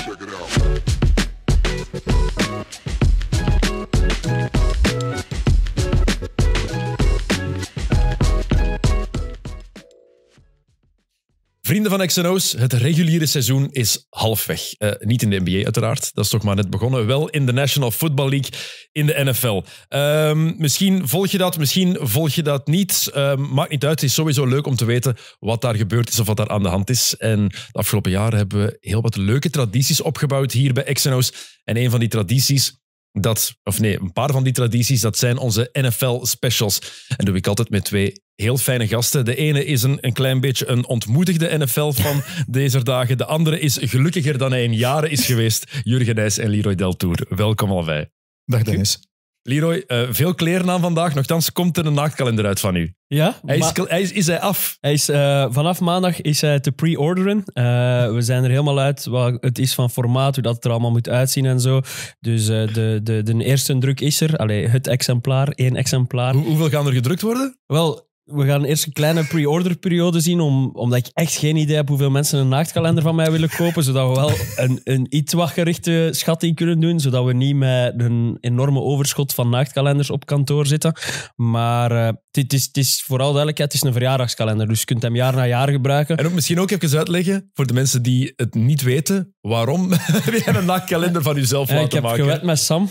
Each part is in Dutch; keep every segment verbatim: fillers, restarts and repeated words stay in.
Check it out. Vrienden van X N O's, het reguliere seizoen is halfweg. Uh, niet in de N B A uiteraard, dat is toch maar net begonnen. Wel in de National Football League, in de N F L. Um, misschien volg je dat, misschien volg je dat niet. Um, maakt niet uit, het is sowieso leuk om te weten wat daar gebeurd is of wat daar aan de hand is. En de afgelopen jaren hebben we heel wat leuke tradities opgebouwd hier bij X N O's. En een van die tradities... Dat, of nee, een paar van die tradities, dat zijn onze N F L-specials. En dat doe ik altijd met twee heel fijne gasten. De ene is een, een klein beetje een ontmoedigde N F L van deze dagen. De andere is gelukkiger dan hij in jaren is geweest. Jurgen Nijs en Leroy Deltour. Welkom allebei. Dag Dennis. Leroy, uh, veel kleren aan vandaag. Nochtans komt er een naaktkalender uit van u. Ja? Hij is, hij is, is hij af? Hij is, uh, vanaf maandag is hij te pre-orderen. Uh, we zijn er helemaal uit wat het is van formaat, hoe dat het er allemaal moet uitzien en zo. Dus uh, de, de, de eerste druk is er. Allee, het exemplaar, één exemplaar. Hoe, hoeveel gaan er gedrukt worden? Wel... We gaan eerst een kleine pre-order periode zien, om, omdat ik echt geen idee heb hoeveel mensen een naaktkalender van mij willen kopen, zodat we wel een, een iets wat gerichte schatting kunnen doen, zodat we niet met een enorme overschot van naaktkalenders op kantoor zitten. Maar uh, het, is, het is vooral duidelijkheid, het is een verjaardagskalender, dus je kunt hem jaar na jaar gebruiken. En ook misschien ook even uitleggen, voor de mensen die het niet weten, waarom heb je een nachtkalender van jezelf uh, laten ik heb maken? gewet met Sam.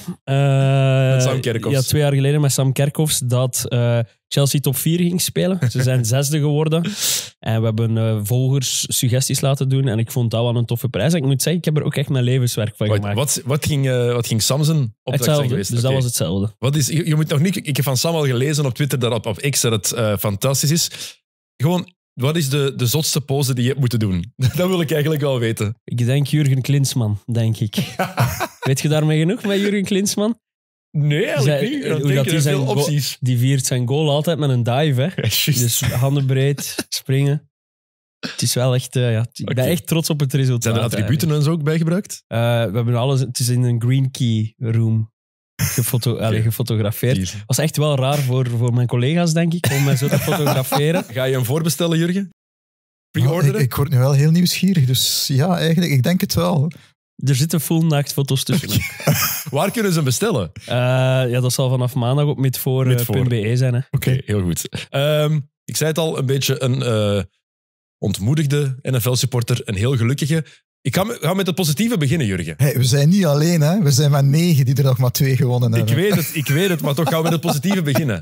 Uh, met Sam Kerkhoffs. Ja, twee jaar geleden met Sam Kerkhoffs, dat... Uh, Chelsea top vier ging spelen. Ze zijn zesde geworden. En we hebben uh, volgers suggesties laten doen. En ik vond dat wel een toffe prijs. En ik moet zeggen, ik heb er ook echt mijn levenswerk van Wait, gemaakt. Wat, wat, ging, uh, wat ging Samson opdracht zijn geweest? Dus okay. dat was hetzelfde. Wat is, je, je moet nog niet... Ik heb van Sam al gelezen op Twitter dat op, op X dat het uh, fantastisch is. Gewoon, wat is de, de zotste pose die je hebt moeten doen? Dat wil ik eigenlijk wel weten. Ik denk Jurgen Klinsmann, denk ik. Weet je daarmee genoeg met Jurgen Klinsmann? Nee, eigenlijk Zij, niet. hoe denk dat die, zijn opties. Go- die viert zijn goal altijd met een dive. Hè. Ja, dus handen breed, springen. Het is wel echt... Uh, ja, ik ben okay. echt trots op het resultaat. Zijn er attributen en zo ook bij gebruikt? Uh, we hebben alles... Het is in een green key room gefoto- okay. allee, gefotografeerd. Het was echt wel raar voor, voor mijn collega's, denk ik, om mij zo te fotograferen. Ga je hem voorbestellen, Jurgen? Pre-orderen? Oh, ik, ik word nu wel heel nieuwsgierig, dus ja, eigenlijk, ik denk het wel. Er zitten full naaktfoto's tussen. Waar kunnen ze hem bestellen? Uh, ja, dat zal vanaf maandag op midvoor punt b e zijn. Oké, okay, heel goed. Um, ik zei het al, een beetje een uh, ontmoedigde N F L-supporter, een heel gelukkige. Ik ga, ga met het positieve beginnen, Jurgen. Hey, we zijn niet alleen, hè? We zijn maar negen die er nog maar twee gewonnen hebben. Ik weet het, ik weet het, maar toch gaan we met het positieve beginnen.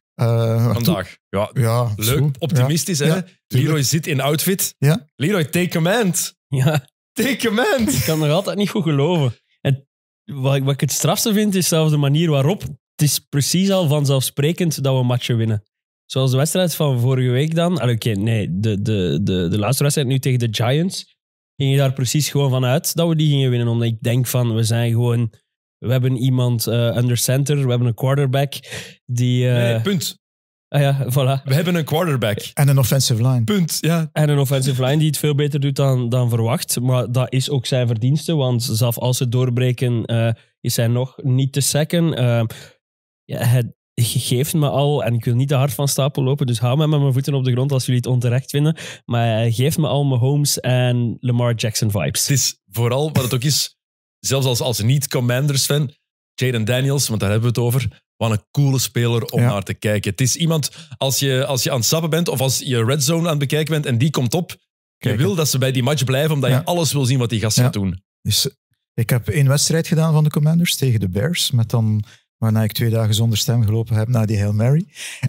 Uh, Vandaag. Ja, ja, leuk, zo. optimistisch. Ja, hè? ja, Leroy zit in outfit. Ja. Leroy, take command. Ja. Take command. Ik kan er altijd niet goed geloven. En wat, ik, wat ik het strafste vind, is zelfs de manier waarop. Het is precies al vanzelfsprekend dat we matchen winnen. Zoals de wedstrijd van vorige week dan. Oké, okay, nee, de, de, de, de laatste wedstrijd nu tegen de Giants. Ging je daar precies gewoon van uit dat we die gingen winnen. Omdat ik denk van, we zijn gewoon... We hebben iemand uh, under center, we hebben een quarterback die... Uh, nee, punt. Ah ja, voilà. We hebben een quarterback. En een offensive line. Punt, ja. En een offensive line die het veel beter doet dan, dan verwacht. Maar dat is ook zijn verdienste, want zelfs als ze doorbreken, uh, is hij nog niet te sacken. Uh, ja, hij geeft me al, en ik wil niet te hard van stapel lopen, dus hou me met mijn voeten op de grond als jullie het onterecht vinden. Maar hij geeft me al Mahomes en Lamar Jackson vibes. Het is vooral wat het ook is, zelfs als, als niet-Commanders-fan, Jaden Daniels, want daar hebben we het over. Wat een coole speler om ja. naar te kijken. Het is iemand, als je, als je aan het sappen bent of als je Red Zone aan het bekijken bent en die komt op, Kijk, je wil dat ze bij die match blijven omdat ja. je alles wil zien wat die gast ja. gaat doen. Dus, ik heb één wedstrijd gedaan van de Commanders tegen de Bears, met dan, waarna ik twee dagen zonder stem gelopen heb na die Hail Mary.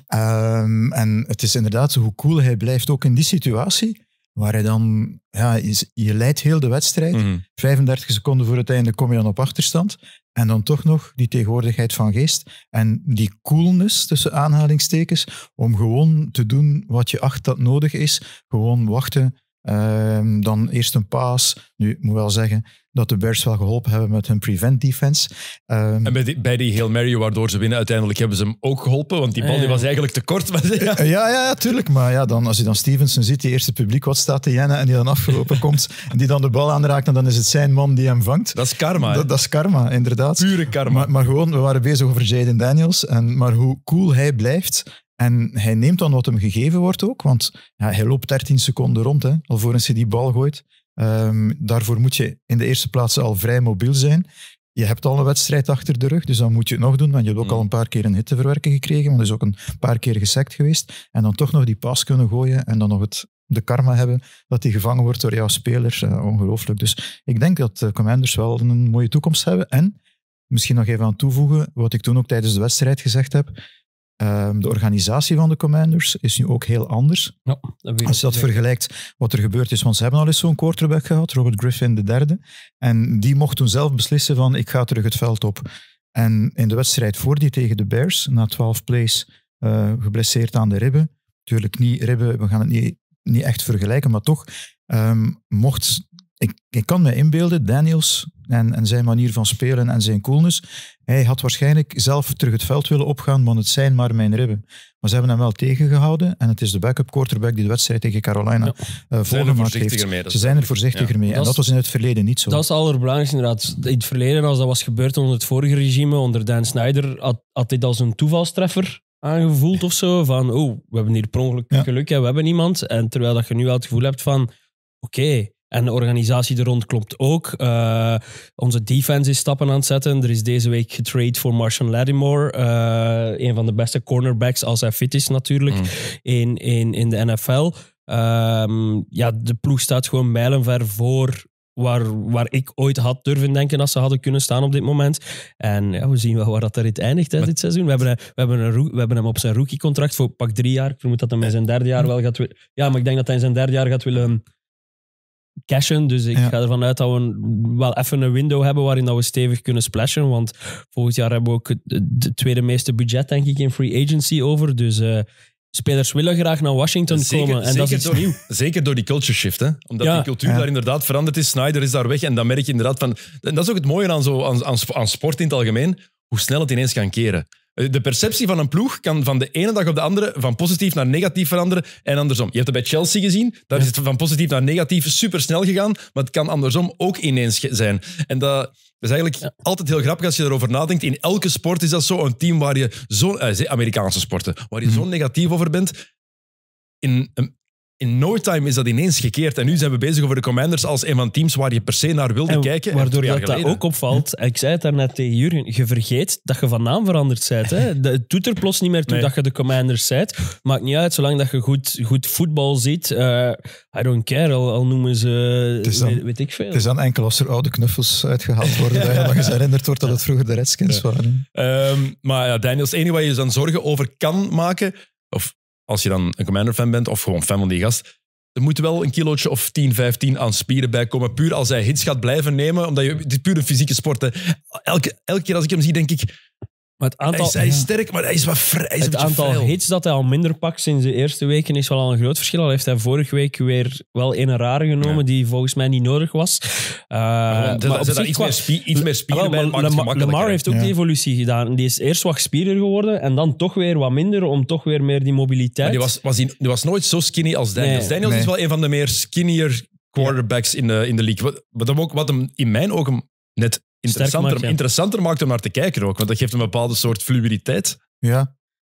Um, en het is inderdaad hoe cool hij blijft, ook in die situatie, waar hij dan, ja, je, je leidt heel de wedstrijd, mm-hmm. vijfendertig seconden voor het einde kom je dan op achterstand. En dan toch nog die tegenwoordigheid van geest en die coolness tussen aanhalingstekens om gewoon te doen wat je acht dat nodig is. Gewoon wachten, uh, dan eerst een paas. Nu, ik moet wel zeggen dat de Bears wel geholpen hebben met hun prevent defense. Um, en bij die, bij die Hail Mary, waardoor ze winnen, uiteindelijk hebben ze hem ook geholpen, want die bal die was eigenlijk te kort. Maar ja. Ja, ja, ja, tuurlijk. Maar ja, dan, als je dan Stevenson ziet, die eerste publiek wat staat te jennen en die dan afgelopen komt en die dan de bal aanraakt en dan is het zijn man die hem vangt. Dat is karma. Dat, dat is karma, inderdaad. Pure karma. Maar, maar gewoon, we waren bezig over Jaden Daniels, en, maar hoe cool hij blijft. En hij neemt dan wat hem gegeven wordt ook, want ja, hij loopt dertien seconden rond, hè, alvorens hij die bal gooit. Um, daarvoor moet je in de eerste plaats al vrij mobiel zijn. Je hebt al een wedstrijd achter de rug, dus dan moet je het nog doen. Want je hebt ook mm. al een paar keer een hit te verwerken gekregen, want er is ook een paar keer gesackt geweest. En dan toch nog die paas kunnen gooien en dan nog het, de karma hebben dat die gevangen wordt door jouw speler. Uh, ongelooflijk. Dus ik denk dat de Commanders wel een mooie toekomst hebben. En misschien nog even aan toevoegen, wat ik toen ook tijdens de wedstrijd gezegd heb. Uh, de organisatie van de Commanders is nu ook heel anders. Ja, dat Als je dat vergelijkt wat er gebeurd is, want ze hebben al eens zo'n quarterback gehad, Robert Griffin de derde, en die mocht toen zelf beslissen van ik ga terug het veld op. En in de wedstrijd voor die tegen de Bears, na twaalf plays, uh, geblesseerd aan de ribben, natuurlijk niet ribben, we gaan het niet, niet echt vergelijken, maar toch um, mocht... Ik, ik kan me inbeelden, Daniels en, en zijn manier van spelen en zijn coolness, hij had waarschijnlijk zelf terug het veld willen opgaan, want het zijn maar mijn ribben. Maar ze hebben hem wel tegengehouden en het is de backup quarterback die de wedstrijd tegen Carolina ja. uh, volgemaakt heeft. Mee, ze zijn er voorzichtiger ja. mee en dat, dat was in het verleden niet zo. Dat is het allerbelangrijkste inderdaad. In het verleden, als dat was gebeurd onder het vorige regime, onder Dan Snyder, had, had dit als een toevalstreffer aangevoeld of zo, van oh, we hebben hier per ongeluk ja. geluk, hè, we hebben niemand. En terwijl dat je nu wel het gevoel hebt van oké, okay, en de organisatie er rond klopt ook. Uh, onze defense is stappen aan het zetten. Er is deze week getrade voor Marshon Lattimore. Uh, een van de beste cornerbacks, als hij fit is natuurlijk, mm. in, in, in de N F L. Um, ja, de ploeg staat gewoon mijlenver voor waar, waar ik ooit had durven denken dat ze hadden kunnen staan op dit moment. En ja, we zien wel waar dat eruit eindigt hè, dit seizoen. We hebben, we, hebben een, we hebben hem op zijn rookiecontract voor pak drie jaar. Ik vermoed dat hij in zijn derde jaar wel gaat willen... Ja, maar ik denk dat hij in zijn derde jaar gaat willen... cashen, dus ik ja. ga ervan uit dat we wel even een window hebben waarin dat we stevig kunnen splashen, want volgend jaar hebben we ook het tweede meeste budget, denk ik, in free agency over, dus uh, spelers willen graag naar Washington zeker, komen en dat is iets door, nieuw. Zeker door die culture shift, hè? Omdat ja. die cultuur ja. daar inderdaad veranderd is. Snyder is daar weg en dan merk je inderdaad van... En dat is ook het mooie aan, zo, aan, aan sport in het algemeen, hoe snel het ineens kan keren. De perceptie van een ploeg kan van de ene dag op de andere van positief naar negatief veranderen en andersom. Je hebt het bij Chelsea gezien, daar is het van positief naar negatief supersnel gegaan, maar het kan andersom ook ineens zijn. En dat is eigenlijk ja. altijd heel grappig als je erover nadenkt. In elke sport is dat zo, een team waar je zo... Eh, Amerikaanse sporten, waar je mm-hmm. zo negatief over bent. In... Um, In no time is dat ineens gekeerd. En nu zijn we bezig over de Commanders als een van teams waar je per se naar wilde en kijken. Waardoor dat, dat ook opvalt. Hm? Ik zei het daarnet tegen Jurgen. Je vergeet dat je van naam veranderd bent. Hè? Het doet er plots niet meer toe nee. dat je de Commanders bent. Maakt niet uit, zolang dat je goed, goed voetbal ziet. Uh, I don't care, al, al noemen ze... Dan, weet, weet ik veel. Het is dan enkel als er oude knuffels uitgehaald worden dat je nog eens herinnerd wordt dat het vroeger de Redskins ja. waren. Um, maar ja, Daniel, het enige waar je dan zorgen over kan maken... Of als je dan een Commander-fan bent, of gewoon fan van die gast, er moet wel een kilootje of tien, vijftien aan spieren bij komen. Puur als hij hits gaat blijven nemen, omdat je, het is puur een fysieke sport. Hè. Elke, elke keer als ik hem zie, denk ik... Maar het aantal, hij, is, hij is sterk, maar hij is wat vrij. Hij is het aantal vrij. hits dat hij al minder pakt sinds de eerste weken is wel al een groot verschil. Al heeft hij vorige week weer wel een rare genomen ja. die volgens mij niet nodig was. Uh, maar maar op zich iets, meer spie, iets meer spieren bij maakt het gemakkelijker. Lamar heeft ook ja. die evolutie gedaan. Die is eerst wat gespierder geworden en dan toch weer wat minder om toch weer meer die mobiliteit... Maar die was, was, die, die was nooit zo skinny als Daniels. Nee. Daniels nee. is wel een van de meer skinnier quarterbacks ja. in, de, in de league. Wat, wat, hem ook, wat hem in mijn ogen net... Interessanter, maakt, ja. interessanter maakt om naar te kijken ook, want dat geeft een bepaalde soort fluiditeit. Ja,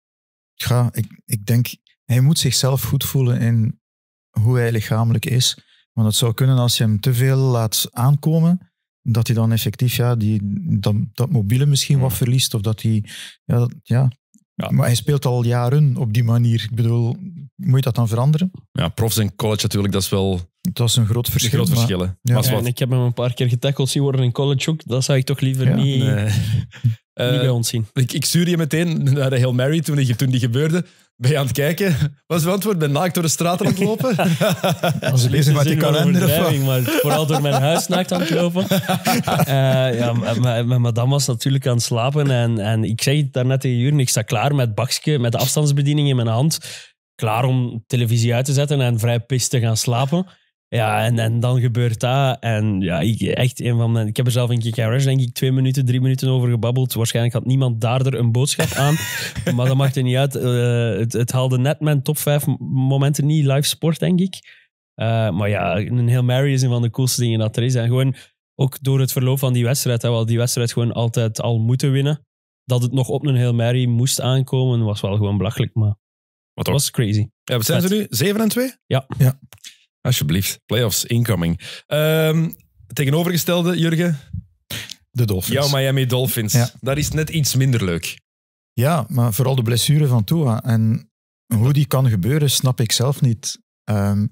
ja ik, ik denk, hij moet zichzelf goed voelen in hoe hij lichamelijk is. Want het zou kunnen als je hem te veel laat aankomen, dat hij dan effectief ja, die, dat, dat mobiele misschien wat verliest. Of dat hij, ja, dat, ja. Ja. Maar hij speelt al jaren op die manier. Ik bedoel, moet je dat dan veranderen? Ja, profs en college natuurlijk, dat is wel... Dat is een groot verschil. Een groot verschil, maar, ja. Ja, en ik heb hem een paar keer getackled zien worden in college ook. Dat zou ik toch liever ja, niet, nee. niet uh, bij ons zien. Ik, ik stuurde je meteen naar de Hail Mary toen die, toen die gebeurde. Ben je aan het kijken? Wat is het antwoord? Ben naakt door de straat aan het lopen? Als je bezig met die kalender. Maar vooral door mijn huis naakt aan het lopen. uh, ja, mijn, mijn madame was natuurlijk aan het slapen. En, en ik zei het daarnet tegen Jurgen. Ik sta klaar met het bakje, met de afstandsbediening in mijn hand. Klaar om televisie uit te zetten en vrij pis te gaan slapen. Ja, en, en dan gebeurt dat. En ja, ik, echt een van mijn, ik heb er zelf in Kick and Rush denk ik twee minuten, drie minuten over gebabbeld. Waarschijnlijk had niemand daardoor een boodschap aan. Maar dat maakt er niet uit. Uh, het, het haalde net mijn top vijf momenten niet live sport, denk ik. Uh, maar ja, een Hail Mary is een van de coolste dingen dat er is. En gewoon ook door het verloop van die wedstrijd, hè, wel die wedstrijd gewoon altijd al moeten winnen. Dat het nog op een Hail Mary moest aankomen, was wel gewoon belachelijk. Maar wat was crazy. Ja, wat zijn ze nu? zeven en twee? Ja. ja. Alsjeblieft. Playoffs incoming. Um, tegenovergestelde, Jurgen? De Dolphins. Jouw Miami Dolphins. Ja. Dat is net iets minder leuk. Ja, maar vooral de blessure van Tua. En hoe die kan gebeuren, snap ik zelf niet. Um,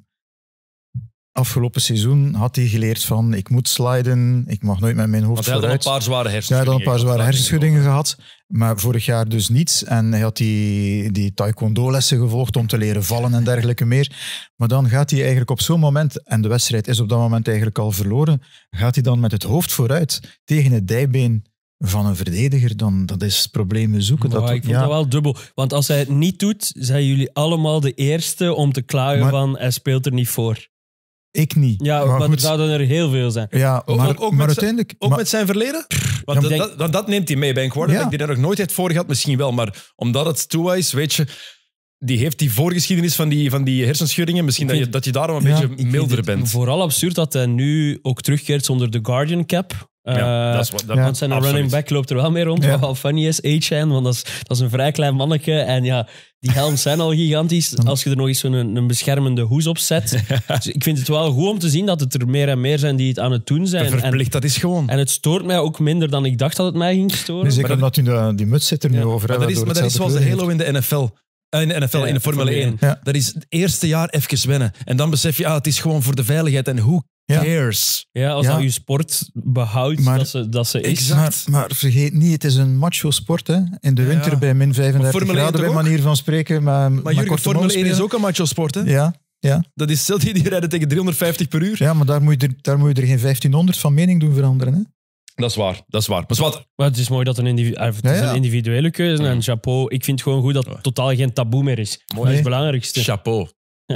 afgelopen seizoen had hij geleerd van ik moet sliden, ik mag nooit met mijn hoofd Want hij had al een vooruit. paar zware Ja, hij hersenschuddingen. had al een paar zware gehad. hersenschuddingen gehad, maar vorig jaar dus niets. En hij had die, die taekwondo-lessen gevolgd om te leren vallen en dergelijke meer. Maar dan gaat hij eigenlijk op zo'n moment, en de wedstrijd is op dat moment eigenlijk al verloren, gaat hij dan met het hoofd vooruit tegen het dijbeen van een verdediger, dan dat is problemen zoeken. Maar dat, ik vond ja. dat wel dubbel. Want als hij het niet doet, zijn jullie allemaal de eerste om te klagen Maar- van hij speelt er niet voor. Ik niet. Ja, maar want goed, er zouden er heel veel zijn. ja, Ook- maar, ook- ook maar met uiteindelijk... Ook maar- met zijn verleden? Want Ja, dat, denk- dat, dat neemt hij mee bij een quarterback Ja. die er nog nooit heeft voor gehad. Misschien wel, maar omdat het Tua is, weet je... Die heeft die voorgeschiedenis van die, van die hersenschuddingen. Misschien Ik dat, je, vind- dat je daarom een Ja, beetje Ik vind milder het bent. Vooral absurd dat hij nu ook terugkeert zonder de Guardian Cap. Ja, Eh, dat is wat, dat, ja. Want zijn absoluut. running back loopt er wel mee rond, Ja. wat wel funny is, A-Chan, want dat is, dat is een vrij klein manneke. En ja, die helms zijn al gigantisch. Als je er nog eens zo'n een beschermende hoes op zet. Dus ik vind het wel goed om te zien dat het er meer en meer zijn die het aan het doen zijn. En, Verplicht, dat is gewoon. en het stoort mij ook minder dan ik dacht dat het mij ging storen. Dus ik Maar omdat u de- die muts zit er nu Ja. over. hè, Maar dat is, waardoor maar dat is hetzelfde zoals de kleur Halo in de N F L. Eh, in de N F L, Ja, in de Formule Formule één. één. Ja. Dat is het eerste jaar even wennen. En dan besef je, ah, het is gewoon voor de veiligheid. En who Ja. cares? Ja, als Ja. dat je sport behoudt, Maar- dat ze, dat ze is. Exact. Maar, maar vergeet niet, het is een macho sport. Hè. In de winter Ja. bij min vijfendertig Formule één graden, bij toch ook? manier van spreken. Maar, Maar Jurgen, Formule één is ook een macho sport, hè? Ja, ja. Dat is stel die, die rijden tegen driehonderdvijftig per uur. ja, maar daar moet, je er, daar moet je er geen vijftienhonderd van mening doen veranderen. Hè. Dat is waar, dat is waar. Maar wat? Maar het is mooi dat een, individu- eh, het is Ja, ja. een individuele keuze. En chapeau, ik vind het gewoon goed dat het totaal geen taboe meer is. Dat is Nee. het belangrijkste. Chapeau.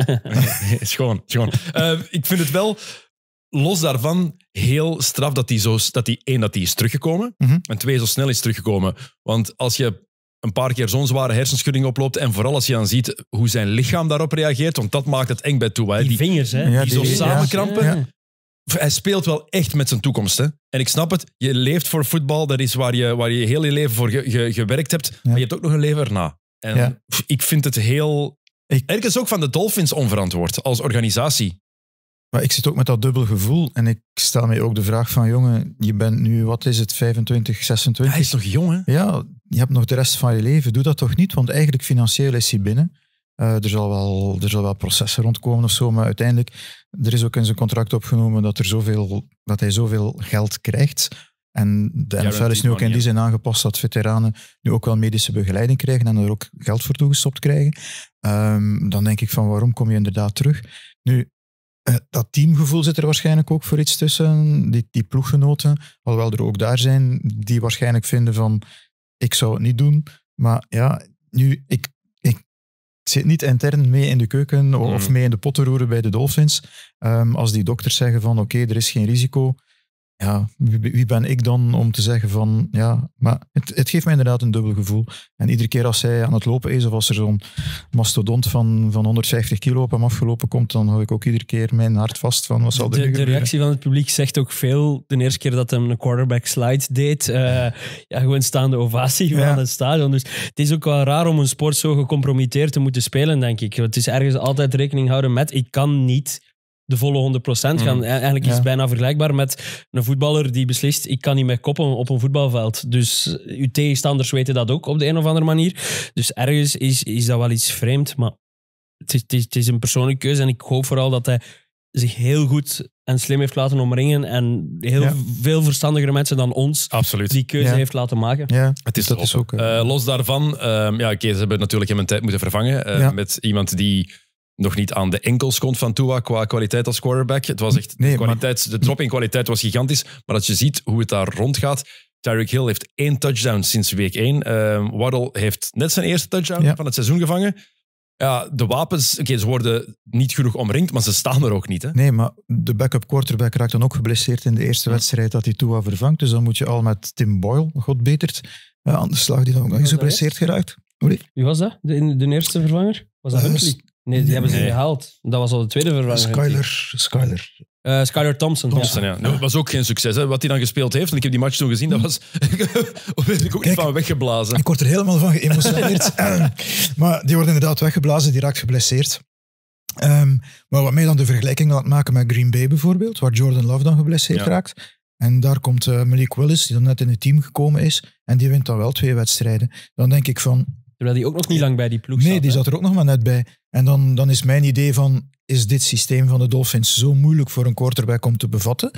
schoon, schoon. Uh, ik vind het wel, los daarvan, heel straf dat hij zo, dat hij één, dat hij is teruggekomen. Mhm. En twee, zo snel is teruggekomen. Want als je een paar keer zo'n zware hersenschudding oploopt en vooral als je dan ziet hoe zijn lichaam daarop reageert, want dat maakt het eng bij Tua. hè. Die Die, vingers, hè. Ja, die zo die- samenkrampen. ja. Hij speelt wel echt met zijn toekomst. Hè? En ik snap het, je leeft voor voetbal, dat is waar je, waar je heel je leven voor ge- ge- gewerkt hebt, maar je hebt ook nog een leven erna. En Ja. ik vind het heel... Ik- Ergens ook van de Dolphins onverantwoord, als organisatie. Maar ik zit ook met dat dubbel gevoel. En ik stel mij ook de vraag van, jongen, je bent nu, wat is het, vijfentwintig, zesentwintig? Hij is nog jong, hè? Ja, je hebt nog de rest van je leven. Doe dat toch niet? Want eigenlijk financieel is hij binnen. Uh, er, zal wel, er zal wel processen rondkomen of zo, maar uiteindelijk, er is ook in zijn contract opgenomen dat, er zoveel, dat hij zoveel geld krijgt. En de N F L is nu ook in die zin aangepast dat veteranen nu ook wel medische begeleiding krijgen en er ook geld voor toegestopt krijgen. Um, dan denk ik van, waarom kom je inderdaad terug? Nu, uh, dat teamgevoel zit er waarschijnlijk ook voor iets tussen. Die, die ploeggenoten, alhoewel er ook daar zijn die waarschijnlijk vinden van, ik zou het niet doen. Maar ja, nu, ik Ik zit niet intern mee in de keuken of mee in de potten roeren bij de Dolphins. Um, als die dokters zeggen van oké, okay, er is geen risico. Ja, wie, wie ben ik dan om te zeggen van ja, maar het, het geeft mij inderdaad een dubbel gevoel. En iedere keer als hij aan het lopen is of als er zo'n mastodont van, van honderdvijftig kilo op hem afgelopen komt, dan hou ik ook iedere keer mijn hart vast van wat zal er de, nu de gebeuren. reactie van het publiek zegt ook veel. De eerste keer dat hij een quarterback slide deed, uh, ja, gewoon staande ovatie van Ja. het stadion. Dus het is ook wel raar om een sport zo gecompromitteerd te moeten spelen, denk ik. Het is ergens altijd rekening houden met, ik kan niet de volle honderd procent gaan. Mm. Eigenlijk is het Ja. bijna vergelijkbaar met een voetballer die beslist, ik kan niet meer koppen op een voetbalveld. Dus uw tegenstanders weten dat ook op de een of andere manier. Dus ergens is, is dat wel iets vreemd, maar het is, het is, het is een persoonlijke keuze en ik hoop vooral dat hij zich heel goed en slim heeft laten omringen en heel Ja. veel verstandigere mensen dan ons Absoluut. die keuze Ja. heeft laten maken. Ja, Het is dat is ook... Uh, uh, los daarvan, um, ja, okay, ze hebben natuurlijk hem een tijd moeten vervangen uh, Ja. met iemand die nog niet aan de enkels komt van Tua qua kwaliteit als quarterback. Het was echt, Nee, de, kwaliteit, maar... de drop in kwaliteit was gigantisch. Maar als je ziet hoe het daar rondgaat, Tyreek Hill heeft één touchdown sinds week één. Um, Waddle heeft net zijn eerste touchdown Ja. van het seizoen gevangen. Ja, de wapens, oké, okay, ze worden niet genoeg omringd, maar ze staan er ook niet. Hè? Nee, maar de backup quarterback raakt dan ook geblesseerd in de eerste Ja. wedstrijd dat hij Tua vervangt. Dus dan moet je al met Tim Boyle, god betert, uh, aan de slag, die dan ook nog eens geblesseerd geraakt. Wie was dat? De, de eerste vervanger? Was dat Uh, Huntley? Nee, die hebben ze nee. gehaald. Dat was al de tweede vervanger. Skyler, Skyler. Uh, Skyler Thompson. Thompson, ja. Dat was ook geen succes. Hè. Wat hij dan gespeeld heeft, en ik heb die match toen gezien, dat was weet ik ook niet van weggeblazen. Ik word er helemaal van geëmotioneerd. Maar die wordt inderdaad weggeblazen, die raakt geblesseerd. Um, maar wat mij dan de vergelijking laat maken met Green Bay bijvoorbeeld, waar Jordan Love dan geblesseerd ja. raakt. En daar komt uh, Malik Willis, die dan net in het team gekomen is, en die wint dan wel twee wedstrijden. Dan denk ik van... Terwijl die ook nog niet lang bij die ploeg zat. Nee, die hè? zat er ook nog maar net bij. En dan, dan is mijn idee van, is dit systeem van de Dolphins zo moeilijk voor een quarterback om te bevatten?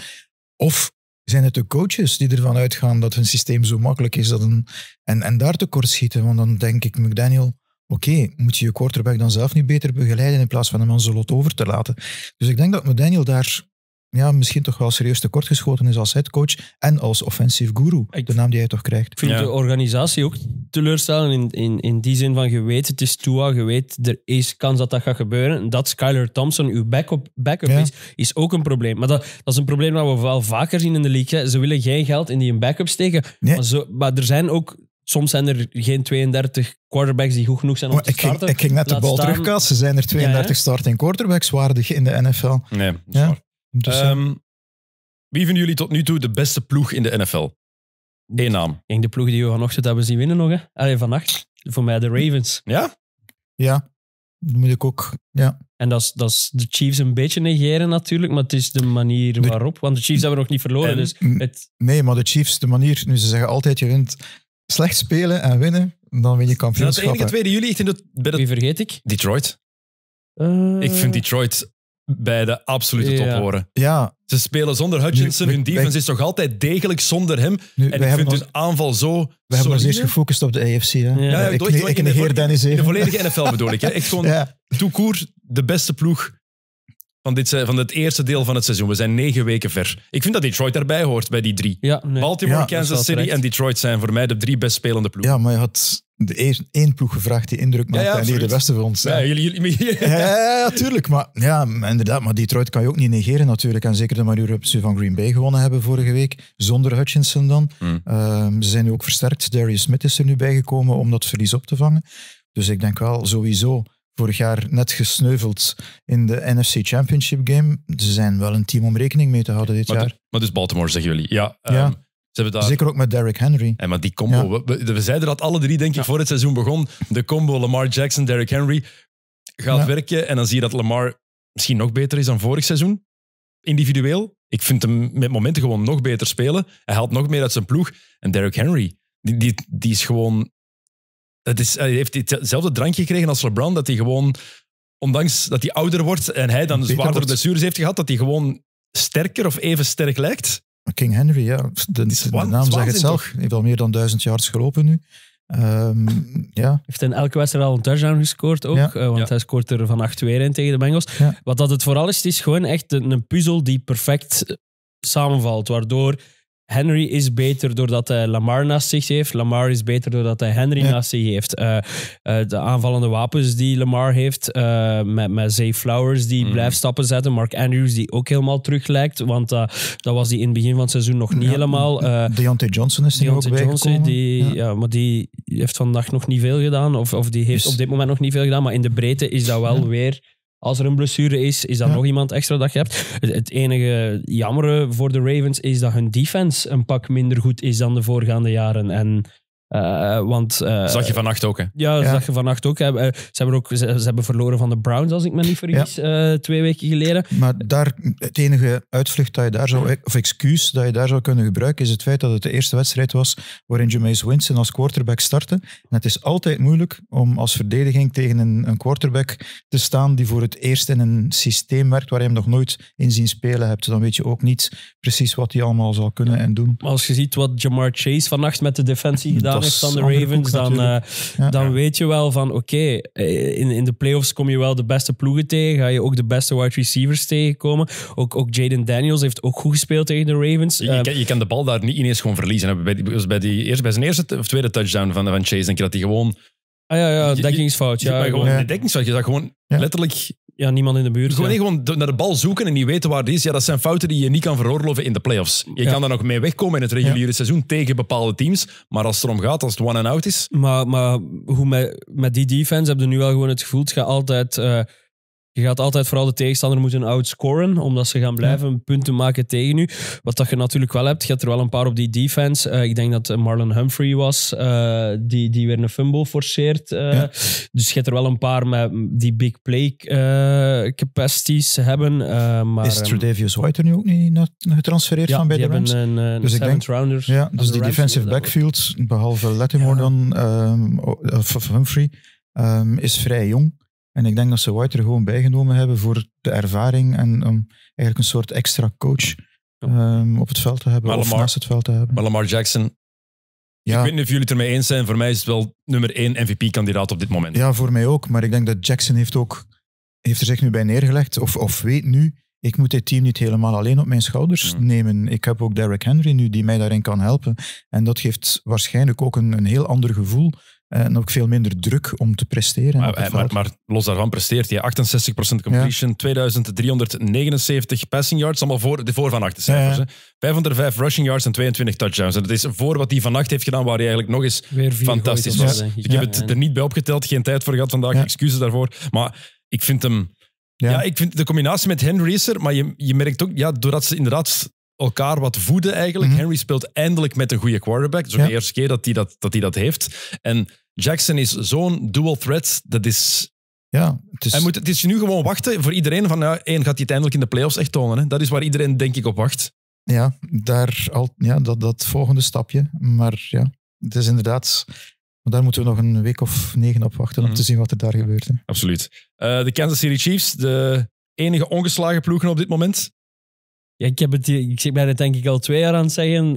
Of zijn het de coaches die ervan uitgaan dat hun systeem zo makkelijk is dat een, en, en daar tekort schieten? Want dan denk ik, McDaniel, oké, okay, moet je je quarterback dan zelf niet beter begeleiden in plaats van hem aan zijn lot over te laten? Dus ik denk dat McDaniel daar ja, misschien toch wel serieus tekortgeschoten is als headcoach en als offensive guru, ik, de naam die hij toch krijgt. Ik vind ja. de organisatie ook teleurstellen in, in, in die zin van je weet, het is Tua, je weet, er is kans dat dat gaat gebeuren. Dat Skylar Thompson uw backup, backup ja. is, is ook een probleem. Maar dat, dat is een probleem dat we wel vaker zien in de league. Hè. Ze willen geen geld in die een backup steken, nee. maar, zo, maar er zijn ook... Soms zijn er geen tweeëndertig quarterbacks die goed genoeg zijn om maar te starten. Ik ging, ik ging net de bal staan... terugkaatsen. Zijn er tweeëndertig ja, starting quarterbacks waardig in de N F L? Nee, dat is ja? waar. Dus, um, wie vinden jullie tot nu toe de beste ploeg in de N F L? Eén naam. Ik denk de ploeg die we vanochtend hebben zien winnen nog. Hè? Allee, vannacht. Voor mij de Ravens. Ja? Ja, dat moet ik ook. Ja. En dat is, dat is de Chiefs een beetje negeren natuurlijk, maar het is de manier waarop. Want de Chiefs hebben nog niet verloren. En, dus het... Nee, maar de Chiefs, de manier... Nu, ze zeggen altijd, je wint slecht spelen en winnen, dan win je kampioenschap. Dat is de enige twee die jullie echt in de... Bij de... Wie vergeet ik? Detroit. Uh... Ik vind Detroit bij de absolute top ja. horen. Ja. Ze spelen zonder Hutchinson. Nu, hun defense wij, is toch altijd degelijk zonder hem. Nu, en ik vind hun aanval zo... We hebben ons eerst gefocust op de A F C. Hè? Ja. Ja, ja, ik ik, ik negeer Dennis even. De volledige N F L bedoel ik. Hè. Echt gewoon ja. tout court de beste ploeg van, dit, van het eerste deel van het seizoen. We zijn negen weken ver. Ik vind dat Detroit erbij hoort bij die drie. Ja, nee. Baltimore, ja, Kansas City en Detroit zijn voor mij de drie best spelende ploegen. Ja, maar je had de eerste, één ploeg gevraagd die indruk maakte ja, ja, en die de beste voor ons. Ja, jullie, jullie, ja, ja, ja, tuurlijk. Maar, ja, inderdaad, maar Detroit kan je ook niet negeren natuurlijk. En zeker de manier waarop ze van Green Bay gewonnen hebben vorige week. Zonder Hutchinson dan. Mm. Uh, ze zijn nu ook versterkt. Darius Smith is er nu bijgekomen om dat verlies op te vangen. Dus ik denk wel sowieso... Vorig jaar net gesneuveld in de N F C Championship game. Ze zijn wel een team om rekening mee te houden dit maar jaar. De, maar dus Baltimore, zeggen jullie. Ja, ja. Um, ze hebben daar... Zeker ook met Derrick Henry. En maar die combo, ja. we, we zeiden dat alle drie, denk ik, ja. voor het seizoen begon. De combo Lamar Jackson, Derrick Henry gaat ja. werken. En dan zie je dat Lamar misschien nog beter is dan vorig seizoen. Individueel. Ik vind hem met momenten gewoon nog beter spelen. Hij haalt nog meer uit zijn ploeg. En Derrick Henry, die, die, die is gewoon... Dat is, hij heeft hetzelfde drankje gekregen als LeBron, dat hij gewoon, ondanks dat hij ouder wordt en hij dan zwaardere blessures heeft gehad, dat hij gewoon sterker of even sterk lijkt. King Henry, ja. De, de naam zegt het zelf. Hij heeft al meer dan duizend yards gelopen nu. Um, ja. Heeft in elke wedstrijd al een touchdown gescoord ook, ja. uh, want ja. hij scoort er van acht weer in tegen de Bengals. Ja. Wat dat het vooral is, het is gewoon echt een, een puzzel die perfect samenvalt, waardoor... Henry is beter doordat hij Lamar naast zich heeft. Lamar is beter doordat hij Henry ja. naast zich heeft. Uh, uh, de aanvallende wapens die Lamar heeft. Uh, met, met Zay Flowers die mm. blijft stappen zetten. Mark Andrews die ook helemaal terug lijkt. Want uh, dat was die in het begin van het seizoen nog niet ja. helemaal. Uh, Deontay Johnson is er ook bijgekomen. Die, ja. ja, maar die heeft vandaag nog niet veel gedaan. Of, of die heeft dus, op dit moment nog niet veel gedaan. Maar in de breedte is dat wel ja. weer... Als er een blessure is, is dat ja. nog iemand extra dat je hebt. Het, het enige jammere voor de Ravens is dat hun defense een pak minder goed is dan de voorgaande jaren. En, uh, want, uh, zag je vannacht ook, hè? Ja, dat ja. zag je vannacht ook. Hè. Ze, hebben ook ze, ze hebben verloren van de Browns, als ik me niet vergis, ja. uh, twee weken geleden. Maar daar, het enige uitvlucht dat je daar zou, of excuus dat je daar zou kunnen gebruiken, is het feit dat het de eerste wedstrijd was waarin Jameis Winston als quarterback startte. En het is altijd moeilijk om als verdediging tegen een, een quarterback te staan die voor het eerst in een systeem werkt waar je hem nog nooit in zien spelen hebt. Dan weet je ook niet precies wat hij allemaal zal kunnen en doen. Maar als je ziet wat Jamar Chase vannacht met de defensie gedaan heeft van de Ravens, dan, uh, ja. dan weet je wel van oké, okay, in, in de playoffs kom je wel de beste ploegen tegen, ga je ook de beste wide receivers tegenkomen. Ook, ook Jaden Daniels heeft ook goed gespeeld tegen de Ravens. Je, je, kan, je kan de bal daar niet ineens gewoon verliezen. Bij, die, bij, die, eerst, bij zijn eerste of tweede touchdown van, van Chase denk je dat hij gewoon... Ah ja, ja, dekkingsfout. Ja, gewoon, ja. dekkingsfout. Je zag gewoon ja. letterlijk... Ja, niemand in de buurt. Gewoon, ja. gewoon naar de bal zoeken en niet weten waar die is. Ja, dat zijn fouten die je niet kan veroorloven in de playoffs. Je ja. kan daar nog mee wegkomen in het reguliere ja. seizoen tegen bepaalde teams. Maar als het erom gaat, als het one and out is... Maar, maar hoe met, met die defense heb je nu wel gewoon het gevoel, het gaat altijd... Uh, Je gaat altijd vooral de tegenstander moeten outscoren, omdat ze gaan blijven ja. punten maken tegen u. Wat dat je natuurlijk wel hebt, je hebt er wel een paar op die defense. Uh, ik denk dat Marlon Humphrey was, uh, die, die weer een fumble forceert. Uh, ja. Dus je hebt er wel een paar met die big play uh, capacities hebben. Uh, maar, Is Tre'Davious White er nu ook niet getransfereerd ja, van bij de Rams? Een, een dus ik denk, rounders ja, dus die defensive backfield, behalve Lattimore ja. dan, um, of Humphrey, um, is vrij jong. En ik denk dat ze White er gewoon bijgenomen hebben voor de ervaring en um, eigenlijk een soort extra coach um, op het veld te hebben maar of Lamar, naast het veld te hebben. Maar Lamar Jackson, ja. ik weet niet of jullie het ermee eens zijn, voor mij is het wel nummer één M V P-kandidaat op dit moment. Ja, voor mij ook, maar ik denk dat Jackson heeft, ook, heeft er zich nu bij neergelegd, of, of weet nu, ik moet dit team niet helemaal alleen op mijn schouders mm. nemen. Ik heb ook Derrick Henry nu die mij daarin kan helpen. En dat geeft waarschijnlijk ook een, een heel ander gevoel. En ook veel minder druk om te presteren. Maar, maar, maar los daarvan presteert hij achtenzestig procent completion, ja. tweeduizend driehonderdnegenenzeventig passing yards, allemaal voor, de voor van acht cijfers. Ja, ja. vijfhonderdvijf rushing yards en tweeëntwintig touchdowns. En dat is voor wat hij vannacht heeft gedaan, waar hij eigenlijk nog eens fantastisch was. Ja. Ik heb het er niet bij opgeteld, geen tijd voor gehad vandaag, ja. excuses daarvoor. Maar ik vind hem... Ja. ja, ik vind de combinatie met Henry is er, maar je, je merkt ook, ja, doordat ze inderdaad elkaar wat voeden eigenlijk. Mm-hmm. Henry speelt eindelijk met een goede quarterback. Dat is ook ja. de eerste keer dat hij dat, dat, hij dat heeft. En Jackson is zo'n dual threat, dat is... Ja, het is... Hij moet, het is nu gewoon wachten voor iedereen van, ja, één, gaat hij het eindelijk in de playoffs echt tonen. Hè? Dat is waar iedereen, denk ik, op wacht. Ja, daar al, ja dat, dat volgende stapje. Maar ja, het is inderdaad... Daar moeten we nog een week of negen op wachten mm-hmm. om te zien wat er daar gebeurt. Hè. Absoluut. Uh, de Kansas City Chiefs, de enige ongeslagen ploegen op dit moment. Ja, ik, heb het, ik ben het denk ik al twee jaar aan het zeggen.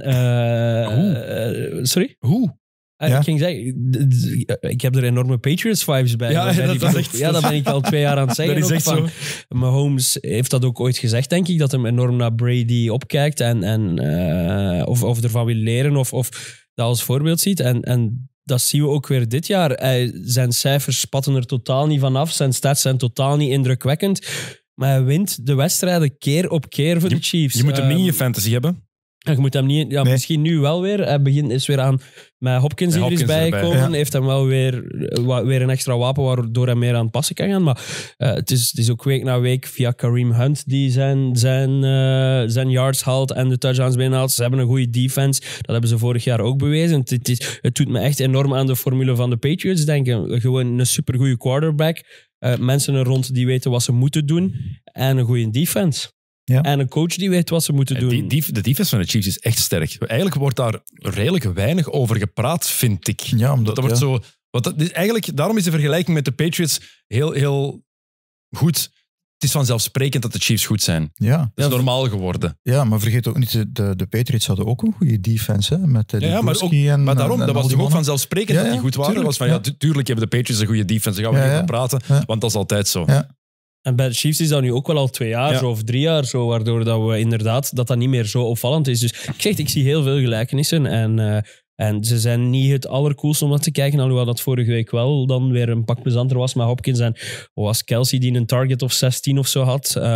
Uh, uh, sorry? Hoe? Uh, ja. Ik ging zeggen, ik heb er enorme Patriots-vibes bij. Ja, bij dat, dat, echt, ja, dat ben ik al twee jaar aan het zeggen. Dat is echt van, zo. Mahomes heeft dat ook ooit gezegd, denk ik, dat hij enorm naar Brady opkijkt en, en uh, of, of ervan wil leren of, of dat als voorbeeld ziet. En, en dat zien we ook weer dit jaar. Hij, zijn cijfers spatten er totaal niet vanaf. Zijn stats zijn totaal niet indrukwekkend. Maar hij wint de wedstrijden keer op keer voor je, de Chiefs. Je moet hem um, niet in je fantasy hebben. Je moet hem niet... Ja, nee. Misschien nu wel weer. Hij begint, is weer aan... Met Hopkins die er is bijgekomen. Ja. Heeft hem wel weer, weer een extra wapen waardoor hij meer aan het passen kan gaan. Maar uh, het, is, het is ook week na week via Kareem Hunt die zijn, zijn, uh, zijn yards haalt en de touchdowns binnenhaalt. Ze hebben een goede defense. Dat hebben ze vorig jaar ook bewezen. Het, het, is, het doet me echt enorm aan de formule van de Patriots denken. Gewoon een supergoeie quarterback. Uh, mensen er rond die weten wat ze moeten doen. En een goede defense. Ja. En een coach die weet wat ze moeten doen. Die, die, de defense van de Chiefs is echt sterk. Eigenlijk wordt daar redelijk weinig over gepraat, vind ik. Ja, omdat, dat wordt ja. zo, wat dat, eigenlijk, daarom is de vergelijking met de Patriots heel, heel goed. Het is vanzelfsprekend dat de Chiefs goed zijn. Ja. Dat is ja, normaal geworden. Ja, maar vergeet ook niet, de, de Patriots hadden ook een goede defense. Hè, met de ja, ja, maar, ook, en, maar daarom, en, dat was toch ook vanzelfsprekend ja, ja, dat die goed waren? Tuurlijk, dat was van, ja, tuurlijk hebben de Patriots een goede defense, daar gaan we ja, niet over praten, ja. want dat is altijd zo. Ja. En bij de Chiefs is dat nu ook wel al twee jaar ja. zo, of drie jaar zo, waardoor dat we inderdaad dat dat niet meer zo opvallend is. Dus ik zeg, ik zie heel veel gelijkenissen en, uh, en ze zijn niet het allercoolste om dat te kijken, alhoewel dat vorige week wel dan weer een pak plezanter was met Hopkins en was Kelsey die een target of zestien of zo had, uh,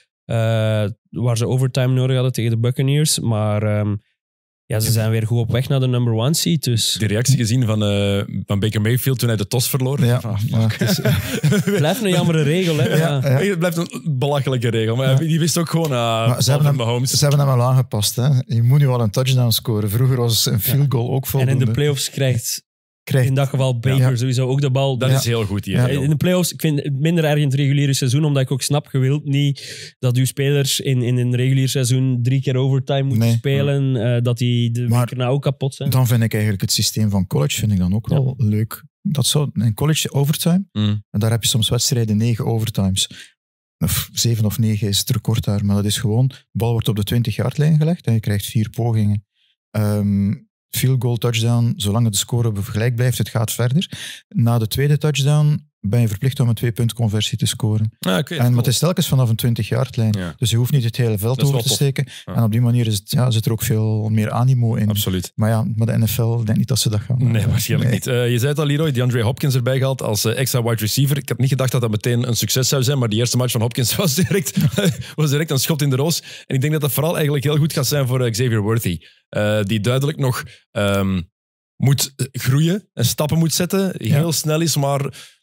uh, waar ze overtime nodig hadden tegen de Buccaneers, maar... Um, Ja, ze zijn weer goed op weg naar de number one seed. Dus. De reactie gezien van, uh, van Baker Mayfield toen hij de tos verloor. Ja, ah, ja. Het is, uh... blijft een jammere regel. Hè? Ja, ja. Ja. Het blijft een belachelijke regel. Maar ja. die wist ook gewoon... Uh, ze, hebben hem, ze hebben hem al aangepast. Hè. Je moet nu al een touchdown scoren. Vroeger was een field goal ook voldoende. En in de playoffs krijgt... Krijgt. In dat geval Baker ja. sowieso ook de bal. Dat ja. is heel goed. Ja. In de playoffs, ik vind het minder erg in het reguliere seizoen, omdat ik ook snap, je wilt niet dat uw spelers in, in een regulier seizoen drie keer overtime moeten nee. spelen, uh, dat die de maar week erna ook kapot zijn. Dan vind ik eigenlijk het systeem van college vind ik dan ook wel ja. leuk. Dat zou in college overtime, mm. en daar heb je soms wedstrijden negen overtimes. Of zeven of negen is het record daar, maar dat is gewoon, de bal wordt op de twintig-yard-lijn gelegd en je krijgt vier pogingen. Um, Field goal, touchdown, zolang de score gelijk blijft, het gaat verder. Na de tweede touchdown ben je verplicht om een twee-punt-conversie te scoren. Ah, okay, en, cool. Maar het is telkens vanaf een twintig-yard-lijn. Ja. Dus je hoeft niet het hele veld over te tof. steken. Ja. En op die manier is het, ja, zit er ook veel meer animo in. Absoluut. Maar ja, maar de N F L, ik denk niet dat ze dat gaan. Nee, waarschijnlijk nee. niet. Uh, je zei het al, Leroy, DeAndre Hopkins erbij gehaald als uh, extra wide receiver. Ik had niet gedacht dat dat meteen een succes zou zijn, maar die eerste match van Hopkins was direct, was direct een schot in de roos. En ik denk dat dat vooral eigenlijk heel goed gaat zijn voor uh, Xavier Worthy. Uh, die duidelijk nog... Um, moet groeien en stappen moet zetten. Heel ja. snel is, maar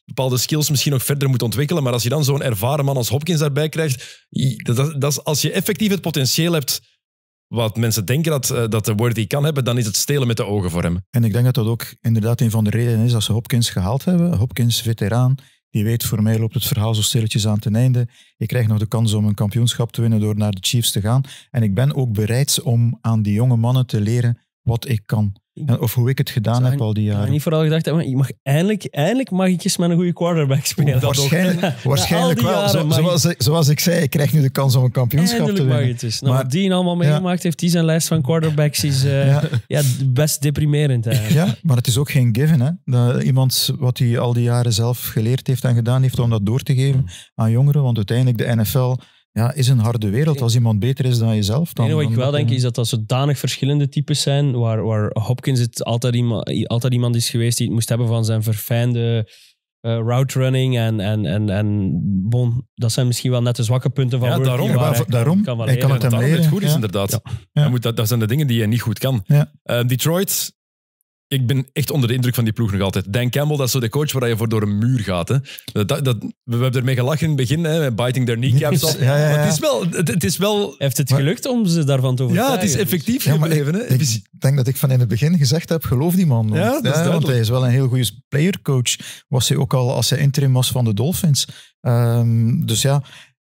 bepaalde skills misschien nog verder moet ontwikkelen. Maar als je dan zo'n ervaren man als Hopkins daarbij krijgt, dat, dat, dat is, als je effectief het potentieel hebt wat mensen denken dat, uh, dat de Worthy kan hebben, dan is het stelen met de ogen voor hem. En ik denk dat dat ook inderdaad een van de redenen is dat ze Hopkins gehaald hebben. Hopkins, veteraan, die weet, voor mij loopt het verhaal zo stilletjes aan ten einde. Ik krijg nog de kans om een kampioenschap te winnen door naar de Chiefs te gaan. En ik ben ook bereid om aan die jonge mannen te leren wat ik kan. En of hoe ik het gedaan heb al die jaren. Ik heb niet vooral gedacht, maar ik mag eindelijk, eindelijk mag ik eens met een goede quarterback spelen. Oh, waarschijnlijk waarschijnlijk wel. Jaren, Zo, zoals, ik, zoals ik zei, ik krijg nu de kans om een kampioenschap eindelijk te winnen. mag het dus. Nou, Maar, wat die allemaal meegemaakt ja. heeft, die zijn lijst van quarterbacks is uh, ja. Ja, best deprimerend eigenlijk. Ja, maar het is ook geen given. Hè? Dat iemand wat hij al die jaren zelf geleerd heeft en gedaan heeft om dat door te geven aan jongeren. Want uiteindelijk de N F L... Ja, is een harde wereld. Als iemand beter is dan jezelf... Dan, nee, wat ik wel dan, denk, is dat dat zodanig verschillende types zijn, waar, waar Hopkins het altijd iemand, altijd iemand is geweest die het moest hebben van zijn verfijnde uh, route running en, en, en, en bon, dat zijn misschien wel net de zwakke punten van ja, Worthy, daarom, waar ja, hij daarom. kan, kan Hij kan het hem daarom leren. het goed is, Ja. inderdaad. Ja. Ja. Moet, dat, dat zijn de dingen die je niet goed kan. Ja. Uh, Detroit... Ik ben echt onder de indruk van die ploeg nog altijd. Dan Campbell, dat is zo de coach waar je voor door een muur gaat. Hè. Dat, dat, dat, we hebben ermee gelachen in het begin, hè, biting their kneecaps al. Ja, ja, ja. Maar het is wel... Het, het is wel Heeft het gelukt om ze daarvan te overtuigen? ja, het is effectief Ja, maar gebleven. Hè. Ik, ik denk dat ik van in het begin gezegd heb, geloof die man. Want, Ja, dat is ja, want duidelijk. hij is wel een heel goede playercoach. Was hij ook al als hij interim was van de Dolphins. Um, dus ja,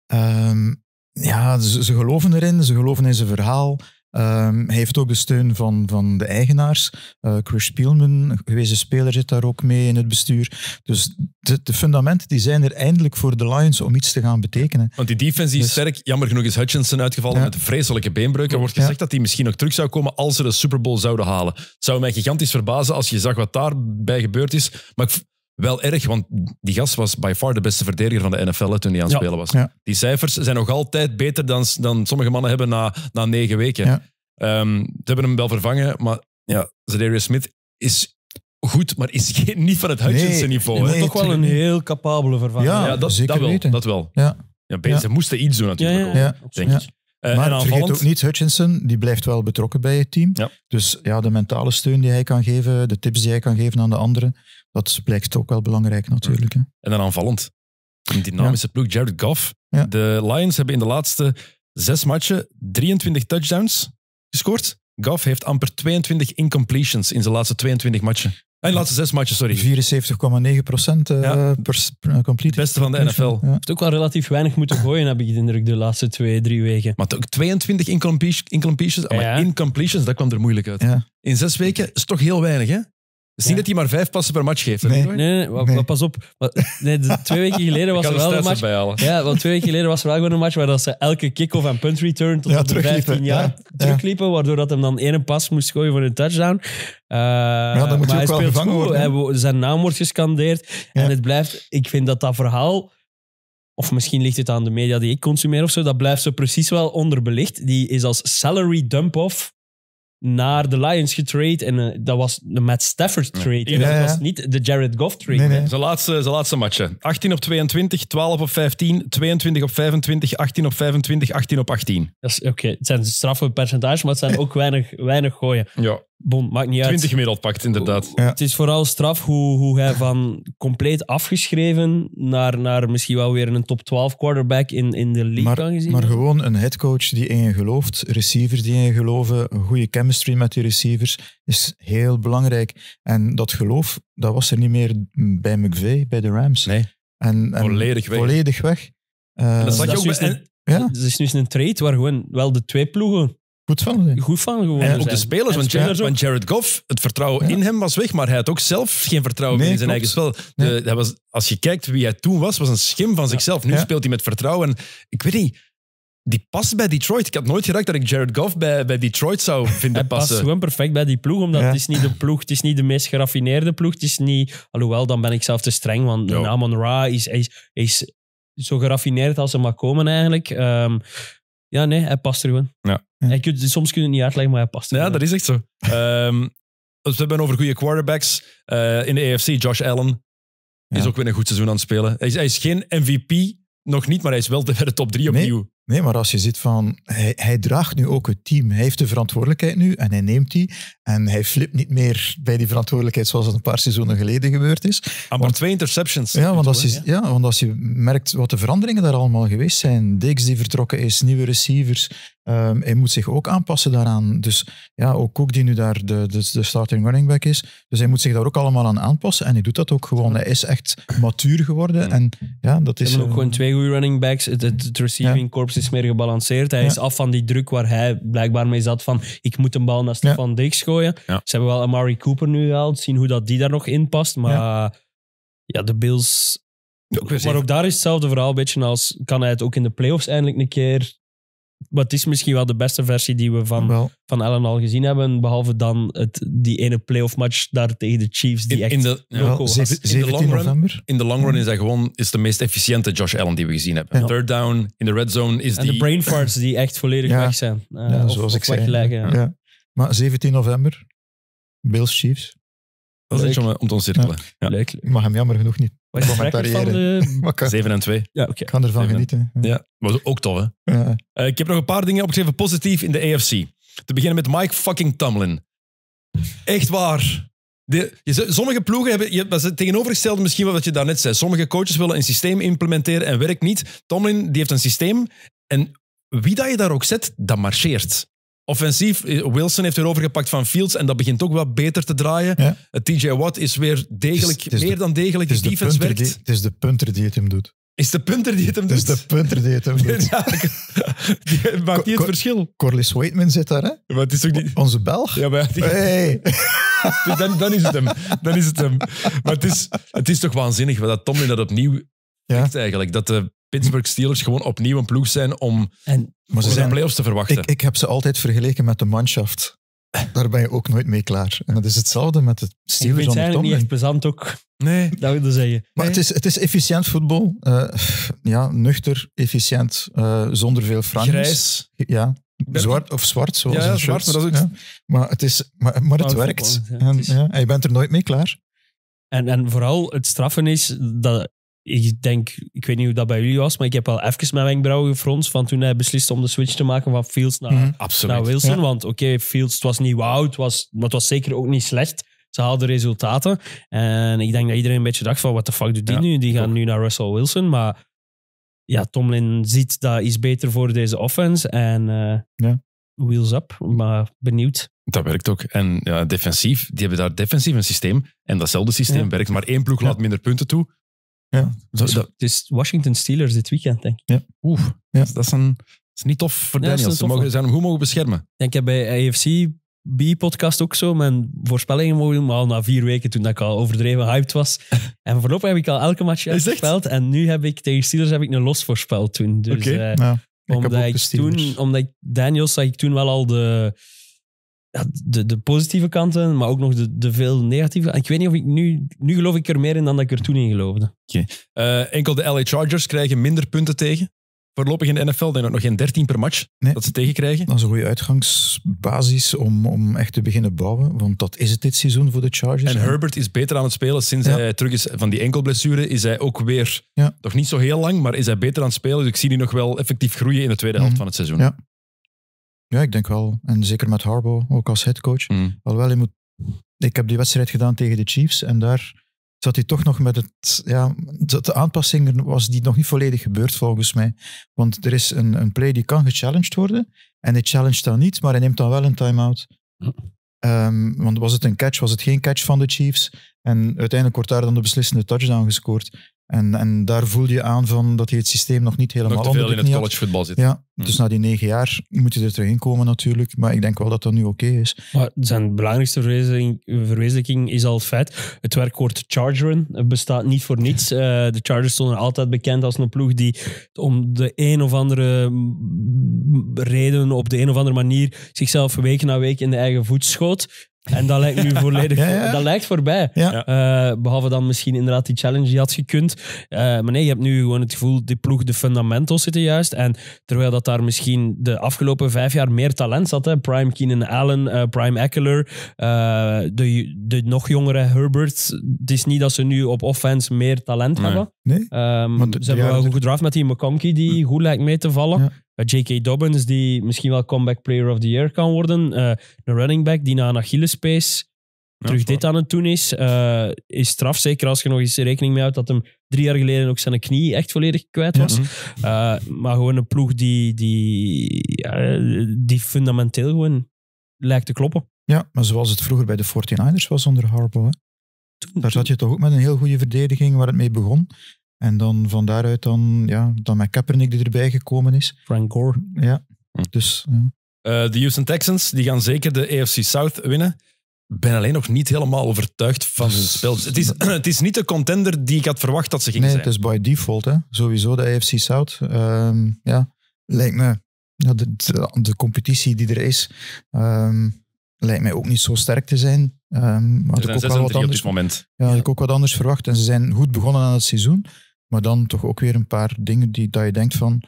um, ja ze, ze geloven erin, ze geloven in zijn verhaal. Um, hij heeft ook de steun van, van de eigenaars. Uh, Chris Spielman, een gewezen speler, zit daar ook mee in het bestuur. Dus de, de fundamenten die zijn er eindelijk voor de Lions om iets te gaan betekenen. Want die defense die is Dus- sterk. Jammer genoeg is Hutchinson uitgevallen Ja. met een vreselijke beenbreuk. Er wordt gezegd Ja. dat hij misschien nog terug zou komen als ze de Super Bowl zouden halen. Het zou mij gigantisch verbazen als je zag wat daarbij gebeurd is. Maar ik v- wel erg, want die gast was by far de beste verdediger van de N F L hè, toen hij aan het Ja. spelen was. Ja. Die cijfers zijn nog altijd beter dan, dan sommige mannen hebben na, na negen weken. Ja. Ehm, ze hebben hem wel vervangen, maar ja, Zadarius Smith is goed, maar is geen, niet van het Hutchinson Nee, niveau. nee. hè. Toch wel een heel capabele vervanger. Ja, Ja, dat, zeker dat wel. weten. Dat wel. Ja. Ja, Bezen Ja. moesten iets doen Ja, natuurlijk. ja, ook, Ja. denk Ja. ik. Uh, Maar en vergeet aanvallend, ook niet, Hutchinson die blijft wel betrokken bij het team. Ja. Dus ja, de mentale steun die hij kan geven, de tips die hij kan geven aan de anderen, dat blijkt ook wel belangrijk natuurlijk. Hè. En dan aanvallend. Een dynamische ploeg, Jared Goff. Ja. De Lions hebben in de laatste zes matchen drieëntwintig touchdowns gescoord. Goff heeft amper tweeëntwintig incompletions in zijn laatste tweeëntwintig matchen. En de laatste zes matchen, sorry. Het vierenzeventig komma negen procent uh, Ja. per uh, complete. beste van de N F L. Ja. heeft ook wel relatief weinig moeten gooien, heb ik de indruk, de laatste twee, drie weken. Maar ook tweeëntwintig incompletions. incompletions Ja. Maar incompletions, dat kwam er moeilijk uit. Ja. In zes weken is toch heel weinig, hè? Het is niet Ja. dat hij maar vijf passen per match geeft. hè, Nee. Leroy? Nee, nee, nee, wa- Nee. wa- pas op. Wa- Nee, de- twee weken geleden was Ik er kan de wel een stats match. erbij halen. Ja, want twee weken geleden was er wel gewoon een match waar dat ze elke kick-off en punt return tot Ja, op de terugliepen, vijftien jaar ja. terugliepen, waardoor dat hem dan één pas moest gooien voor een touchdown. Uh, dan moet hij maar ook hij wel speelt gevangen goed, worden, hè? hij wo- zijn naam wordt gescandeerd. Ja. En het blijft, ik vind dat dat verhaal, of misschien ligt het aan de media die ik consumeer of zo, dat blijft zo precies wel onderbelicht. Die is als salary dump-off naar de Lions getrade. En uh, dat was de Matt Stafford trade. Ja, Dat ja. was niet de Jared Goff trade. Nee, nee. Zijn laatste, zijn laatste matchen. achttien op tweeëntwintig, twaalf op vijftien, tweeëntwintig op vijfentwintig, achttien op vijfentwintig, achttien op achttien. Dat is- Oké, het zijn straffe percentages, maar het zijn ook weinig, weinig gooien. Ja, Bon, maakt niet uit. twintig gemiddeld pakt, inderdaad. Ja. Het is vooral straf hoe, hoe hij van compleet afgeschreven naar, naar misschien wel weer een top twaalf quarterback in, in de league kan Maar, gezien. maar gewoon een headcoach die in je gelooft, receivers die in je geloven, een goede chemistry met die receivers is heel belangrijk. En dat geloof, dat was er niet meer bij McVay, bij de Rams. Nee, En, en volledig weg. Volledig weg. Uh, dat zag je dat ook is bij- dus een- ja, Het is dus een trade waar gewoon wel de twee ploegen goed van zijn. goed van geworden En zijn. Ook de spelers, En want, spelers Jared, ook. want Jared Goff, het vertrouwen Ja. in hem was weg, maar hij had ook zelf geen vertrouwen Nee, meer in zijn klopt. eigen spel. De, Nee. hij was, als je kijkt wie hij toen was, was een schim van zichzelf. Nu Ja. speelt hij met vertrouwen. En ik weet niet, die past bij Detroit. Ik had nooit gedacht dat ik Jared Goff bij, bij Detroit zou vinden Hij past passen. gewoon perfect bij die ploeg, omdat Ja. het is niet de ploeg, het is niet de meest geraffineerde ploeg. Het is niet, alhoewel, dan ben ik zelf te streng, want Ja. Amon Ra is, hij is, hij is zo geraffineerd als hij mag komen eigenlijk. Ehm, ja, nee, hij past er gewoon. Ja. Hij kun, soms kun je het niet uitleggen, maar hij past er Ja, gewoon. dat is echt zo. Ehm, we hebben over goede quarterbacks. Uh, in de A F C, Josh Allen is Ja. ook weer een goed seizoen aan het spelen. Hij is, hij is geen M V P, nog niet, maar hij is wel bij de top drie Nee. opnieuw. Nee, maar als je ziet van... Hij, hij draagt nu ook het team. Hij heeft de verantwoordelijkheid nu en hij neemt die. En hij flipt niet meer bij die verantwoordelijkheid zoals het een paar seizoenen geleden gebeurd is. Maar Want, twee interceptions. ja, want als je, ja, want als je merkt wat de veranderingen daar allemaal geweest zijn. Diggs die vertrokken is, nieuwe receivers. Um, hij moet zich ook aanpassen daaraan. Dus ja, ook Cook die nu daar de, de, de starting running back is. Dus hij moet zich daar ook allemaal aan aanpassen. En hij doet dat ook gewoon. Hij is echt matuur geworden. Mm. En ja, dat is... Ze hebben ook uh, gewoon twee goede running backs. Het, het, het receiving Ja. corps is meer gebalanceerd. Hij Ja. is af van die druk waar hij blijkbaar mee zat van ik moet een bal naar Stefan Diggs gooien. Ja. Ze hebben wel Amari Cooper nu gehaald. Zien hoe dat die daar nog in past. Maar ja, ja de Bills... Ook weer Maar ook daar is hetzelfde verhaal. Een beetje als kan hij het ook in de playoffs eindelijk een keer... Maar het is misschien wel de beste versie die we van, wel, van Allen al gezien hebben. Behalve dan het, die ene playoff match daar tegen de Chiefs. Die In, echt in de, ja, loco wel, was. zeven- in de zeventien long run- november. in de long run is hij gewoon is de meest efficiënte Josh Allen die we gezien hebben. Ja. Third down, in de red zone is En die... de brain farts die echt volledig Ja. weg zijn. Uh, Ja, of, zoals of ik zei. wegleggen. Ja. Ja. Maar zeventien november, Bills Chiefs. Dat is Leuk. eentje om, om te ontcirkelen. Ja. Leuk. Ik mag hem jammer genoeg niet Wat is het record van commentariëren. de... Maar ik kan, zeven en twee. Ja, oké. ik kan ervan Zeven. genieten. Ja, was ook tof, hè? Ja. Uh, ik heb nog een paar dingen opgeschreven positief in de A F C. Te beginnen met Mike fucking Tomlin. Echt waar. De, je, z- sommige ploegen hebben... Je, dat is het tegenovergestelde misschien wat je daarnet zei. Sommige coaches willen een systeem implementeren en werkt niet. Tomlin die heeft een systeem en wie dat je daar ook zet, dat marcheert. Offensief, Wilson heeft erover gepakt van Fields en dat begint ook wat beter te draaien. Ja. T J Watt is weer degelijk, Het is de- meer dan degelijk. Het is, De de defense punter werkt. die, het is de punter die het hem doet. Is de punter die het hem Het is doet? de punter die het hem doet. Ja, die maakt niet het Ko- verschil. Corliss Waitman zit daar, hè? Maar het is ook niet... Onze Belg. Ja, maar die- Hey. dan, dan is het hem. Dan is het hem. Maar het is, het is toch waanzinnig dat Tomlin dat opnieuw Ja. zegt eigenlijk. Dat de Pittsburgh Steelers gewoon opnieuw een ploeg zijn om, En Maar ze om de zijn, playoffs te verwachten. ik, ik heb ze altijd vergeleken met de manschaft. Daar ben je ook nooit mee klaar. En dat is hetzelfde met de ik vind Steelers het onder eigenlijk niet Tomlin. echt plezant ook, nee. dat wil ik zeggen. Maar het is, het is efficiënt voetbal. Uh, ja, nuchter, efficiënt, uh, zonder veel franjes. Grijs. Ja, zwart of zwart, zoals Ja, ja, een zwart, shirt. maar dat is ook- Ja. Maar het, is, maar, maar het Maar werkt. voetbal, ja, En, het is- ja, en je bent er nooit mee klaar. En, en vooral het straffen is dat ik denk, ik weet niet hoe dat bij jullie was, maar ik heb wel even mijn wenkbrauwen gefronst van toen hij besliste om de switch te maken van Fields naar, Mhm. Absoluut. naar Wilson. Ja. Want oké, Fields, het was niet wauw, het was, maar het was zeker ook niet slecht. Ze haalden resultaten. En ik denk dat iedereen een beetje dacht van, what the fuck doet die Ja, nu? Die gaan ook. nu naar Russell Wilson. Maar ja, Tomlin ziet dat is beter voor deze offense. En eh, Ja. wheels up. Maar benieuwd. Dat werkt ook. En ja, defensief, die hebben daar defensief een systeem. En datzelfde systeem Ja. werkt. Maar één ploeg Ja. laat minder punten toe. Ja. Zo, Dus dat, het is Washington Steelers dit weekend, denk ik. oeh, Ja. dat, is een, dat is niet tof voor Ja, dat is Daniels. Ze een mogen, toffe. ze hem goed mogen beschermen. Ik heb bij A F C B-podcast ook zo mijn voorspellingen mogen doen, maar al na vier weken toen dat ik al overdreven hyped was. En voorlopig heb ik al elke match Is echt? uitgespeeld. En nu heb ik tegen Steelers heb ik een los voorspeld toen. Dus, Oké. eh, Ja, ik heb omdat, ook de ik Steelers. toen, omdat ik Daniels zag ik toen wel al de, ja, de, de positieve kanten, maar ook nog de, de veel negatieve. En ik weet niet of ik nu... Nu geloof ik er meer in dan dat ik er toen in geloofde. Uh, enkel de L A Chargers krijgen minder punten tegen. Voorlopig in de N F L denk ik nog geen dertien per match Nee. dat ze tegenkrijgen. Dat is een goede uitgangsbasis om, om echt te beginnen bouwen. Want dat is het dit seizoen voor de Chargers. En Herbert is beter aan het spelen. Sinds Ja. hij terug is van die enkelblessure is hij ook weer, Ja. nog niet zo heel lang, maar is hij beter aan het spelen. Dus ik zie die nog wel effectief groeien in de tweede helft Mhm. van het seizoen. Ja. Ja, ik denk wel. En zeker met Harbaugh, ook als headcoach. Mm. Alhoewel, je moet... Ik heb die wedstrijd gedaan tegen de Chiefs en daar zat hij toch nog met het... Ja, de de aanpassing was die nog niet volledig gebeurd volgens mij. Want er is een, een play die kan gechallenged worden en hij challenged dan niet, maar hij neemt dan wel een time-out. Um, want was het een catch, was het geen catch van de Chiefs. En uiteindelijk wordt daar dan de beslissende touchdown gescoord. En, en daar voelde je aan van dat hij het systeem nog niet helemaal Nog te onder veel de in het knie had. college voetbal zit. Ja, Mm. dus na die negen jaar moet je er terug in komen natuurlijk. Maar ik denk wel dat dat nu oké is. Maar zijn belangrijkste verwezenlijking, verwezenlijking is al het feit, het werkwoord Chargeren bestaat niet voor niets. Uh, de Chargers stonden altijd bekend als een ploeg die om de een of andere reden, op de een of andere manier, zichzelf week na week in de eigen voet schoot. En dat lijkt nu volledig Ja, ja. Dat lijkt voorbij. Ja. Uh, behalve dan misschien inderdaad die challenge die had gekund. Uh, maar nee, je hebt nu gewoon het gevoel, die ploeg, de fundamentals zitten juist. En terwijl dat daar misschien de afgelopen vijf jaar meer talent zat. Hè? Prime Keenan Allen, uh, Prime Eckler, uh, de, de nog jongere Herbert. Het is niet dat ze nu op offense meer talent Nee. hebben. Nee? Um, Maar de- ze de hebben wel jaren goed er- gedraft met die McConkey, die goed lijkt mee te vallen. Ja. J K. Dobbins, die misschien wel comeback player of the year kan worden. Uh, een running back die na een Achillespees Ja, terug voor. dit aan het doen is. Uh, is straf, zeker als je nog eens rekening mee houdt dat hem drie jaar geleden ook zijn knie echt volledig kwijt was. Ja. Uh, maar gewoon een ploeg die, die, ja, die fundamenteel gewoon lijkt te kloppen. Ja, maar zoals het vroeger bij de forty-niners was onder Harbaugh. Hè. Daar zat je toch ook met een heel goede verdediging waar het mee begon. En dan van daaruit dan, ja, dan met Kaepernick die erbij gekomen is. Frank Gore. Ja, dus... Ja. Uh, de Houston Texans die gaan zeker de A F C South winnen. Ik ben alleen nog niet helemaal overtuigd van hun spel. Het is, het is niet de contender die ik had verwacht dat ze gingen Nee, zijn. het is by default. Hè. Sowieso de A F C South. Um, ja, lijkt me... Ja, de, de, de competitie die er is, um, lijkt mij ook niet zo sterk te zijn. Um, had Er ik zijn ook zes wel en wat drie op anders, dit moment. ja, had ik ook wat anders verwacht. En ze zijn goed begonnen aan het seizoen. Maar dan toch ook weer een paar dingen die dat je denkt van...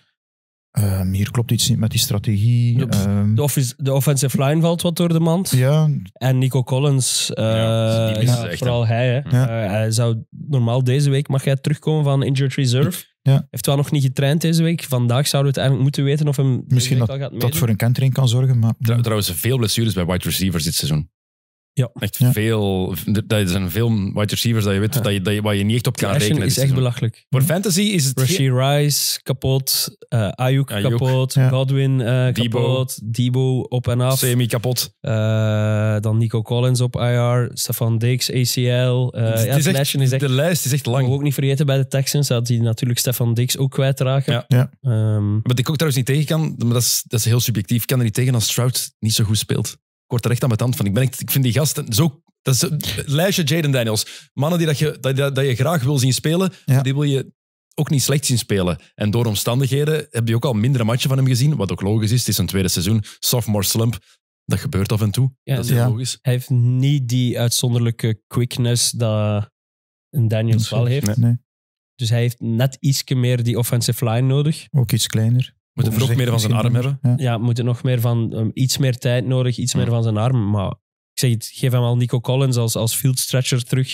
Um, hier klopt iets niet met die strategie. De, Um, de, office, de offensive line valt wat door de mand. ja, En Nico Collins, uh, Ja, die missen ja, ze echt, vooral hij. Hè. Ja. Uh, hij zou normaal deze week, mag hij terugkomen van injured reserve. Ja. Heeft wel nog niet getraind deze week. Vandaag zouden we het eigenlijk moeten weten of hem deze misschien week dat, al gaat dat meedoen. voor een kentering kan zorgen. Maar, Trouw- Trouwens, veel blessures bij wide receivers dit seizoen. Ja. Echt Ja. veel. Er zijn veel wide receivers dat je weet, Ja. dat je, dat je, waar je niet echt op kan Action rekenen. is dit echt seizoen. belachelijk. Voor fantasy is het... Rashee Rice kapot, uh, Ayuk, Ayuk. kapot, Ja. Godwin uh, Debo. kapot, Debo op en af. semi kapot. Uh, dan Nico Collins op I R, Stefan Diggs, A C L. Uh, ja, het het is echt, lijstje is echt... de lijst is echt Mogen we lang. ook niet vergeten bij de Texans dat die natuurlijk Stefan Diggs ook kwijtraken. Ja. Ja. Um, Wat ik ook trouwens niet tegen kan, maar dat is, dat is heel subjectief. Ik kan er niet tegen als Stroud niet zo goed speelt. Ik word er echt aan mijn tand van. Ik, ben echt, ik vind die gasten zo... Dat is het lijstje Jaden Daniels. Mannen die dat je, dat, dat, dat je graag wil zien spelen, Ja. die wil je ook niet slecht zien spelen. En door omstandigheden heb je ook al mindere matchen van hem gezien, wat ook logisch is. Het is een tweede seizoen. Sophomore slump. Dat gebeurt af en toe. Ja, dat is heel ja. logisch. hij heeft niet die uitzonderlijke quickness dat een Daniels wel heeft. Nee. nee, Dus hij heeft net ietsje meer die offensive line nodig. ook iets kleiner. Moet hem nog meer van zijn arm hebben. Ja. Ja, moet er nog meer van, um, iets meer tijd nodig, iets meer Hmm. van zijn arm. Maar ik zeg het, geef hem al Nico Collins als, als field stretcher terug.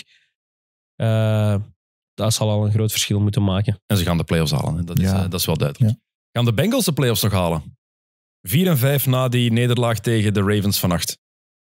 Uh, dat zal al een groot verschil moeten maken. En ze gaan de playoffs halen. Hè. Dat, is, Ja. eh, dat is wel duidelijk. Ja. Gaan de Bengals de playoffs nog halen? vier en vijf na die nederlaag tegen de Ravens vannacht.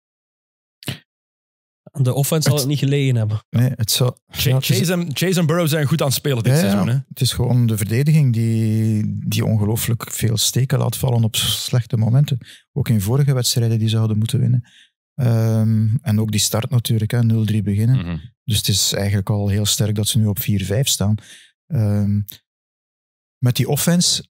Aan de offense zal het niet gelegen hebben. Nee, het zou, Ch- ja, het is- Chase, en, Chase en Burrow zijn goed aan het spelen dit Ja, ja. seizoen. Hè? Het is gewoon de verdediging die, die ongelooflijk veel steken laat vallen op slechte momenten. Ook in vorige wedstrijden die ze hadden moeten winnen. Um, en ook die start natuurlijk, hè, nul drie beginnen. Mhm. Dus het is eigenlijk al heel sterk dat ze nu op vier vijf staan. Um, met die offense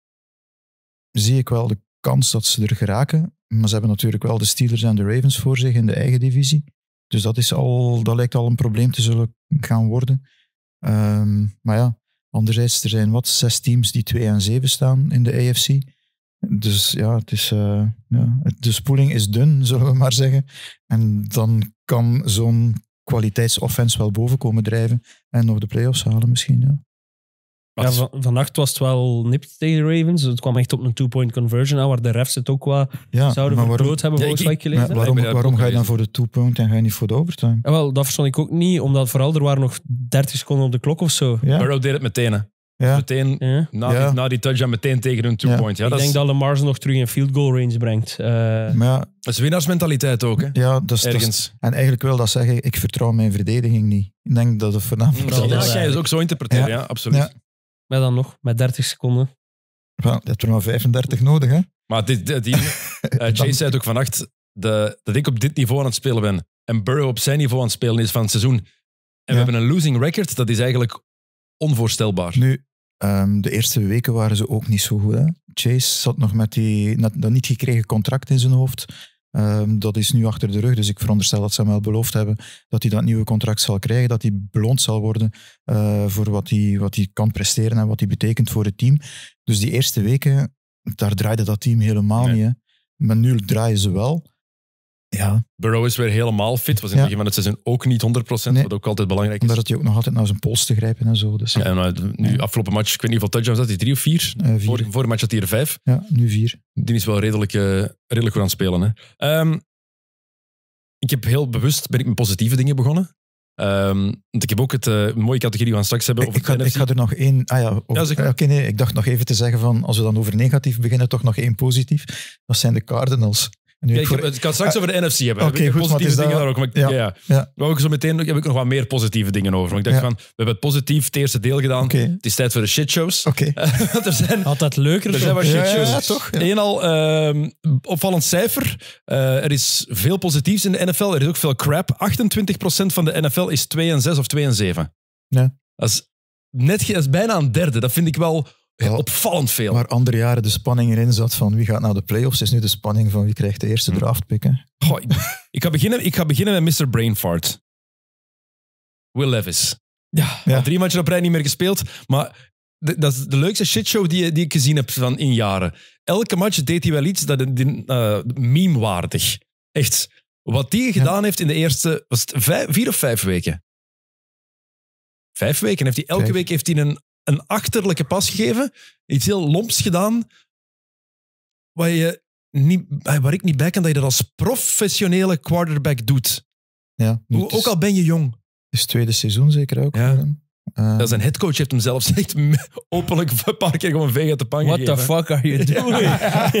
zie ik wel de kans dat ze er geraken. Maar ze hebben natuurlijk wel de Steelers en de Ravens voor zich in de eigen divisie. Dus dat, is al, dat lijkt al een probleem te zullen gaan worden. Um, maar ja, anderzijds, er zijn wat, zes teams die twee en zeven staan in de A F C. Dus ja, het is, uh, ja, de spoeling is dun, zullen we maar zeggen. En dan kan zo'n kwaliteitsoffense wel boven komen drijven en nog de playoffs halen misschien. Ja. Maar Ja, het is- van, vannacht was het wel nipt tegen de Ravens. Het kwam echt op een two-point conversion aan, waar de refs het ook wat Ja, zouden maar waarom, verkloot hebben, Ja, volgens ik- wat ik gelezen maar heb. waarom, ik ben waarom ook ga je dan gelezen. voor de two-point en ga je niet voor de overtime? Ja, wel, dat verstond ik ook niet, omdat vooral er waren nog dertig seconden op de klok of zo. Ja, Burrow deed het meteen. Hè. ja. Meteen Ja. na, Ja. die, na die touchdown meteen tegen hun two-point. Ja. ik dat, denk is, dat Lamar ze nog terug in field goal range brengt. Uh, Maar ja, dat is winnaarsmentaliteit ook. Hè. ja dat is, dat is- Ergens. en eigenlijk wil dat zeggen, ik vertrouw mijn verdediging niet. Ik denk dat het voornamelijk Ja, dat dat is dat is. ga je dus ook zo interpreteren. Ja, Ja. absoluut. Ja. maar dan nog, met dertig seconden. Ja, je hebt er maar vijfendertig nodig, hè? Maar dit, dit- die, eh, Chase zei het ook vannacht, de, dat ik op dit niveau aan het spelen ben en Burrow op zijn niveau aan het spelen is van het seizoen. En we Ja. hebben een losing record, dat is eigenlijk onvoorstelbaar. Nu, um, de eerste weken waren ze ook niet zo goed. Hè? Chase zat nog met die, net, dat niet gekregen contract in zijn hoofd. Um, dat is nu achter de rug, dus ik veronderstel dat ze hem wel beloofd hebben dat hij dat nieuwe contract zal krijgen, dat hij beloond zal worden uh, voor wat hij, wat hij kan presteren en wat hij betekent voor het team. Dus die eerste weken, daar draaide dat team helemaal Nee. niet. Hè? Maar nu draaien ze wel. Ja, Burrow is weer helemaal fit, was in het Ja. begin van het seizoen ook niet honderd procent, Nee. wat ook altijd belangrijk is. omdat hij ook nog altijd naar zijn pols te grijpen en zo. Dus, Ja, en, uh, nu, Ja. afgelopen match, ik weet niet hoeveel touchdowns had hij, drie of vier? uh, vier. Vorige, vorige match had hij er vijf. Ja, nu vier. Die is wel redelijk, uh, redelijk goed aan het spelen. Hè. Um, ik heb heel bewust ben ik met positieve dingen begonnen. Um, want ik heb ook het uh, mooie categorie die we gaan straks hebben. Over ik, ga, ik ga er nog één... Ah ja, over, ja zeg Oké, okay, nee, ik dacht nog even te zeggen van, als we dan over negatief beginnen, toch nog één positief. Dat zijn de Cardinals. En nu ja, ik, ik, voor... heb, ik kan het straks uh, over de N F C hebben. Oké, okay, goed, positieve is dingen dat... daar ook. Maar ik, ja, ja, ja. ja. Maar ook zo meteen heb ik nog wat meer positieve dingen over. Want ik dacht ja. van, we hebben het positief het eerste deel gedaan. Okay. Het is tijd voor de shitshows. Oké. Okay. er zijn altijd leuker. Er zijn wat shitshows. Ja, ja, toch? Ja. Eén al uh, opvallend cijfer. Uh, er is veel positiefs in de N F L. Er is ook veel crap. achtentwintig procent van de N F L is twee en zes of twee en zeven. Ja. Dat is, net, dat is bijna een derde. Dat vind ik wel ja, opvallend veel. Waar andere jaren de spanning erin zat van wie gaat naar de playoffs, is nu de spanning van wie krijgt de eerste draftpick. Hè? Goh, ik, ik, ga beginnen, ik ga beginnen met mister Brainfart. Will Levis. Ja. ja. Al drie matchen op rij niet meer gespeeld, maar de, dat is de leukste shitshow die, die ik gezien heb van in jaren. Elke match deed hij wel iets dat uh, meme-waardig. Echt. Wat hij gedaan ja. heeft in de eerste was het vijf, vier of vijf weken. Vijf weken. Heeft hij, elke vijf. week heeft hij een, een achterlijke pas gegeven. Iets heel lomps gedaan. Waar, je niet, waar ik niet bij kan dat je dat als professionele quarterback doet. Ja, Hoe, ook al ben je jong. Het is het tweede seizoen zeker ook. Ja. Uh, ja, zijn headcoach heeft hem zelfs echt openlijk een paar keer gewoon een veeg uit de pan What gegeven. the fuck are you doing?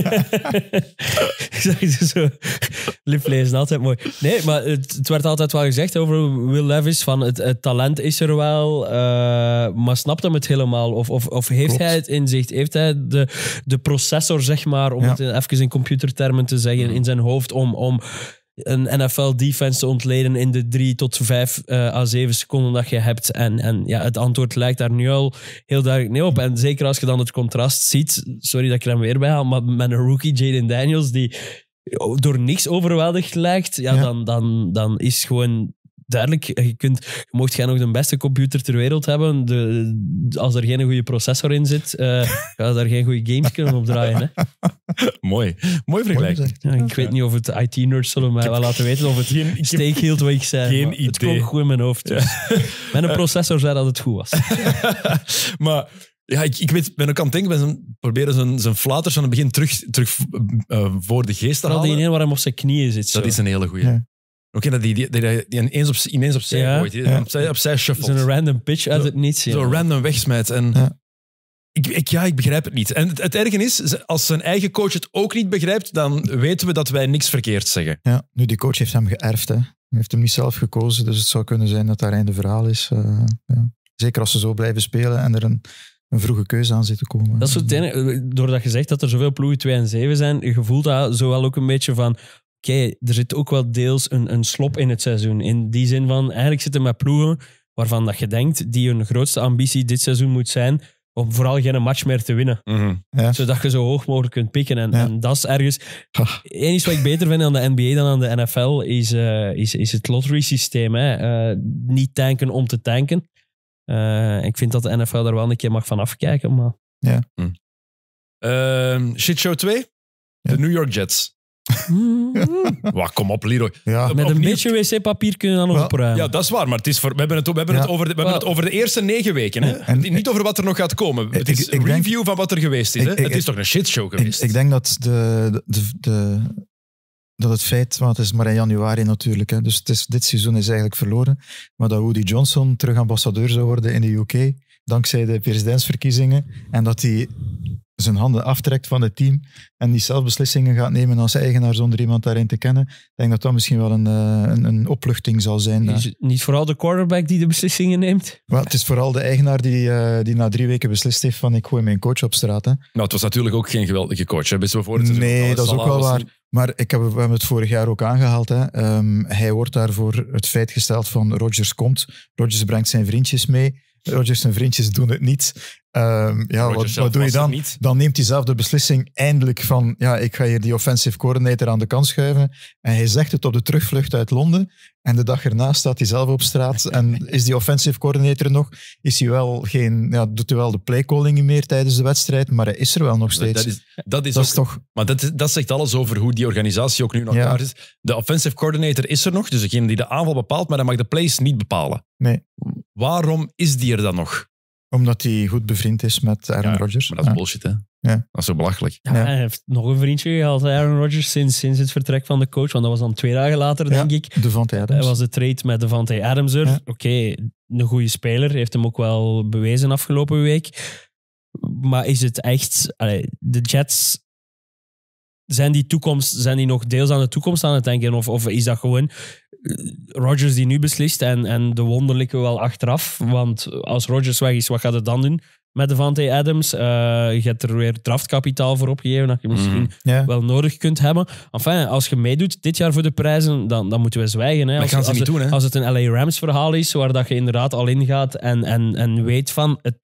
Ik zag je zo lip lezen, altijd mooi. Nee, maar het, het werd altijd wel gezegd over Will Levis, van het, het talent is er wel, uh, maar snapt hem het helemaal? Of, of, of heeft Klopt. hij het inzicht? Heeft hij de, de processor, zeg maar, om ja. het even in computertermen te zeggen, in zijn hoofd, om... om een N F L-defense te ontleden in de drie tot vijf uh, à zeven seconden dat je hebt. En, en ja, het antwoord lijkt daar nu al heel duidelijk niet op. En zeker als je dan het contrast ziet, sorry dat ik er hem weer bij haal, maar met een rookie, Jaden Daniels, die door niks overweldigd lijkt, ja, ja. Dan, dan, dan is gewoon duidelijk, je, kunt, je mocht jij nog de beste computer ter wereld hebben, de, als er geen goede processor in zit, uh, ga je daar geen goede games kunnen op draaien. Hè? Mooi. Mooi vergelijking. Ja, ik weet niet of het I T-nerds zullen mij wel laten weten of het geen steek hield wat ik zei. Geen idee. Het klonk goed in mijn hoofd. Dus. Ja. Met een processor zei dat het goed was. Maar ja, ik, ik weet, ben ook aan het denken, ben proberen zijn, zijn flaters van het begin terug, terug uh, voor de geest te halen. Die ene waar hij op zijn knieën zit. Zo. Dat is een hele goeie. Ja. Oké, dat die, die, die, die ineens, op, ineens opzij ja. gooit. Ja. Opzij, opzij shuffelt. Zo'n random pitch uit het niets. Ja. Zo random wegsmijt. En ja. Ik, ik, ja, ik begrijp het niet. En het, het erge is, als zijn eigen coach het ook niet begrijpt, dan weten we dat wij niks verkeerd zeggen. Ja, nu die coach heeft hem geërfd. Hè. Hij heeft hem niet zelf gekozen, dus het zou kunnen zijn dat daar einde verhaal is. Uh, ja. Zeker als ze zo blijven spelen en er een, een vroege keuze aan zit te komen. Dat is het enige, doordat je zegt dat er zoveel ploegen twee en zeven zijn, je voelt dat zowel ook een beetje van... Oké, okay, er zit ook wel deels een, een slop in het seizoen. In die zin van, eigenlijk zitten met ploegen waarvan dat je denkt, die hun grootste ambitie dit seizoen moet zijn, om vooral geen match meer te winnen. Mm-hmm. Ja. Zodat je zo hoog mogelijk kunt pikken. En, ja. en dat is ergens... Eén iets wat ik beter vind aan de N B A dan aan de N F L, is, uh, is, is het lottery systeem. Hè. Uh, niet tanken om te tanken. Uh, ik vind dat de N F L daar wel een keer mag van afkijken. Maar... Ja. Mm. Uh, shitshow twee? Ja. De New York Jets. Wow, kom op, Leroy. Ja. Met een beetje wc-papier kunnen we dan nog opruimen. Ja, dat is waar, maar het is voor, we hebben het, we hebben, ja. het, over de, we hebben het over de eerste negen weken. Hè? En, Niet over wat er nog gaat komen. Het is een review denk, van wat er geweest is. Hè? Ik, ik, het is toch een shitshow geweest? Ik, ik denk dat, de, de, de, dat het feit, want het is maar in januari natuurlijk, hè, dus het is, dit seizoen is eigenlijk verloren, maar dat Woody Johnson terug ambassadeur zou worden in de U K, dankzij de presidentsverkiezingen, en dat hij zijn handen aftrekt van het team en die zelf beslissingen gaat nemen als eigenaar zonder iemand daarin te kennen. Ik denk dat dat misschien wel een, een, een opluchting zal zijn. Is het niet vooral de quarterback die de beslissingen neemt? Maar het is vooral de eigenaar die, uh, die na drie weken beslist heeft van ik gooi mijn coach op straat. Hè. Nou, het was natuurlijk ook geen geweldige coach. Hè? We voor het nee, dat is ook wel waar. Maar ik heb, we hebben het vorig jaar ook aangehaald. Hè. Um, hij wordt daarvoor het feit gesteld van Rodgers komt. Rodgers brengt zijn vriendjes mee. Rodgers en vriendjes doen het niet. Um, ja, wat, wat doe je dan? Dan neemt hij zelf de beslissing eindelijk van ja, ik ga hier die offensive coordinator aan de kant schuiven. En hij zegt het op de terugvlucht uit Londen. En de dag erna staat hij zelf op straat. En is die offensive coordinator nog? Is hij wel geen, ja, doet hij wel de playcalling niet meer tijdens de wedstrijd, maar hij is er wel nog steeds. Dat is, dat is, dat ook, is toch... Maar dat, dat zegt alles over hoe die organisatie ook nu nog ja. is. De offensive coordinator is er nog, dus degene die de aanval bepaalt, maar hij mag de plays niet bepalen. Nee. Waarom is die er dan nog? Omdat hij goed bevriend is met Aaron Ja, Rodgers. Maar dat is Ja. bullshit, hè? Ja. Dat is zo belachelijk. Ja, Ja. Hij heeft nog een vriendje gehaald, Aaron Rodgers, sinds, sinds het vertrek van de coach. Want dat was dan twee dagen later, denk Ja, ik. Devontae Hij Adams. was de trade met Devontae Adams er. Ja. Oké, een goede speler. Heeft hem ook wel bewezen afgelopen week. Maar is het echt... Allee, de Jets... Zijn die, toekomst, zijn die nog deels aan de toekomst aan het denken? Of, of is dat gewoon Rodgers die nu beslist en, en de wonderlijke wel achteraf? Want als Rodgers weg is, wat gaat het dan doen met Devontae Adams? Uh, je hebt er weer draftkapitaal voor opgegeven dat je misschien Mhm. Ja. wel nodig kunt hebben. Enfin, als je meedoet dit jaar voor de prijzen, dan, dan moeten we zwijgen. Hè. Maar Als, gaan ze als niet het, doen, hè? als het een L A Rams verhaal is, waar dat je inderdaad al ingaat en, en, en weet van... Het,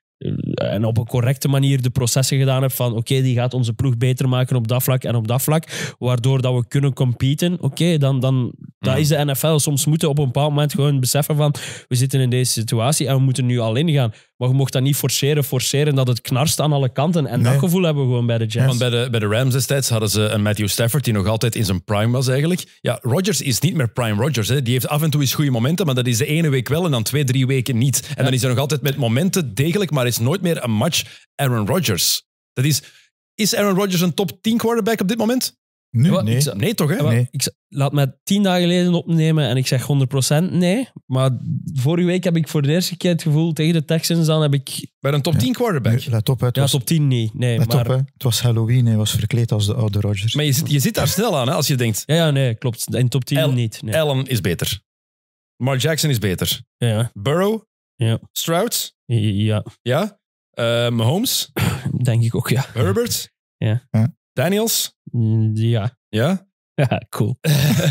en op een correcte manier de processen gedaan hebt van oké, okay, die gaat onze ploeg beter maken op dat vlak en op dat vlak, waardoor dat we kunnen competen. Oké, okay, dan, dan dat Mhm. is de N F L. Soms moeten we op een bepaald moment gewoon beseffen van we zitten in deze situatie en we moeten nu al ingaan. Maar je mocht dat niet forceren, forceren dat het knarst aan alle kanten. En Nee. dat gevoel hebben we gewoon bij de Jets. Want bij de, bij de Rams destijds hadden ze een Matthew Stafford die nog altijd in zijn prime was eigenlijk. Ja, Rodgers is niet meer prime Rodgers. Hè. Die heeft af en toe eens goede momenten, maar dat is de ene week wel en dan twee, drie weken niet. En Ja. dan is hij nog altijd met momenten degelijk, maar is nooit meer een match Aaron Rodgers. Dat is, is Aaron Rodgers een top tien quarterback op dit moment? Nu? Ja, Nee. ik zou- Nee, toch? Hè? Ja, maar Nee. ik z- laat me tien dagen geleden opnemen en ik zeg honderd procent nee. Maar vorige week heb ik voor de eerste keer het gevoel tegen de Texans, dan heb ik... Bij een top tien quarterback. Nu, let op, hè, het Ja, was, top tien niet. Nee, let maar... op, hè. Het was Halloween, hij was verkleed als de oude Rodgers. Maar je zit, je zit daar snel aan hè, als je denkt, Ja, ja, nee, klopt. In top tien El- niet. Nee. Allen is beter. Mark Jackson is beter. Ja, ja. Burrow? Ja. Stroud? Ja, Ja. Uh, Mahomes? denk ik ook, ja. Herbert? Ja. Ja. Daniels? Mm, Ja, Ja. ja cool.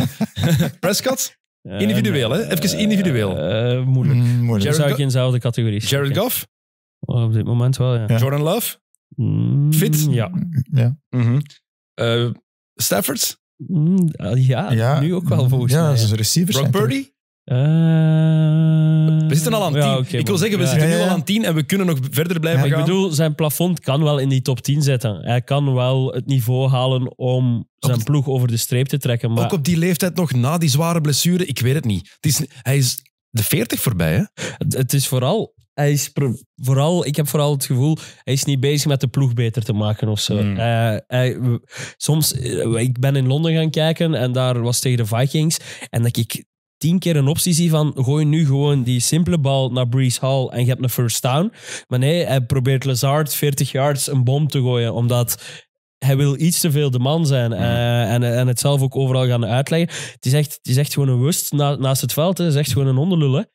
Prescott? Individueel, hè? Even individueel. Uh, moeilijk. Mm, moeilijk. Jared Zou ik Go- in dezelfde categorie Jared steken. Goff? Oh, op dit moment wel, ja. Ja. Jordan Love? Mm, Fit? Ja. Ja. Mhm. Uh, Stafford? Mm, ja, Ja. nu ook wel volgens ja, mij. dat is een receiver. Brock Purdy? Uh, We zitten al aan tien. ja, oké, ik wil maar- zeggen, we ja. zitten Ja, nu ja. al aan tien en we kunnen nog verder blijven Ik gaan. bedoel, zijn plafond kan wel in die top tien zetten. Hij kan wel het niveau halen om zijn Ook- ploeg over de streep te trekken. Maar Ook op die leeftijd nog, na die zware blessure, ik weet het niet. Het is, hij is de veertig voorbij, hè? het, het is vooral... Hij is pro- vooral, ik heb vooral het gevoel, hij is niet bezig met de ploeg beter te maken of zo. Hmm. Eh, hij- soms, eh, ik ben in Londen gaan kijken en daar was tegen de Vikings. En dat ik tien keer een optie zie van, gooi nu gewoon die simpele bal naar Breece Hall en je hebt een first down. Maar nee, hij probeert Lazard veertig yards een bom te gooien, omdat hij wil iets te veel de man zijn eh, en, en het zelf ook overal gaan uitleggen. Het is echt, het is echt gewoon een wust na, naast het veld. Hè. Het is echt gewoon een onderlul. Hè.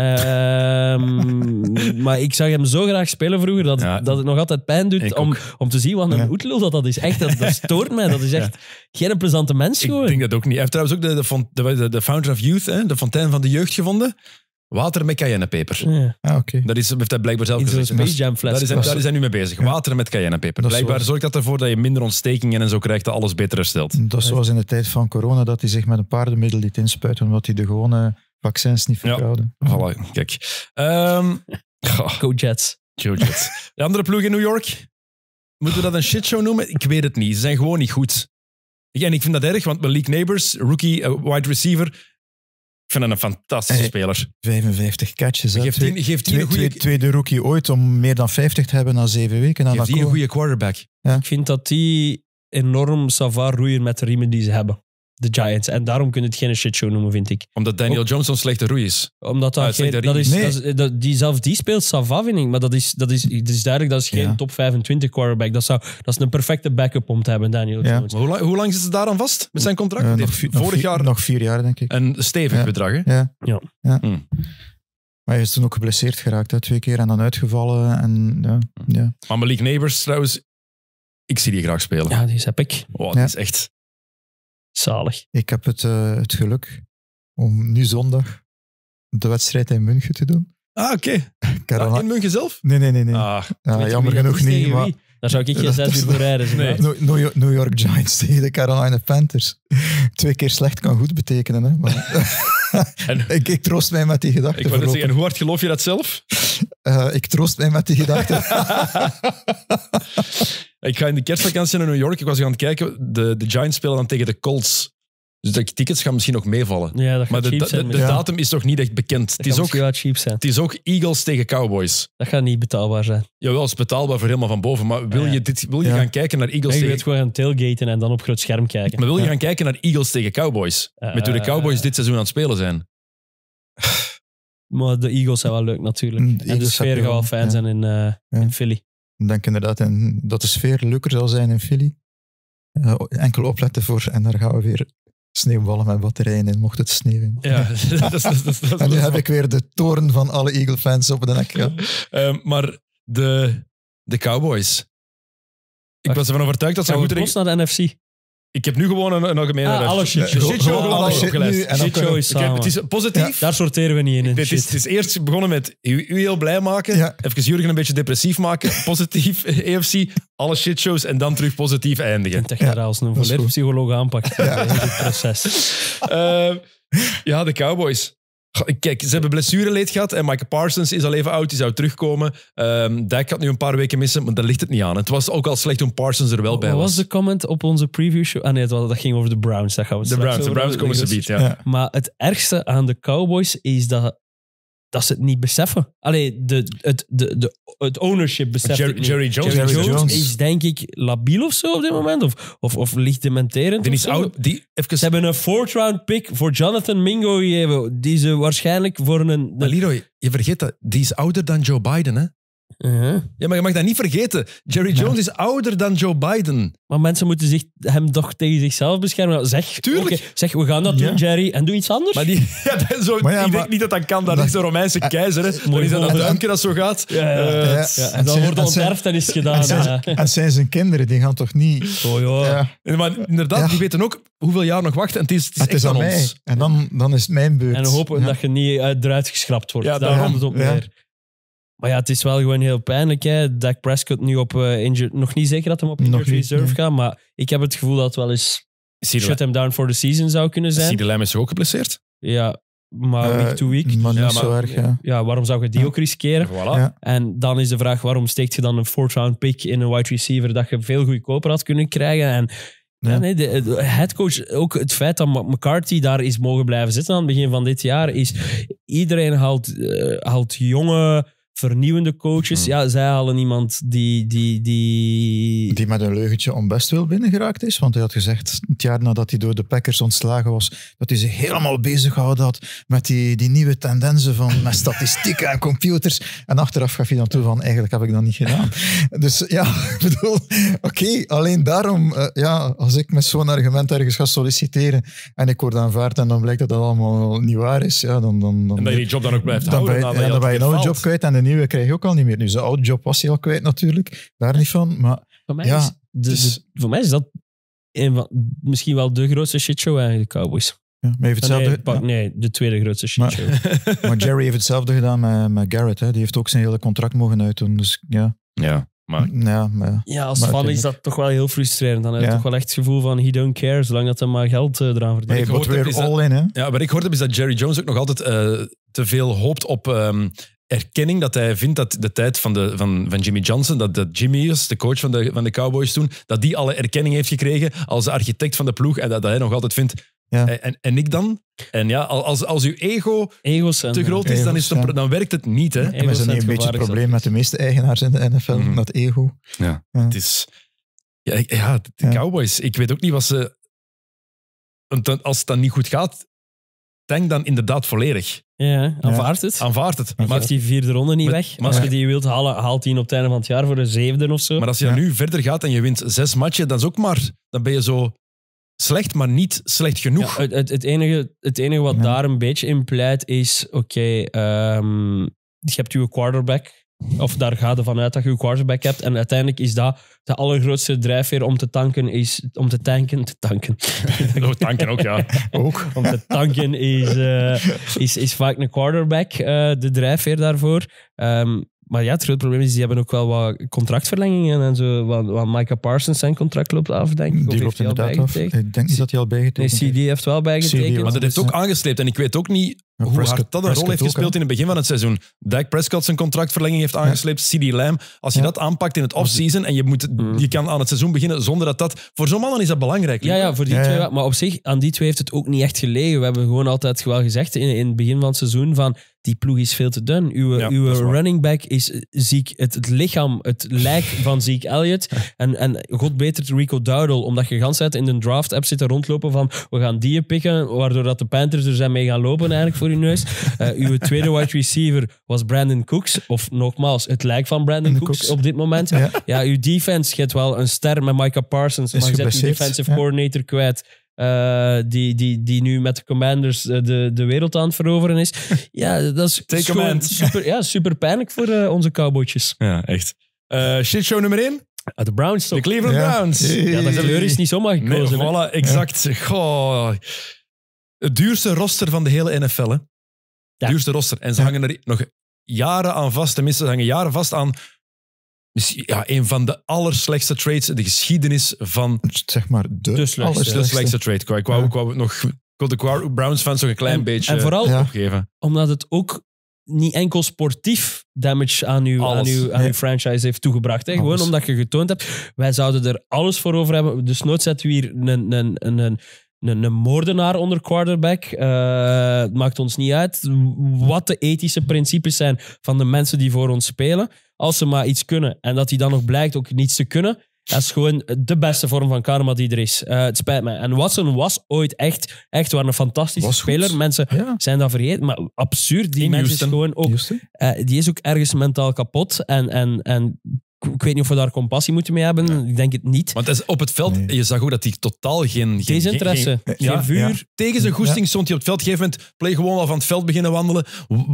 Ehm, maar ik zag hem zo graag spelen vroeger dat, Ja. dat het nog altijd pijn doet Ik om, ook. om te zien wat een Ja. oetlul dat, dat is. Echt, dat, dat stoort mij. Dat is echt geen plezante mens Ik gewoon. denk dat ook niet. Hij heeft trouwens ook de, de, font- de, de, de Fountain of Youth, hè, de fontein van de jeugd gevonden. Water met cayennepeper. Ja. Ah, oké. Dat is, heeft hij blijkbaar zelf In zo'n gezegd. Space Jam fles. Daar is, hij, Dat is- daar is hij nu mee bezig. Ja. Water met cayennepeper. Dat is Blijkbaar zoals- zorgt dat ervoor dat je minder ontstekingen en zo krijgt, dat alles beter herstelt. Dat is zoals in de tijd van corona, dat hij zich met een paardenmiddel liet inspuiten, omdat hij de gewone vaccins niet Ja. vertrouwde. Voilà, kijk. Ehm goh, Go Jets. Joe Jets. De andere ploeg in New York, moeten we dat een shitshow noemen? Ik weet het niet. Ze zijn gewoon niet goed. Ja, en ik vind dat erg, want Malik Neighbors, rookie uh, wide receiver, ik vind dat een fantastische Hey. speler. vijfenvijftig catches. hè. Geeft Twee- die, geeft die twee- een goede, twee- Tweede rookie ooit om meer dan vijftig te hebben na zeven weken. aan geeft die een Nakua. goede quarterback. Ik vind dat die enorm savar roeien met de riemen die ze hebben. De Giants. En daarom kun je het geen shitshow noemen, vind ik. Omdat Daniel Jones zo'n slechte roei is. Omdat dat, Ah, het geen, zegt dat er is, niet. dat is- dat- die, zelf die speelt Sava, vind ik. Maar dat is, dat is, het is duidelijk, dat is geen Ja. top vijfentwintig quarterback. Dat, zou, dat is een perfecte backup om te hebben, Daniel Ja. Jones. Maar hoe, lang, hoe lang zit ze daaraan vast met zijn contract? Eh, Die nog, heeft vier, nog vorig vier- jaar nog vier jaar, denk ik. een stevig Ja. bedrag. Hè? Ja. Ja. ja. Hmm. Maar hij is toen ook geblesseerd geraakt, hè, twee keer en dan uitgevallen. En, ja, ja. Maar Malik Neighbors trouwens, ik zie die graag spelen. Ja, die heb ik. Oh, dat Ja. is echt... Zalig. Ik heb het, eh, het geluk om nu zondag de wedstrijd in München te doen. Ah, oké. Ja, Carolina- in München zelf? Nee, nee, nee. nee. Ah, Ja, Weet je jammer wie dat genoeg is niet. tegen Maar wie? Daar zou ik geen Dat- zes dat- uur voor rijden. zeg Nee. maar. New, New York, New York Giants tegen de Carolina Panthers. Twee keer slecht kan goed betekenen. Hè? Maar En- ik, ik troost mij met die gedachte. ik wou net voorlopig. zeggen, en hoe hard geloof je dat zelf? Eh, ik troost mij met die gedachte. Ik ga in de kerstvakantie naar New York. Ik was gaan kijken. De, de Giants spelen dan tegen de Colts Dus de tickets gaan misschien nog meevallen. Ja, dat Maar gaat de, cheap de, zijn. de Dat datum is nog niet echt bekend. Het is, gaat ook, misschien wel cheap zijn. het is ook Eagles tegen Cowboys. Dat gaat niet betaalbaar zijn. Jawel, het is betaalbaar voor helemaal van boven. Maar wil Ja. je, dit, wil je Ja. gaan kijken naar Eagles Ja, je tegen... wilt gewoon gaan tailgaten en dan op groot scherm kijken. Maar wil je Ja. gaan kijken naar Eagles tegen Cowboys? Uh, Met hoe de Cowboys dit seizoen aan het spelen zijn. Maar de Eagles zijn wel leuk natuurlijk. De En de Eagles sfeer heb je gaat wel wel, fijn ja. zijn in, uh, Ja. in Philly. Ik denk inderdaad en dat de sfeer leuker zal zijn in Philly. Uh, enkel opletten voor, en daar gaan we weer sneeuwballen met batterijen in, mocht het sneeuwen. Ja, dat is, dat is, dat is, dat En nu is- heb ik weer de toren van alle Eagle-fans op de nek gehad. Ehm, maar de, de Cowboys. Ik Wacht. was ervan overtuigd dat ze Gaan we goed... los naar de N F C? Ik heb nu gewoon een, een algemene... Ah, alle shit. shit show Gewoon gewoon alle alles shit opgelijst. nu en dan Shit kunnen show we- is Ik heb- samen. het is positief. Daar sorteren we niet in. Dit is, shit. het is eerst begonnen met u, u heel blij maken, Ja. even Jurgen een beetje depressief maken, positief E F C, alle shitshows en dan terug positief Ik eindigen. denk dat je Ja, daar als een dat is volledig goed. psycholoog aanpakt. Ja. In dit proces. Uh, ja, de Cowboys. Goh, Kijk, ze hebben blessureleed gehad en Micah Parsons is al even oud, die zou terugkomen. Um, Dak gaat nu een paar weken missen, maar daar ligt het niet aan. Het was ook al slecht toen Parsons er wel bij Wat was. was de comment op onze preview show? Ah nee, het was- dat ging over de Browns. Dat gaan we De straks Browns, de over Browns komen hebben. ze bieden, ja. Ja. Maar het ergste aan de Cowboys is dat, dat ze het niet beseffen. Allee, de, het, de, de, het ownership beseft Jerry, het niet. Jerry Jones, Jerry Jones, Jones. is denk ik labiel of zo op dit moment. Of, of, of licht dementerend. die of is zo. oud. Die, even, Ze hebben een fourth round pick voor Jonathan Mingo gegeven. Die ze waarschijnlijk voor een... maar Leroy, je vergeet dat. Die is ouder dan Joe Biden, hè? Uh-huh. Ja, maar je mag dat niet vergeten. Jerry Ja. Jones is ouder dan Joe Biden. Maar mensen moeten zich, hem toch tegen zichzelf beschermen. Zeg, Tuurlijk. oké, zeg, we gaan dat Ja. doen, Jerry. En doe iets anders. Maar die, ja, dat is zo, Maar ja, ik denk maar- niet dat dat kan. Dat dat- is de Romeinse keizer. Hè. Dan Mooi is dat een voorbeeld. duimpje dat zo gaat. Ja, ja. Eh, Ja. Ja, en En dan zijn- wordt en zijn- ontwerfd en is het gedaan. En zijn, Ja. en zijn zijn kinderen, die gaan toch niet... Oh, ja. Ja, Maar inderdaad, Ja. die weten ook hoeveel jaar nog wachten. En het is, het is, het echt is aan aan mij. ons. En dan, dan is het mijn beurt. En hopen Ja. dat je niet uit, eruit geschrapt wordt. Ja, Daar daarom. komt het op Ja. neer. Maar ja, het is wel gewoon heel pijnlijk. Hè. Dak Prescott nu op uh, injured... Nog niet zeker dat hem op Nog injured niet, reserve nee. gaat, maar ik heb het gevoel dat het wel eens shut Siedele him down for the season zou kunnen zijn. Lijm is ook geblesseerd. Ja, maar Eh, week to week. Maar niet Ja, zo maar- erg, ja. Ja, waarom zou je die Ja. ook riskeren? Voilà. Ja. En dan is de vraag, waarom steekt je dan een fourth round pick in een wide receiver dat je veel goedkoper had kunnen krijgen? En ja. Ja. nee, de, de headcoach, ook het feit dat McCarthy daar is mogen blijven zitten aan het begin van dit jaar, is iedereen haalt, uh, haalt jonge, vernieuwende coaches. Hmm. Ja, zij halen iemand die... die, die... Die met een leugentje om best wel binnengeraakt is. Want hij had gezegd, het jaar nadat hij door de Packers ontslagen was, dat hij zich helemaal bezig gehouden had met die, die nieuwe tendensen van met statistieken en computers. En achteraf gaf hij dan toe van, eigenlijk heb ik dat niet gedaan. Dus ja, ik bedoel, oké, alleen daarom, uh, ja, als ik met zo'n argument ergens ga solliciteren en ik word aanvaard en dan blijkt dat dat allemaal niet waar is, ja, dan... dan, dan En dat je die job dan ook blijft dan houden. ben je, nadat ja, je dan ben je had een oude gefaald. job kwijt en de nieuwe krijg je ook al niet meer. Nu, zijn oude job was hij al kwijt natuurlijk, daar niet van, maar Voor mij, ja, is, de, dus- de- voor mij is dat een van, misschien wel de grootste shitshow eigenlijk, de Cowboys. ja, maar hij heeft Nee, hetzelfde... pak- nee, de tweede grootste Maar- shitshow. Maar Jerry heeft hetzelfde gedaan met, met Garrett. Hè. Die heeft ook zijn hele contract mogen uitdoen. Dus ja, Ja, maar ja, maar, Ja, als Maar fan is uiteindelijk- dat toch wel heel frustrerend. Dan heb je Ja. toch wel echt het gevoel van he don't care, zolang dat hij maar geld uh, eraan verdient. hij ik wordt gehoord heb weer is dat- all in. Hè. ja, wat ik gehoord heb is dat Jerry Jones ook nog altijd eh, te veel hoopt op ehm, erkenning. Dat hij vindt dat de tijd van, de, van, van Jimmy Johnson, dat, dat Jimmy is, de coach van de, van de Cowboys toen, dat die alle erkenning heeft gekregen als de architect van de ploeg en dat, dat hij nog altijd vindt. Ja. En, en, en ik dan? En ja, als, als uw ego Ego's zijn te groot is, dan, is het een Ego's, pro- dan werkt het niet. Hè? Ja. En Ego's dat is zijn een beetje het gevaarlijk probleem zelfs. met de meeste eigenaars in de N F L. Mhm. Dat ego. Ja, Ja. het is... Ja, ik- ja de Ja. Cowboys, ik weet ook niet wat ze... Want dan- als het dan niet goed gaat, tank dan inderdaad volledig. Ja, aanvaard het. Aanvaard het. Je Maar, maakt die vierde ronde niet Maar- weg. maar- Als je die wilt halen, haalt hij hem op het einde van het jaar voor een zevende of zo. maar als je dan Ja. nu verder gaat en je wint zes matchen, dan is ook maar... Dan ben je zo slecht, maar niet slecht genoeg. Ja, het, het, het, enige, het enige wat Ja. daar een beetje in pleit is, oké, ehm, je hebt je quarterback, of daar gaat ervan uit dat je je quarterback hebt, en uiteindelijk is dat de allergrootste drijfveer om te tanken, is om te tanken, te tanken. Oh, tanken ook, ja. Ook. om te tanken is, eh, is, is vaak een quarterback eh, de drijfveer daarvoor. Ehm, maar ja, het grote probleem is, die hebben ook wel wat contractverlengingen en zo. Want, want Micah Parsons zijn contract loopt af, denk ik. Of Die heeft loopt hij al inderdaad af. bijgetekend? Ik denk niet dat hij al Nee, bijgetekend C D heeft wel bijgetekend. C D Maar dat heeft ook aangesleept. En ik weet ook niet Ja, hoe Prescott- hard dat een rol Prescott heeft ook, gespeeld hè. in het begin van het seizoen. Dak Prescott zijn contractverlenging heeft aangesleept, C D Lamb. Als je Ja. dat aanpakt in het offseason en je, moet, je kan aan het seizoen beginnen zonder dat dat... Voor zo'n mannen is dat belangrijk. Ja, ja, voor die Ja, ja. twee. wel. Maar op zich, aan die twee heeft het ook niet echt gelegen. We hebben gewoon altijd wel gezegd in, in het begin van het seizoen van die ploeg is veel te dun. Uw, Ja, uw dat is waar. running back is ziek. Het, het lichaam, het lijk van Zeke Elliott. En, en god beter Rico Dowdle, omdat je de hele tijd in de draft-app zit te rondlopen van we gaan die pikken, waardoor dat de Panthers er zijn mee gaan lopen eigenlijk voor je neus. Uh, uw tweede wide receiver was Brandon Cooks. Of nogmaals, het lijk van Brandon De Cooks, Cooks. op dit moment. Ja. Ja, uw defense, je hebt wel een ster met Micah Parsons, Is maar je zet je geblesseerd, defensive ja. coordinator kwijt. Uh, die, die, die nu met de Commanders uh, de, de wereld aan het veroveren is. Ja, dat is Take a gewoon man. super, ja, super pijnlijk voor uh, onze cowboytjes. Ja, echt. Uh, shitshow nummer één? Uh, de Browns De toch? Cleveland Ja. Browns. Hey. Ja, dat kleur is niet zomaar Nee, gekozen. hè. voilà, exact. Goh. Het duurste roster van de hele N F L. Hè? Ja. Duurste roster. En ze Ja. hangen er nog jaren aan vast. Tenminste, ze hangen jaren vast aan dus, ja, een van de allerslechtste trades in de geschiedenis van Zeg maar de, De slechtste. allerslechtste. de slechtste trade. Ik wou, ik wou, Ja. ik wou nog ik wilde de Browns fans nog een klein En- beetje en vooral- Ja. opgeven. Omdat het ook niet enkel sportief damage aan uw, aan Alles. uw, aan Nee. uw franchise heeft toegebracht. Hè. Gewoon Alles. omdat je getoond hebt, wij zouden er alles voor over hebben. Dus nooit zetten we hier een, een, een, een, een, een moordenaar onder quarterback. Uh, het maakt ons niet uit wat de ethische principes zijn van de mensen die voor ons spelen. Als ze maar iets kunnen en dat die dan nog blijkt ook niets te kunnen, dat is gewoon de beste vorm van karma die er is. Uh, het spijt me. En Watson was ooit echt, echt wel een fantastische Was goed. speler. Mensen Ja. zijn dat vergeten, maar absurd. Die In mens is Houston. gewoon ook... Houston. Uh, die is ook ergens mentaal kapot. En, en, en ik weet niet of we daar compassie moeten mee hebben. Ik denk het niet. Want het is op het veld, Nee. je zag ook dat hij totaal geen... geen Desinteresse. geen- Geen ja, vuur. ja. Tegen zijn goesting stond hij op het veld. Op een gegeven moment play gewoon al van het veld beginnen wandelen.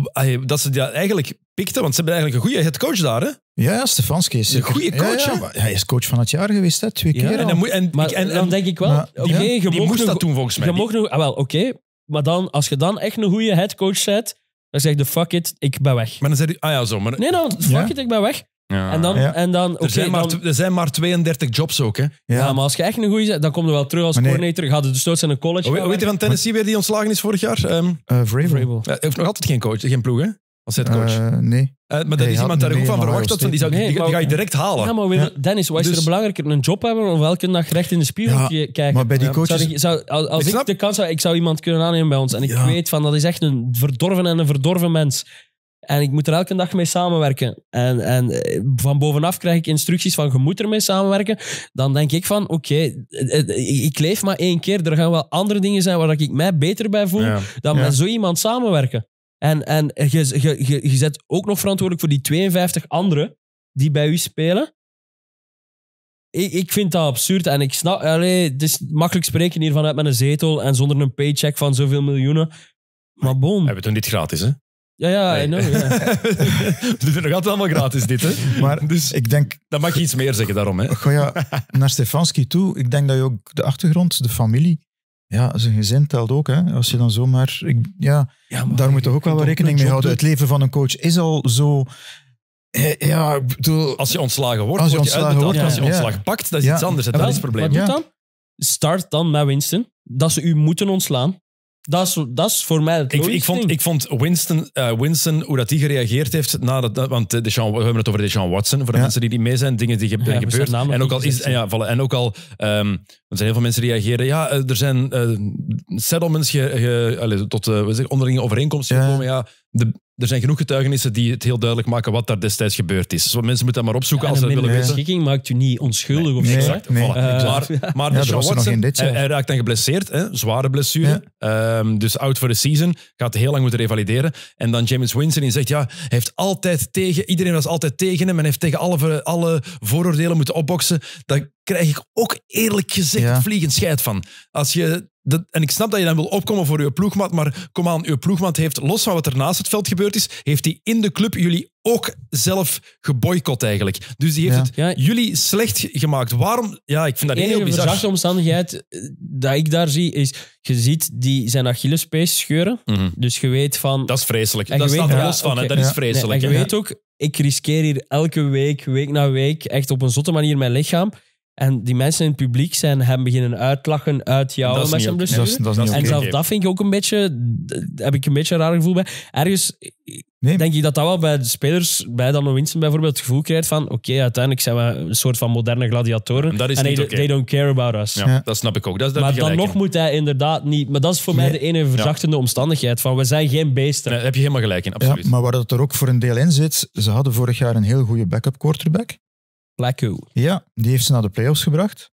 Dat ze dat eigenlijk pikten, want ze hebben eigenlijk een goede headcoach daar. Hè? Ja, ja, Stefanski is Een goede coach, Ja, ja, ja. maar hij is coach van het jaar geweest, hè, twee Ja, keer En, al. dan moet, en, Maar en, en, dan denk ik wel, maar- oké, ja, je die mocht moest nog- dat doen volgens mij. Je Die- mocht nog... Ah, wel, oké. Maar dan, als je dan echt een goede headcoach bent, dan zeg je fuck it, ik ben weg. Maar dan zei hij, ah ja, zo. Maar, Nee, nou, fuck Ja. it, ik ben weg. ja. En dan... Ja. En dan oké, er, zijn maar, dan- tw- er zijn maar tweeëndertig jobs ook. Hè. ja. ja, maar als je echt een goede bent, dan kom je wel terug als Maar nee. coördinator. Gaat het dus nooit aan een college Hoe gaan weet je van Tennessee weer die ontslagen is vorig jaar? Um, uh, Vrabel. Vrabel. hij heeft nog altijd geen coach, geen ploeg, hè? Als headcoach. Uh, nee. Uh, maar dat hij is had iemand daar een ook van mee verwacht van dat van, die, zou, Nee, die, die maar- ga je direct halen. Ja, maar Ja. Dennis, wat is Dus- er belangrijker? Een job hebben of elke dag recht in de spiegel Ja, k- kijken? maar bij die Ja. coaches- Zou ik, zou, als als Ik ik, snap- de kans zou, ik zou iemand kunnen aannemen bij ons. En ik Ja. weet van, dat is echt een verdorven en een verdorven mens. En ik moet er elke dag mee samenwerken. En, en eh, van bovenaf krijg ik instructies van, je moet ermee samenwerken. Dan denk ik van, oké, eh, eh, ik leef maar één keer. Er gaan wel andere dingen zijn waar ik mij beter bij voel Ja. dan Ja. met zo iemand samenwerken. En, en je, je, je, je zet ook nog verantwoordelijk voor die tweeënvijftig anderen die bij u spelen. Ik, ik vind dat absurd en ik snap... Allee, het is makkelijk spreken hier vanuit met een zetel en zonder een paycheck van zoveel miljoenen. Maar bon. We doen dit gratis, hè? Ja, ja, I know, ja. We doen het nog altijd allemaal gratis, dit, hè? Maar Dus ik denk, dan mag je iets meer zeggen daarom, hè? ga ja, naar Stefanski toe, ik denk dat je ook de achtergrond, de familie, ja, zijn gezin telt ook. Hè. Als je dan zomaar... Ik, ja, Ja, maar daar moet je toch ook wel kunt wat rekening een mee job houden. doen. Het leven van een coach is al zo... eh, Ja, ik bedoel... Als je ontslagen wordt, Als je word je ontslagen uitbetaald. wordt, Als je ja. ontslag pakt, dat is Ja. iets anders. hè. Ja, Dat wel, is het probleem. Wat doet Ja. dan? Start dan met Winston. Dat ze u moeten ontslaan. Dat is, dat is voor mij het Ik, ik, logischste vond, ding. ik vond Winston, uh, Winston, hoe dat hij gereageerd heeft, nadat, dat- want uh, Deshaun, we hebben het over Deshaun Watson, voor de Ja. mensen die niet mee zijn, dingen die ge- Ja, we zijn gebeurd. naam nog En ook niet al, is, gezegd, en ja, voilà, en ook al um, er zijn heel veel mensen die reageren, ja, uh, er zijn uh, settlements ge, ge, allez, tot uh, we zeggen, onderlinge overeenkomsten Ja. gekomen. Ja, de, er zijn genoeg getuigenissen die het heel duidelijk maken wat daar destijds gebeurd is. Zo, mensen moeten dat maar opzoeken En als ze een dat willen minder weten. beschikking maakt u niet onschuldig of Nee, zo. Exact, nee. voilà. Eh, maar maar Ja, Deshaun dat was er nog Watson, in dit hij, jaar. hij raakt dan geblesseerd, hè, zware blessure. Ehm, dus out for the season. Gaat heel lang moeten revalideren. En dan Jameis Winston die zegt, ja, hij heeft altijd tegen, iedereen was altijd tegen hem en heeft tegen alle, alle vooroordelen moeten opboksen. Daar krijg ik ook eerlijk gezegd Ja. vliegend scheid van. Als je... Dat, en ik snap dat je dan wil opkomen voor uw ploegmaat, maar kom aan, uw ploegmaat heeft, los van wat er naast het veld gebeurd is, heeft hij in de club jullie ook zelf geboycott eigenlijk. Dus die heeft Ja. het Ja. jullie slecht gemaakt. Waarom? Ja, ik vind dat De heel enige bizar. verzachte omstandigheid eh, dat ik daar zie, is je ziet die zijn Achillespees scheuren. Mhm. Dus je weet van... Dat is vreselijk. En Dat je staat weet- er ja, los van. hè. oké. Dat is Ja. vreselijk. Nee, en je hè. weet ook, ik riskeer hier elke week, week na week, echt op een zotte manier mijn lichaam. En die mensen in het publiek zijn hem beginnen uitlachen, uitjouwen met zijn blessure. Dat is, dat is niet En oké. zelfs dat vind ik ook een beetje, daar heb ik een beetje een raar gevoel bij. Ergens Nee. denk ik dat dat wel bij de spelers, bij Dan Winston bijvoorbeeld, het gevoel krijgt van oké, okay, uiteindelijk zijn we een soort van moderne gladiatoren. En dat is en niet they, oké. they don't care about us. Ja, Ja. dat snap ik ook. Dat, dat Maar heb je dan gelijk nog in. moet hij inderdaad niet... Maar dat is voor mij Nee. de enige verzachtende omstandigheid. Van we zijn geen beesten. Nee, daar heb je helemaal gelijk in, absoluut. Ja, maar waar dat er ook voor een deel in zit, ze hadden vorig jaar een heel goede backup quarterback. Flacco. Ja, die heeft ze naar de playoffs gebracht.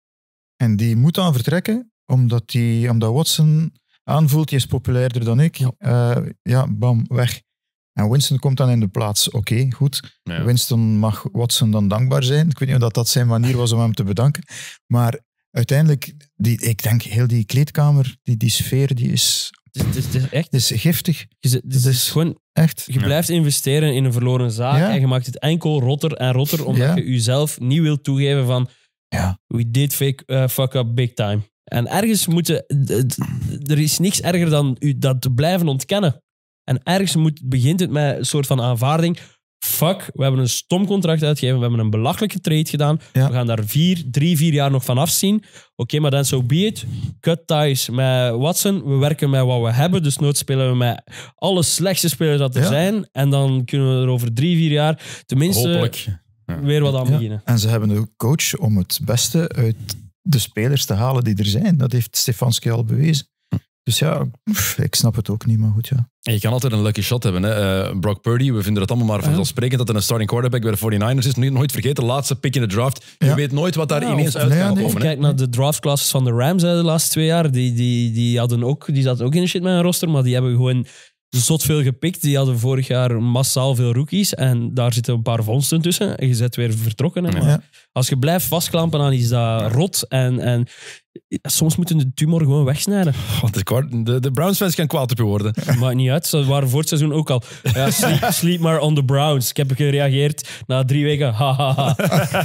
En die moet dan vertrekken, omdat, die, omdat Watson aanvoelt, die is populairder dan ik. Ja. Uh, ja, bam, weg. En Winston komt dan in de plaats. Oké, okay, goed. Ja. Winston mag Watson dan dankbaar zijn. Ik weet niet of dat, dat zijn manier was om hem te bedanken. Maar uiteindelijk, die, ik denk heel die kleedkamer, die, die sfeer, die is, Het is, het is, het is echt... die is giftig. Je, zit- het Het is is gewoon, Echt. je blijft investeren in een verloren zaak Ja. en je maakt het enkel rotter en rotter omdat Ja. je jezelf niet wilt toegeven van Ja. we did fake, uh, fuck up big time. En ergens moeten... d- d- Er is niks erger dan u dat te blijven ontkennen. En ergens moet, begint het met een soort van aanvaarding. Fuck, we hebben een stom contract uitgegeven, we hebben een belachelijke trade gedaan. Ja. We gaan daar vier, drie, vier jaar nog van afzien. Oké, okay, maar dan so be it. Cut ties met Watson. We werken met wat we hebben. Dus nooit spelen we met alle slechtste spelers dat er Ja. zijn. En dan kunnen we er over drie, vier jaar tenminste Hopelijk. weer wat aan Ja. beginnen. En ze hebben een coach om het beste uit de spelers te halen die er zijn. Dat heeft Stefanski al bewezen. Dus ja, pff, ik snap het ook niet, maar goed, ja. En je kan altijd een lucky shot hebben. Hè. Uh, Brock Purdy, we vinden het allemaal maar vanzelfsprekend dat er een starting quarterback bij de forty-niners is. Nooit vergeten, laatste pick in de draft. Je Ja. weet nooit wat daar Ja, ineens of- uit nee, gaat nee, komen. Of hè. kijk naar de draftclasses van de Rams hè, de laatste twee jaar. Die, die, die, hadden ook, die zaten ook in de shit met een roster, maar die hebben gewoon zot veel gepikt. Die hadden vorig jaar massaal veel rookies en daar zitten een paar vondsten tussen. En je bent weer vertrokken. Hè, maar Ja. Als je blijft vastklampen aan iets dat rot en, en soms moeten de tumor gewoon wegsnijden. Want de, kwart- de, de Browns-fans kan kwaad op je worden. Maakt niet uit. Ze waren voor het seizoen ook al. Ja, sleep, sleep maar on the Browns. Ik heb gereageerd na drie weken. Ha, ha, ha.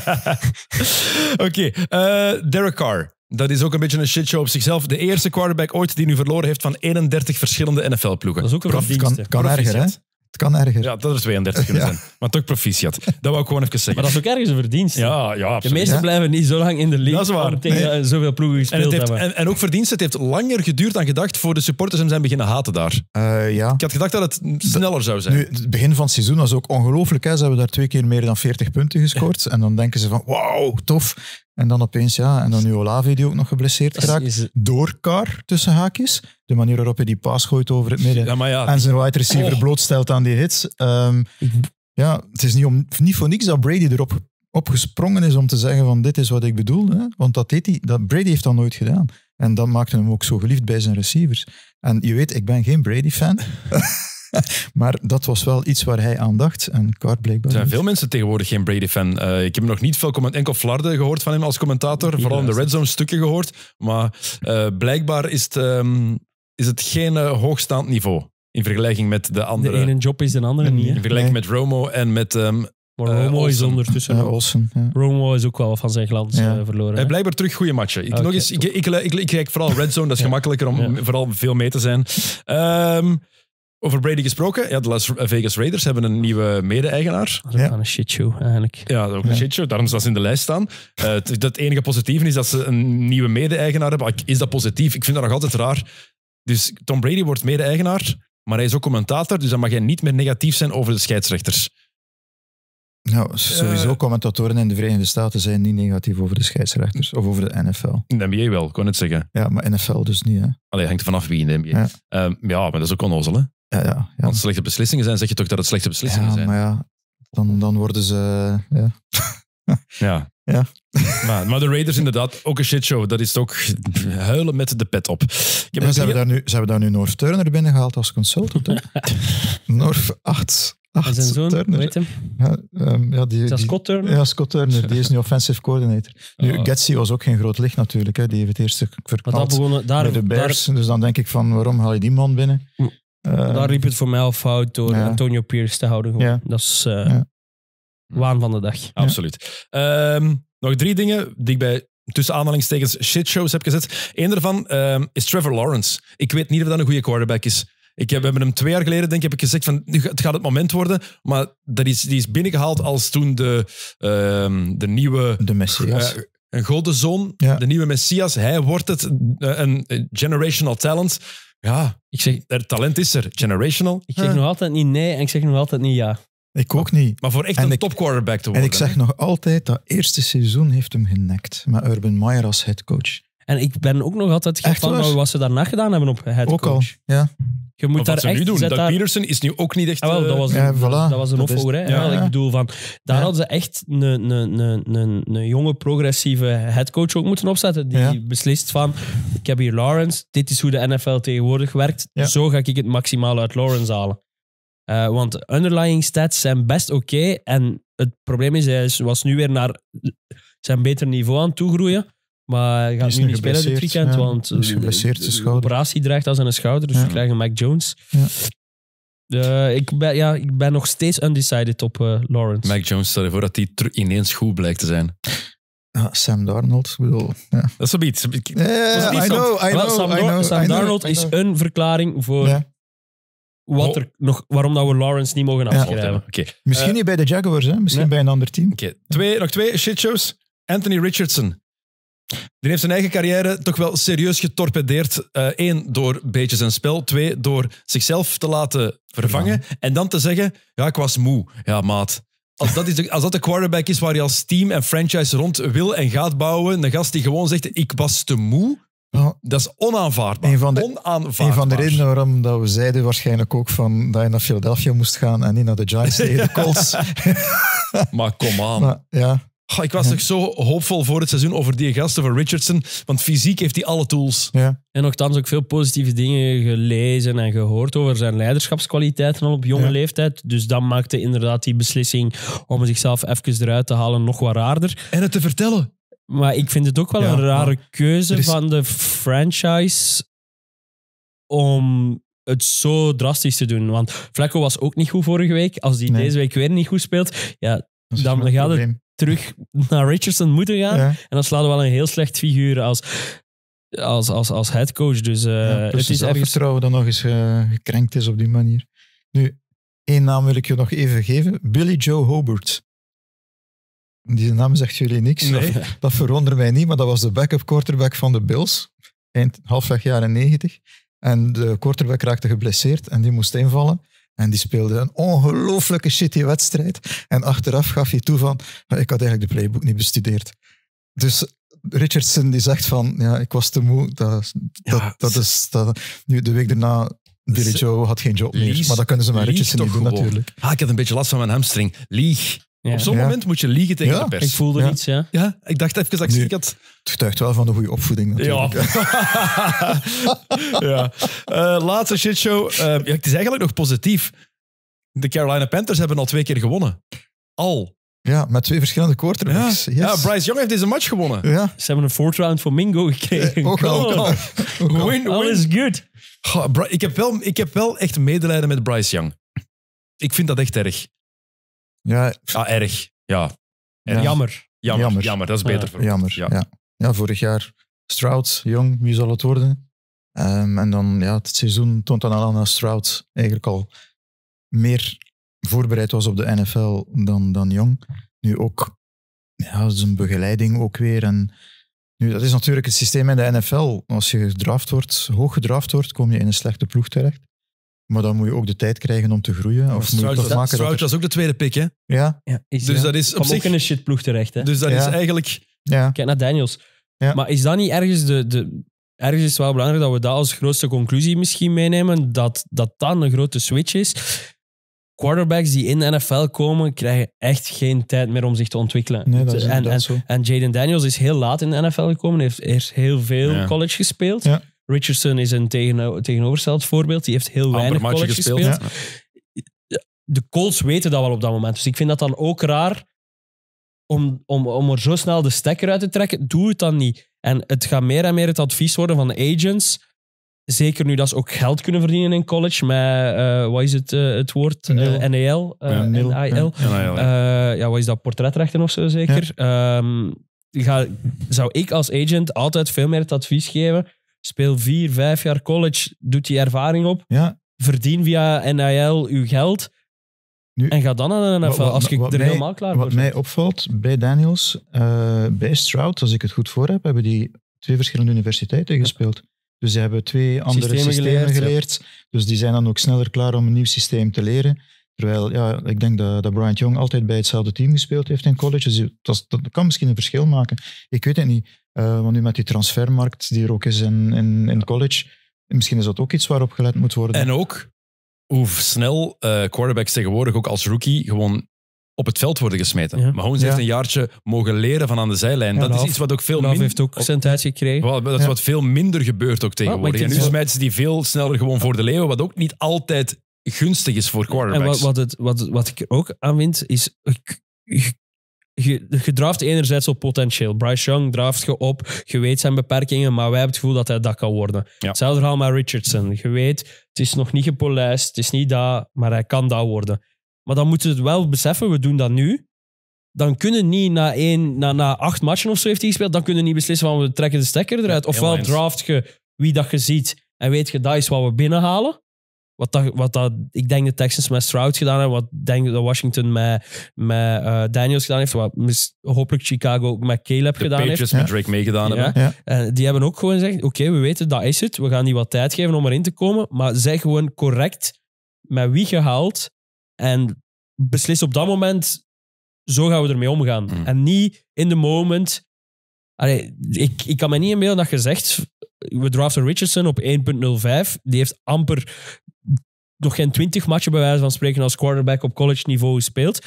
Oké, eh, Derek Carr. Dat is ook een beetje een shitshow op zichzelf. De eerste quarterback ooit die nu verloren heeft van eenendertig verschillende N F L-ploegen. Dat is ook een Prof, verdienste. kan, kan erger, hè? Het kan erger. Ja, dat er tweeëndertig kunnen Ja. zijn. Maar toch proficiat. Dat wou ik gewoon even zeggen. Maar dat is ook ergens een verdienste. Ja, ja, De absoluut. meesten Ja. blijven niet zo lang in de league Dat is waar. om tegen zoveel ploegen En, gespeeld het heeft, hebben. en, en ook verdienst, het heeft langer geduurd dan gedacht voor de supporters hem zijn beginnen haten daar. Uh, ja. Ik had gedacht dat het sneller zou zijn. Nu, het begin van het seizoen was ook ongelooflijk. Hè? Ze hebben daar twee keer meer dan veertig punten gescoord. En dan denken ze van, wauw, tof. En dan opeens, ja. En dan nu Olave, die ook nog geblesseerd Dat is- geraakt. is- Door Carr, tussen haakjes. De manier waarop hij die paas gooit over het midden. Ja, maar ja. En zijn wide receiver Oh. blootstelt aan die hits. Ehm, ja, het is niet, om, niet voor niks dat Brady erop op gesprongen is om te zeggen van dit is wat ik bedoel. Hè? Want dat deed hij, dat Brady heeft dat nooit gedaan. En dat maakte hem ook zo geliefd bij zijn receivers. En je weet, ik ben geen Brady-fan. Maar dat was wel iets waar hij aan dacht. En Carr blijkbaar Er zijn niet. veel mensen tegenwoordig geen Brady-fan. Uh, ik heb nog niet veel comment, enkel flarden gehoord van hem als commentator. Niet Vooral in de luisteren. Red Zone stukken gehoord. Maar uh, blijkbaar is het, um, is het geen uh, hoogstaand niveau. In vergelijking met de de andere. ene job is de andere niet. Hè? In vergelijking Nee. met Romo en met... Um, Maar Eh, Romo is Olsen. ondertussen... Ja, ook- Olsen, ja. Romo is ook wel van zijn glans Ja. eh, verloren. uh, hè? blijkbaar terug goede matchen. Ik, Oké, nog eens, ik, ik, ik, ik, ik kijk vooral Red Zone, dat is Ja. gemakkelijker om Ja. vooral veel mee te zijn. Um, over Brady gesproken. Ja, de Las Vegas Raiders hebben een nieuwe mede-eigenaar. Dat is ook Ja. wel een shitshow, eigenlijk. Ja, dat is ook een Ja. shitshow. Daarom dat ze in de lijst staan. Uh, het, het enige positieve is dat ze een nieuwe mede-eigenaar hebben. Is dat positief? Ik vind dat nog altijd raar. Dus Tom Brady wordt mede-eigenaar, maar hij is ook commentator, dus dan mag hij niet meer negatief zijn over de scheidsrechters. Nou, sowieso, Eh. commentatoren in de Verenigde Staten zijn niet negatief over de scheidsrechters of over de N F L. In de N B A wel, ik kon het zeggen. Ja, maar N F L dus niet, hè? Allee, hangt er vanaf wie in de N B A. Ja. Ja, um, ja maar dat is ook onnozel, hè? Ja, ja, ja. Als het slechte beslissingen zijn, zeg je toch dat het slechte beslissingen ja zijn. maar ja, dan, dan worden ze... Ja. Ja. Ja. Maar, maar de Raiders inderdaad, ook een shitshow. Dat is ook huilen met de pet op. Ik heb Ja, een ze, hebben daar nu, ze hebben daar nu North Turner binnengehaald als consultant. Hè? North acht. En zijn zoon, hoe Turner. heet hem? Ja, um, ja, die, Is dat die- Scott Turner? Ja, Scott Turner. Die is nu offensive coördinator. Nu, Oh. Getsy was ook geen groot licht natuurlijk. Hè. Die heeft het eerst Maar dat verknald begonnen, daar, bij de Bears. Dus dan denk ik van, waarom haal je die man binnen? Hm. Uh, daar liep het voor mij al fout door Ja. Antonio Pierce te houden. Gewoon. Ja. Dat is uh, Ja. waan van de dag. Absoluut. Um, nog drie dingen die ik bij tussen aanhalingstekens shitshows heb gezet. Eén daarvan um, is Trevor Lawrence. Ik weet niet of dat een goede quarterback is. Ik heb, we hebben hem twee jaar geleden denk ik, heb ik gezegd van nu gaat- het gaat het moment worden, maar dat is, die is binnengehaald als toen de, um, de nieuwe de Messias. uh, een goede zoon, Ja. de nieuwe Messias. Hij wordt het, een, een generational talent. Ja, Ik zeg, er talent is er. Generational. ik zeg Ja. nog altijd niet nee en ik zeg nog altijd niet ja. Ik ook niet. Maar voor echt En een ik- top quarterback te En worden. ik zeg nog altijd, dat eerste seizoen heeft hem genekt. Met Urban Meyer als headcoach. En ik ben ook nog altijd geen Echt fan waar? van wat ze daarna gedaan hebben op headcoach. Ook al, ja. Je moet Maar daar wat ze echt... nu doen, zet Doug daar- Peterson is nu ook niet echt... Ah, wel, dat eh, was, Ja, een, voilà. dat was een Dat is- opvolger. Hè? ja, Ja, ja. Ik bedoel, van, daar Ja. hadden ze echt een, een, een, een, een jonge, progressieve headcoach ook moeten opzetten. Die Ja. beslist van, ik heb hier Lawrence, dit is hoe de N F L tegenwoordig werkt. Ja. Zo ga ik het maximaal uit Lawrence halen. Uh, want underlying stats zijn best oké. En het probleem is, hij is- was nu weer naar zijn beter niveau aan het toegroeien. Maar hij gaat is nu nu niet spelen dit geblesseerd, weekend, ja. want Hij is geblesseerd, de- zijn de schouder. operatie dreigt aan zijn schouder. Dus Ja. we krijgen Mac Jones. Ja. Uh, ik, ben, ja, ik ben nog steeds undecided op uh, Lawrence. Mac Jones, stel je voor dat hij ter- ineens goed blijkt te zijn. Ja, Sam Darnold, ik bedoel... Ja. Dat is zoiets. Ja, Positief I dan. know, I Wel, know, Sam, I Dar- know, Sam I know, Darnold I is know. een verklaring voor Ja. wat Oh. er nog, waarom dat we Lawrence niet mogen Ja. afschrijven. Oké, Misschien Eh, niet bij de Jaguars, hè? misschien nee. bij een ander team. Oké, twee, nog twee shitshows. Anthony Richardson. Die heeft zijn eigen carrière toch wel serieus getorpedeerd. Eén, uh, door beetjes en spel. Twee, door zichzelf te laten vervangen. En dan te zeggen, ja, ik was moe. Ja, maat. Als dat, is de, als dat de quarterback is waar je als team en franchise rond wil en gaat bouwen, een gast die gewoon zegt, ik was te moe, Ja, dat is onaanvaardbaar. Een van de- onaanvaardbaar. een van de redenen waarom dat we zeiden waarschijnlijk ook van dat je naar Philadelphia moest gaan en niet naar de Giants tegen de Colts. Maar kom aan. Maar, ja, Goh, ik was toch zo hoopvol voor het seizoen over die gast, over Richardson. Want fysiek heeft hij alle tools. ja. En nogthans ook veel positieve dingen gelezen en gehoord over zijn leiderschapskwaliteiten al op jonge Ja. leeftijd. Dus dat maakte inderdaad die beslissing om zichzelf even eruit te halen nog wat raarder. En het te vertellen. Maar ik vind het ook wel Ja, een rare maar keuze er is- van de franchise om het zo drastisch te doen. Want Flacco was ook niet goed vorige week. Als die Nee. deze week weer niet goed speelt, ja, Dat is Dan mijn gaat het- probleem. terug naar Richardson moeten gaan. Ja. En dan slaat hij wel een heel slecht figuur als, als, als, als headcoach. Dus uh, Ja, het plus is het ergens... zelfvertrouwen dat nog eens uh, gekrenkt is op die manier. Nu, één naam wil ik je nog even geven. Billy Joe Hobart. Die naam zegt jullie niks. Nee. Dat verwondert mij niet, maar dat was de backup quarterback van de Bills. Eind halfweg jaren negentig. En de quarterback raakte geblesseerd en die moest invallen. En die speelde een ongelooflijke shitty wedstrijd. En achteraf gaf hij toe van, ik had eigenlijk de playbook niet bestudeerd. Dus Richardson die zegt van, ja, ik was te moe. Dat, dat, Ja, dat is, dat, nu, de week daarna, Billy Ze- Joe had geen job meer. Lies- Maar dat kunnen ze met lieg Richardson niet toch doen gewoon. natuurlijk. Ah, ik had een beetje last van mijn hamstring. Lieg. Ja. Op zo'n Ja. moment moet je liegen tegen Ja, de pers. Ik voelde Ja. iets, ja. Ja, ik dacht even dat ik Nu- ziek had. Het getuigt wel van een goede opvoeding Ja. natuurlijk. ja. Uh, laatste shitshow. Uh, ja, het is eigenlijk nog positief. De Carolina Panthers hebben al twee keer gewonnen. Al. Ja, met twee verschillende Ja, quarterbacks. Yes. ja Bryce Young heeft deze match gewonnen. Ja, Ze hebben een fourth round voor Mingo gekregen. Eh, ook al. Come Ook on. al. Ook al. Win, All win. is good. Goh, Bri- ik, heb wel, ik heb wel echt medelijden met Bryce Young. Ik vind dat echt erg. Ja, Ah, erg. Ja. Erg. Ja. Jammer. Jammer, jammer. Jammer. Dat is beter Ja. voor ons. jammer. Ja. Ja. Ja. vorig jaar Stroud, Jong, wie zal het worden? Um, en dan, ja, het seizoen toont dan al aan dat Stroud eigenlijk al meer voorbereid was op de N F L dan, dan Jong. Nu ook, ja, zijn begeleiding ook weer. En nu, dat is natuurlijk het systeem in de N F L. Als je gedraft wordt, hoog gedraft wordt, kom je in een slechte ploeg terecht. Maar dan moet je ook de tijd krijgen om te groeien. Of moet je Stroud, toch was, maken Stroud dat er- was ook de tweede pick, hè? Ja, Ja, is, Dus ja. dat is op Kwam zich... ook in een shitploeg terecht, hè. Dus dat Ja. is eigenlijk... ja. Kijk naar Daniels. Ja. Maar is dat niet ergens de, de... Ergens is het wel belangrijk dat we dat als grootste conclusie misschien meenemen, dat dat dan een grote switch is. Quarterbacks die in de N F L komen, krijgen echt geen tijd meer om zich te ontwikkelen. Nee, dat is en, inderdaad en, zo. en Jaden Daniels is heel laat in de N F L gekomen, heeft eerst heel veel Ja. college gespeeld. Ja. Richardson is een tegen, tegenovergesteld voorbeeld, die heeft heel Amper weinig matchen college gespeeld. Ja. De Colts weten dat wel op dat moment. Dus ik vind dat dan ook raar om, om, om er zo snel de stekker uit te trekken. Doe het dan niet. En het gaat meer en meer het advies worden van de agents. Zeker nu dat ze ook geld kunnen verdienen in college. Met, uh, wat is het, uh, het woord? Uh, Nil. N A L? Uh, Ja, nil. N I L? Ja, nou ja. Uh, ja, wat is dat? Portretrechten of zo zeker? Um, ga, zou ik als agent altijd veel meer het advies geven. Speel vier, vijf jaar college. Doe die ervaring op. Ja, Verdien via N I L uw geld. Nu, En ga dan naar de N F L wat- als je wat er mij- helemaal klaar Wat voor mij bent. opvalt bij Daniels, uh, bij Stroud, als ik het goed voor heb, hebben die twee verschillende universiteiten gespeeld. Dus ze hebben twee andere Systemen systemen, geleerd, geleerd. Dus die zijn dan ook sneller klaar om een nieuw systeem te leren. Terwijl, ja, ik denk dat, dat Bryant Young altijd bij hetzelfde team gespeeld heeft in college. Dus dat, dat kan misschien een verschil maken. Ik weet het niet. Uh, want nu met die transfermarkt die er ook is in, in, in college, misschien is dat ook iets waarop gelet moet worden. En ook hoe snel uh, quarterbacks tegenwoordig ook als rookie gewoon op het veld worden gesmeten. Ja. Mahomes Ja. heeft een jaartje mogen leren van aan de zijlijn. Ja, dat is Love- iets wat ook veel Love minder... heeft ook zijn tijd gekregen. Wel, Dat is Ja. wat veel minder gebeurt ook tegenwoordig. maar ik En nu vind smijten ze die veel sneller gewoon voor de leeuwen, wat ook niet altijd gunstig is voor En wat, quarterbacks. wat, het, wat, wat ik er ook aan vind, is... Je, je, je draft enerzijds op potentieel. Bryce Young draft je op, je weet zijn beperkingen, maar wij hebben het gevoel dat hij dat kan worden. Ja. Hetzelfde verhaal met Richardson. Je weet, het is nog niet gepolijst, het is niet dat, maar hij kan dat worden. Maar dan moeten we het wel beseffen, we doen dat nu. Dan kunnen niet na, één, na, na acht matchen of zo heeft hij gespeeld, dan kunnen we niet beslissen van we trekken de stekker eruit. Ja, Ofwel helemaal eens. draft je wie dat je ziet en weet je, dat is wat we binnenhalen. Wat, dat, wat dat, ik denk de Texans met Stroud gedaan hebben, wat ik denk dat Washington met, met uh, Daniels gedaan heeft, wat mis, hopelijk Chicago ook met Caleb de gedaan Patriots heeft. met Ja. Drake meegedaan Ja. hebben. Ja. En die hebben ook gewoon gezegd, oké, okay, we weten, dat is het. We gaan die wat tijd geven om erin te komen, maar zeg gewoon correct met wie je haalt en beslis op dat moment, zo gaan we ermee omgaan. Mm. En niet in de moment... Allee, ik, ik kan me niet inbeelden dat je zegt, we draften Richardson op één komma nul vijf, die heeft amper nog geen twintig matchen bij wijze van spreken als quarterback op college niveau gespeeld.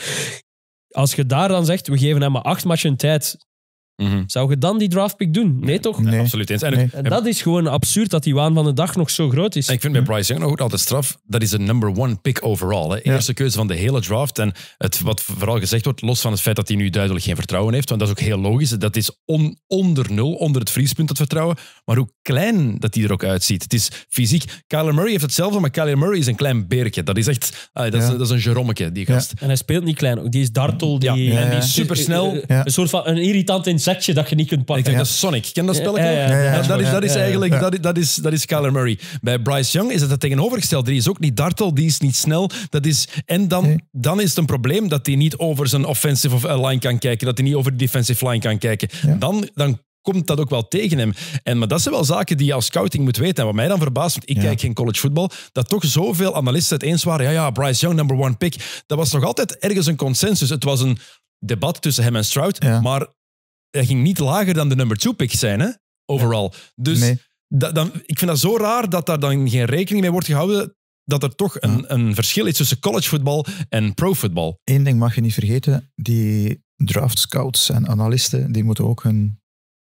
Als je daar dan zegt, we geven hem maar acht matchen tijd, Mhm. zou je dan die draftpick doen? Nee, toch? Nee. Absoluut eens. En, Nee. En dat is gewoon absurd dat die waan van de dag nog zo groot is. En ik vind bij Bryce Young nog ook altijd straf. Dat is een number one pick overall. Hè. Eerste keuze van de hele draft. En het, wat vooral gezegd wordt, los van het feit dat hij nu duidelijk geen vertrouwen heeft, want dat is ook heel logisch. Dat is on, onder nul, onder het vriespunt, dat vertrouwen. Maar hoe klein dat hij er ook uitziet. Het is fysiek. Kyler Murray heeft hetzelfde, maar Kyler Murray is een klein beertje. Dat is echt... Ah, dat, is, Ja. dat is een Jerommeke, die gast. En hij speelt niet klein. ook. Die is dartel. Die, Ja, ja, en die ja. is supersnel. Een, Ja. een soort van een irritant insectje dat je niet kunt Ik pakken. denk dat is Sonic. Ken dat spelletje? Ja, ja, ja, ja. Ja, dat is, dat is Ja, ja. eigenlijk Ja. dat, is- dat, is, dat is Kyler Murray. Bij Bryce Young is het het tegenovergestelde. Die is ook niet dartel, die is niet snel. Dat is, en dan, Nee. dan is het een probleem dat hij niet over zijn offensive of- line kan kijken, dat hij niet over de defensive line kan kijken. Ja. Dan, dan komt dat ook wel tegen hem. En, maar dat zijn wel zaken die je als scouting moet weten. En wat mij dan verbaast, want ik Ja. kijk geen college voetbal, dat toch zoveel analisten het eens waren. Ja, ja, Bryce Young, number one pick. Dat was nog altijd ergens een consensus. Het was een debat tussen hem en Stroud, Ja. maar hij ging niet lager dan de number two pick zijn, hè? Overall. Dus Nee. dat, dan, ik vind dat zo raar dat daar dan geen rekening mee wordt gehouden dat er toch een, een verschil is tussen collegevoetbal en provoetbal. Eén ding mag je niet vergeten, die draft scouts en analisten, die moeten ook hun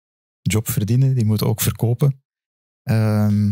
job verdienen, die moeten ook verkopen. Ehm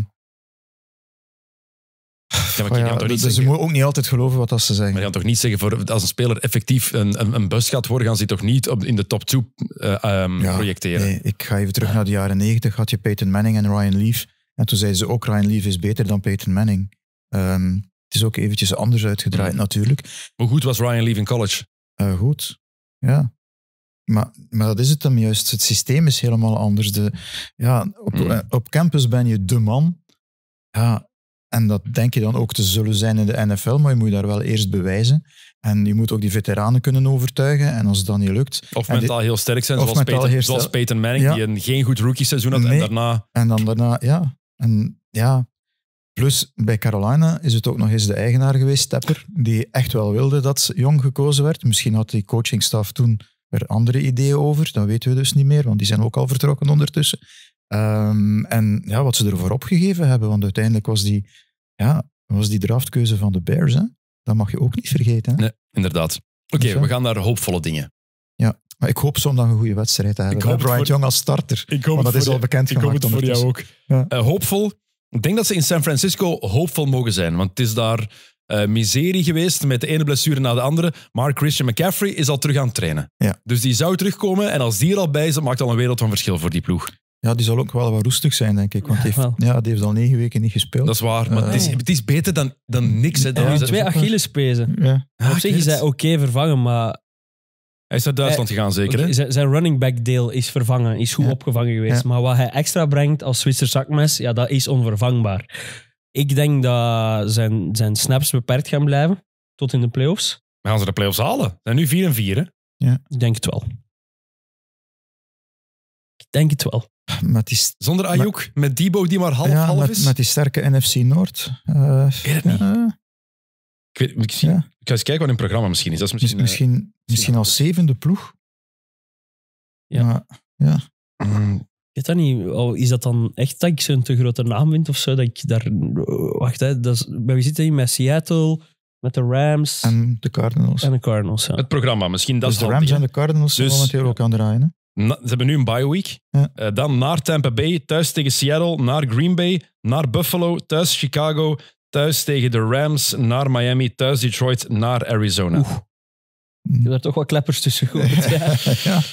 Ja, maar oh je ja, kan toch niet dus ze zeggen, moeten ook niet altijd geloven wat dat ze zeggen. maar je kan toch niet zeggen voor, als een speler effectief een, een, een bust gaat worden, gaan ze die toch niet op, in de top twee uh, um, Ja, projecteren? Nee, ik ga even terug naar de jaren negentig. Had je Peyton Manning en Ryan Leaf. En toen zeiden ze ook, Ryan Leaf is beter dan Peyton Manning. Ehm, het is ook eventjes anders uitgedraaid Ja. natuurlijk. Hoe goed was Ryan Leaf in college? Uh, goed, ja. Maar, maar dat is het dan juist. Het systeem is helemaal anders. De, ja, op, Hmm. eh, op campus ben je de man. Ja, en dat denk je dan ook te zullen zijn in de N F L, maar je moet daar wel eerst bewijzen. En je moet ook die veteranen kunnen overtuigen. En als het dan niet lukt... Of en mentaal heel sterk zijn, Of zoals mentaal Peyton, heel zoals sterk. Peyton Manning, Ja. die een geen goed rookie-seizoen had en Nee. daarna... En dan daarna, ja. En ja, plus bij Carolina is het ook nog eens de eigenaar geweest, Tepper, die echt wel wilde dat Jong gekozen werd. Misschien had die coachingstaf toen er andere ideeën over, dat weten we dus niet meer, want die zijn ook al vertrokken ondertussen. Um, en ja, wat ze ervoor opgegeven hebben, want uiteindelijk was die, ja, was die draftkeuze van de Bears, hè? Dat mag je ook niet vergeten. Hè? Nee, inderdaad. Oké, Zo. we gaan naar hoopvolle dingen. Maar ik hoop zondag een goede wedstrijd te hebben. Ik hoop Met het Bryant voor- Young als starter. Ik hoop Want dat het is voor al je- bekend Ik hoop gemaakt het voor jou ondertussen. ook. Ja. Uh, hoopvol. Ik denk dat ze in San Francisco hoopvol mogen zijn. Want het is daar uh, miserie geweest met de ene blessure na de andere. Maar Christian McCaffrey is al terug aan het trainen. Ja. Dus die zou terugkomen. En als die er al bij is, dat maakt al een wereld van verschil voor die ploeg. Ja, die zal ook wel wat roestig zijn, denk ik. Want die Ja, heeft, wel. ja, die heeft al negen weken niet gespeeld. Dat is waar. Maar Uh, het, is, het is beter dan, dan niks. Hè. Dan Ja, is het- Twee Achillespezen. Ja. Ah, Op ik zich weet is hij het. oké vervangen, maar Hij is naar Duitsland gegaan, zeker. oké, Hè? zijn, zijn running back deel is vervangen, is goed Ja. opgevangen geweest. Ja. Maar wat hij extra brengt als Zwitser zakmes, ja, dat is onvervangbaar. Ik denk dat zijn, zijn snaps beperkt gaan blijven tot in de playoffs. gaan ze de playoffs halen? Ze zijn nu vier en vier, hè? Ik denk het wel. Ik denk het wel. Met die, Zonder Ayuk, met Debo die maar half-half ja, half met, is. met die sterke N F C Noord. Uh, Ik weet het niet. ja, Ik, weet, ik, zie, Ja. ik ga eens kijken wat hun programma misschien is. Dat is misschien, misschien, misschien, uh, misschien als zevende ploeg. Ja. Maar, ja. mm, Ik weet dat niet. Oh, is dat dan echt dat ik zo'n te grote naam vind of zo? Dat ik daar... Wacht, hè. Dat is, bij wie zit hij? Met Seattle, met de Rams en, En de Cardinals. de Cardinals. Ja. het programma, misschien dat dus is de handig, Rams hè. en de Cardinals zijn Dus- momenteel ook aan het draaien. Hè? Na- ze hebben nu een bye week. Ja. Uh, dan naar Tampa Bay, thuis tegen Seattle, naar Green Bay, naar Buffalo, thuis Chicago, thuis tegen de Rams, naar Miami, thuis Detroit, naar Arizona. Oeh. Ik heb daar toch wat kleppers tussen gegooid. Ja. ja.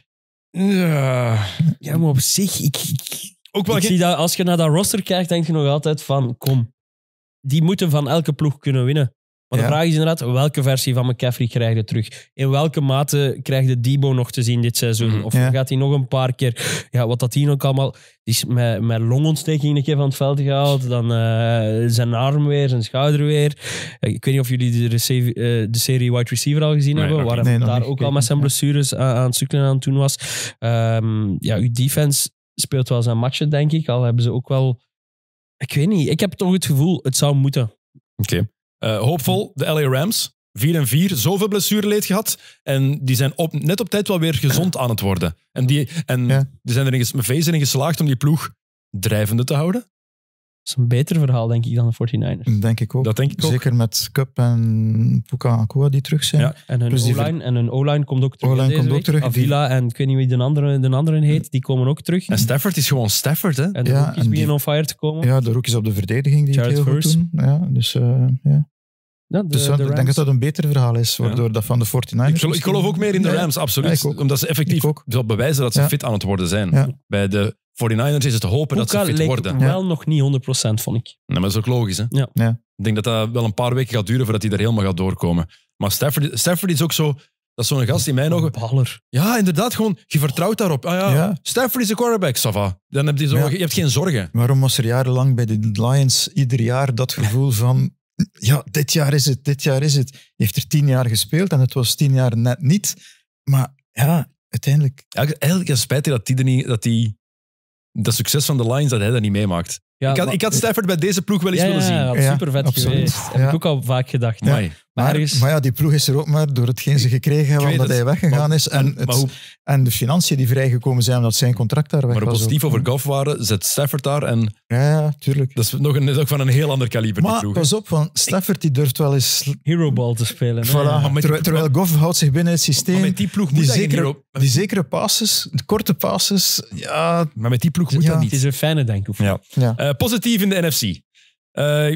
Ja. Ja, maar op zich... Ik, ik, Ook wel ik geen- zie dat, als je naar dat roster kijkt, denk je nog altijd van... Kom, die moeten van elke ploeg kunnen winnen. Maar de Ja. vraag is inderdaad, welke versie van McCaffrey krijg je terug? In welke mate krijg je Debo nog te zien dit seizoen? Mhm. Of Ja. gaat hij nog een paar keer... Ja, wat dat hier ook allemaal... Die is met, met longontsteking een keer van het veld gehaald. Dan eh, zijn arm weer, zijn schouder weer. Eh, Ik weet niet of jullie de, receive- eh, de serie wide receiver al gezien Nee, hebben. nog Waar niet. hij Nee, nog daar niet ook al gekeken, met zijn ja. blessures aan, aan het sukkelen aan het doen was. Ehm, ja, uw defense speelt wel zijn matchen, denk ik. Al hebben ze ook wel... Ik weet niet. Ik heb toch het gevoel, het zou moeten. Oké. Uh, hoopvol, de L A Rams. vier en vier, zoveel blessureleed gehad. En die zijn op, net op tijd wel weer gezond aan het worden. En die, en Ja. die zijn er in, ges- met Vees erin geslaagd om die ploeg drijvende te houden. Dat is een beter verhaal, denk ik, dan de forty-niners. Denk ik ook. Dat denk ik ook. Zeker met Cup en Puka Akua die terug zijn. Ja. En hun Dus die O-line, en hun O-line komt ook terug. O-line deze komt ook week. terug. Avila en ik weet niet wie de andere, de andere heet, die komen ook terug. En Stafford is gewoon Stafford, hè? En de Ja, rookies en die- beginnen on fire te komen. Ja, de rookies op de verdediging die Jared het heel Verse. goed doen. Ja, dus uh, ja. Ja, de, dus de ik denk Rams. dat dat een beter verhaal is, waardoor dat van de forty-niners... Ik geloof, ik geloof ook meer in de Ja. Rams, absoluut. Ja, ik ook. Omdat ze effectief Ik ook. zullen bewijzen dat ze Ja. fit aan het worden zijn. Ja. Bij de forty-niners is het hopen dat ze Puka fit leek worden. wel nog niet honderd procent, vond ik. Nee, maar dat is ook logisch, hè? Ja. Ja. Ik denk dat dat wel een paar weken gaat duren voordat hij er helemaal gaat doorkomen. Maar Stafford, Stafford is ook zo... Dat is zo'n gast in mijn ogen... Baller. Ja, inderdaad, gewoon... Je vertrouwt daarop. Ah ja, Ja. Stafford is de quarterback, ça va. Dan heb je, zo, Ja. je hebt geen zorgen. Waarom was er jarenlang bij de Lions ieder jaar dat gevoel van... Ja, dit jaar is het, dit jaar is het. Hij heeft er tien jaar gespeeld en het was tien jaar net niet. Maar ja, uiteindelijk... Ja, eigenlijk is het spijtig dat die, er niet, dat die... Dat succes van de Lions, dat hij dat niet meemaakt. Ja, ik, had, maar- ik had Stafford bij deze ploeg wel eens ja, willen zien. Ja, Ja, super vet absoluut. geweest. Heb Ja. ik ook al vaak gedacht. Ja. Amai. Maar Maar, ergens- maar ja, die ploeg is er ook maar door hetgeen ze gekregen hebben, weet omdat het. hij weggegaan Maar- is. En, maar het, hoe- en de financiën die vrijgekomen zijn omdat zijn contract daar weg Maar was. positief ook. over Goff waren, zet Stafford daar. En Ja, ja, tuurlijk. dat is nog een, dat is ook van een heel ander kaliber, die Maar ploeg. pas op, want Stafford die durft wel eens... Hero ball te spelen. hè. Voilà, maar met die- terwijl, terwijl Goff houdt zich binnen het systeem. Maar met die ploeg moet die dat geen zekere, hero- die zekere passes, de korte passes, ja... Maar met die ploeg moet Ja. dat Het niet. is een fijne denkoefening. Ja. ja. Eh, positief in de N F C. Eh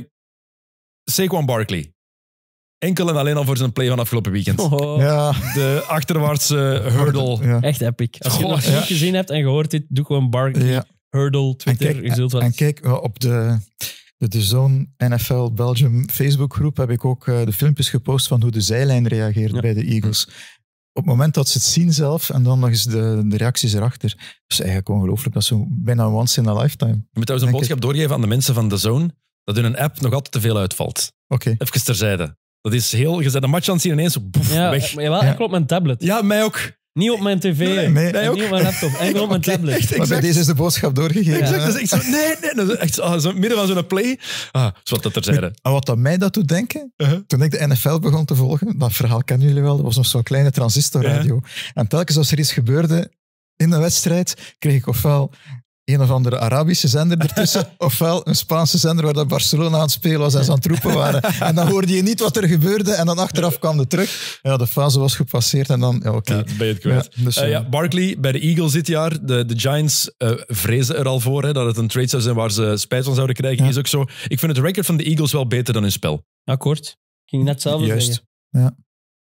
Saquon Barkley. Enkel en alleen al voor zijn play van afgelopen weekend. Oh, ja. De achterwaartse hurdle. Ja. Echt epic. Als je het Goh, nog ja. niet gezien hebt en gehoord dit, doe gewoon Barkley, Ja. Hurdle, En Twitter. kijk, je zult wat... en kijk, wel, op de, de, de Zone N F L Belgium Facebookgroep heb ik ook uh, de filmpjes gepost van hoe de zijlijn reageert Ja. bij de Eagles. Op het moment dat ze het zien zelf en dan nog eens de, de reacties erachter. Dat is eigenlijk ongelooflijk. Dat is zo bijna once in a lifetime. Je moet trouwens een Denk boodschap doorgeven aan de mensen van The Zone dat hun app nog altijd te veel uitvalt. Oké. Even terzijde. Dat is heel... Je zet een match aan het zien en ineens zo boef, ja, weg. maar jawel, Ja. enkel op mijn tablet. Ja, mij ook. Niet op mijn tv. Nee, nee, mij En ook. niet op mijn laptop. Enkel op mijn Oké, tablet. echt. Maar bij Exact. deze is de boodschap doorgegeven. Exact. hè. Dat is echt zo... Nee, nee. Dat is echt zo, zo midden van zo'n play. Ah, zo wat dat terzijde. En wat dat mij dat doet denken, Uh-huh. toen ik de N F L begon te volgen, dat verhaal kennen jullie wel, dat was nog zo'n kleine transistorradio. En telkens als er iets gebeurde in een wedstrijd, kreeg ik ofwel een of andere Arabische zender ertussen, ofwel een Spaanse zender waar dat Barcelona aan het spelen was en ze aan het roepen waren. En dan hoorde je niet wat er gebeurde en dan achteraf kwam het terug. Ja, de fase was gepasseerd en dan, ja oké. Ja, ben je het kwijt. Ja, dus, Eh, eh, ja, Barkley bij de Eagles dit jaar. De, de Giants eh, vrezen er al voor hè, dat het een trade zou zijn waar ze spijt van zouden krijgen. Ja. Is ook zo. Ik vind het record van de Eagles wel beter dan hun spel. Akkoord. Ging net hetzelfde Juist. zeggen. Ja.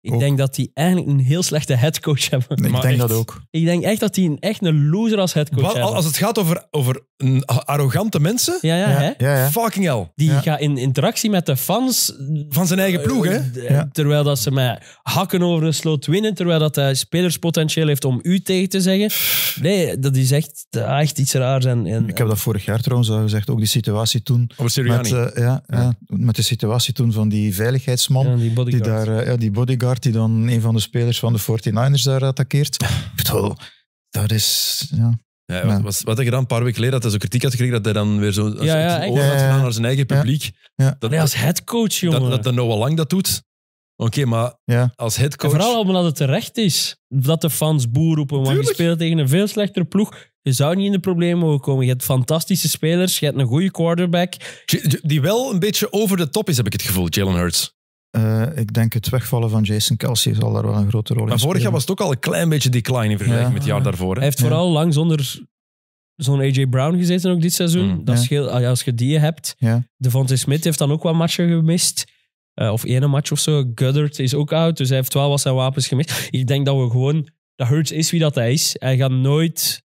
Ik Ook. denk dat die eigenlijk een heel slechte headcoach hebben. Ik Maar denk echt. dat ook. Ik denk echt dat die een, echt een loser als headcoach Wat, hebben. als het gaat over, over een arrogante mensen, Ja, ja, Ja, hè? ja, ja. fucking hell. Die Ja. gaat in interactie met de fans... Van zijn eigen ploeg, hè? eh, Ja. Terwijl dat ze met hakken over de sloot winnen, terwijl dat hij spelerspotentieel heeft om u tegen te zeggen. Nee, dat is echt, echt iets raars. En, en, Ik heb dat vorig jaar trouwens al gezegd, ook die situatie toen. Over Sirianni. Met, uh, ja, ja. met de situatie toen van die veiligheidsman. ja, die Die, bodyguard. daar, uh, ja, die bodyguard die dan een van de spelers van de forty-niners daar attackeert. Ik bedoel, dat is... Ja. Ja, wat, Ja. was, wat had je gedaan een paar weken geleden? Dat hij zo kritiek had gekregen dat hij dan weer zo als Ja, ja, het echt. over had Ja, ja, gedaan ja. naar zijn eigen publiek. Ja. Dat, Nee, als headcoach, jongen. dat, dat, dat Noah Lang dat doet. Oké, maar Ja. als En headcoach... vooral omdat het terecht is dat de fans boer roepen, want je Tuurlijk. speelt tegen een veel slechtere ploeg. Je zou niet in de problemen mogen komen. Je hebt fantastische spelers, je hebt een goede quarterback. Die wel een beetje over de top is, heb ik het gevoel, Jalen Hurts. Uh, ik denk het wegvallen van Jason Kelsey zal daar wel een grote rol in Maar spelen. vorig jaar was het ook al een klein beetje decline in vergelijking Ja. met het jaar daarvoor. Hè? Hij heeft Ja. vooral lang zonder zo'n A J Brown gezeten ook dit seizoen. Mm. Dat Ja. scheelt, als je die hebt. Ja. Devontae Smith heeft dan ook wat matchen gemist. Uh, of ene match of zo. Goddard is ook oud, dus hij heeft wel wat zijn wapens gemist. Ik denk dat we gewoon... Dat Hurts is wie dat hij is. Hij gaat nooit...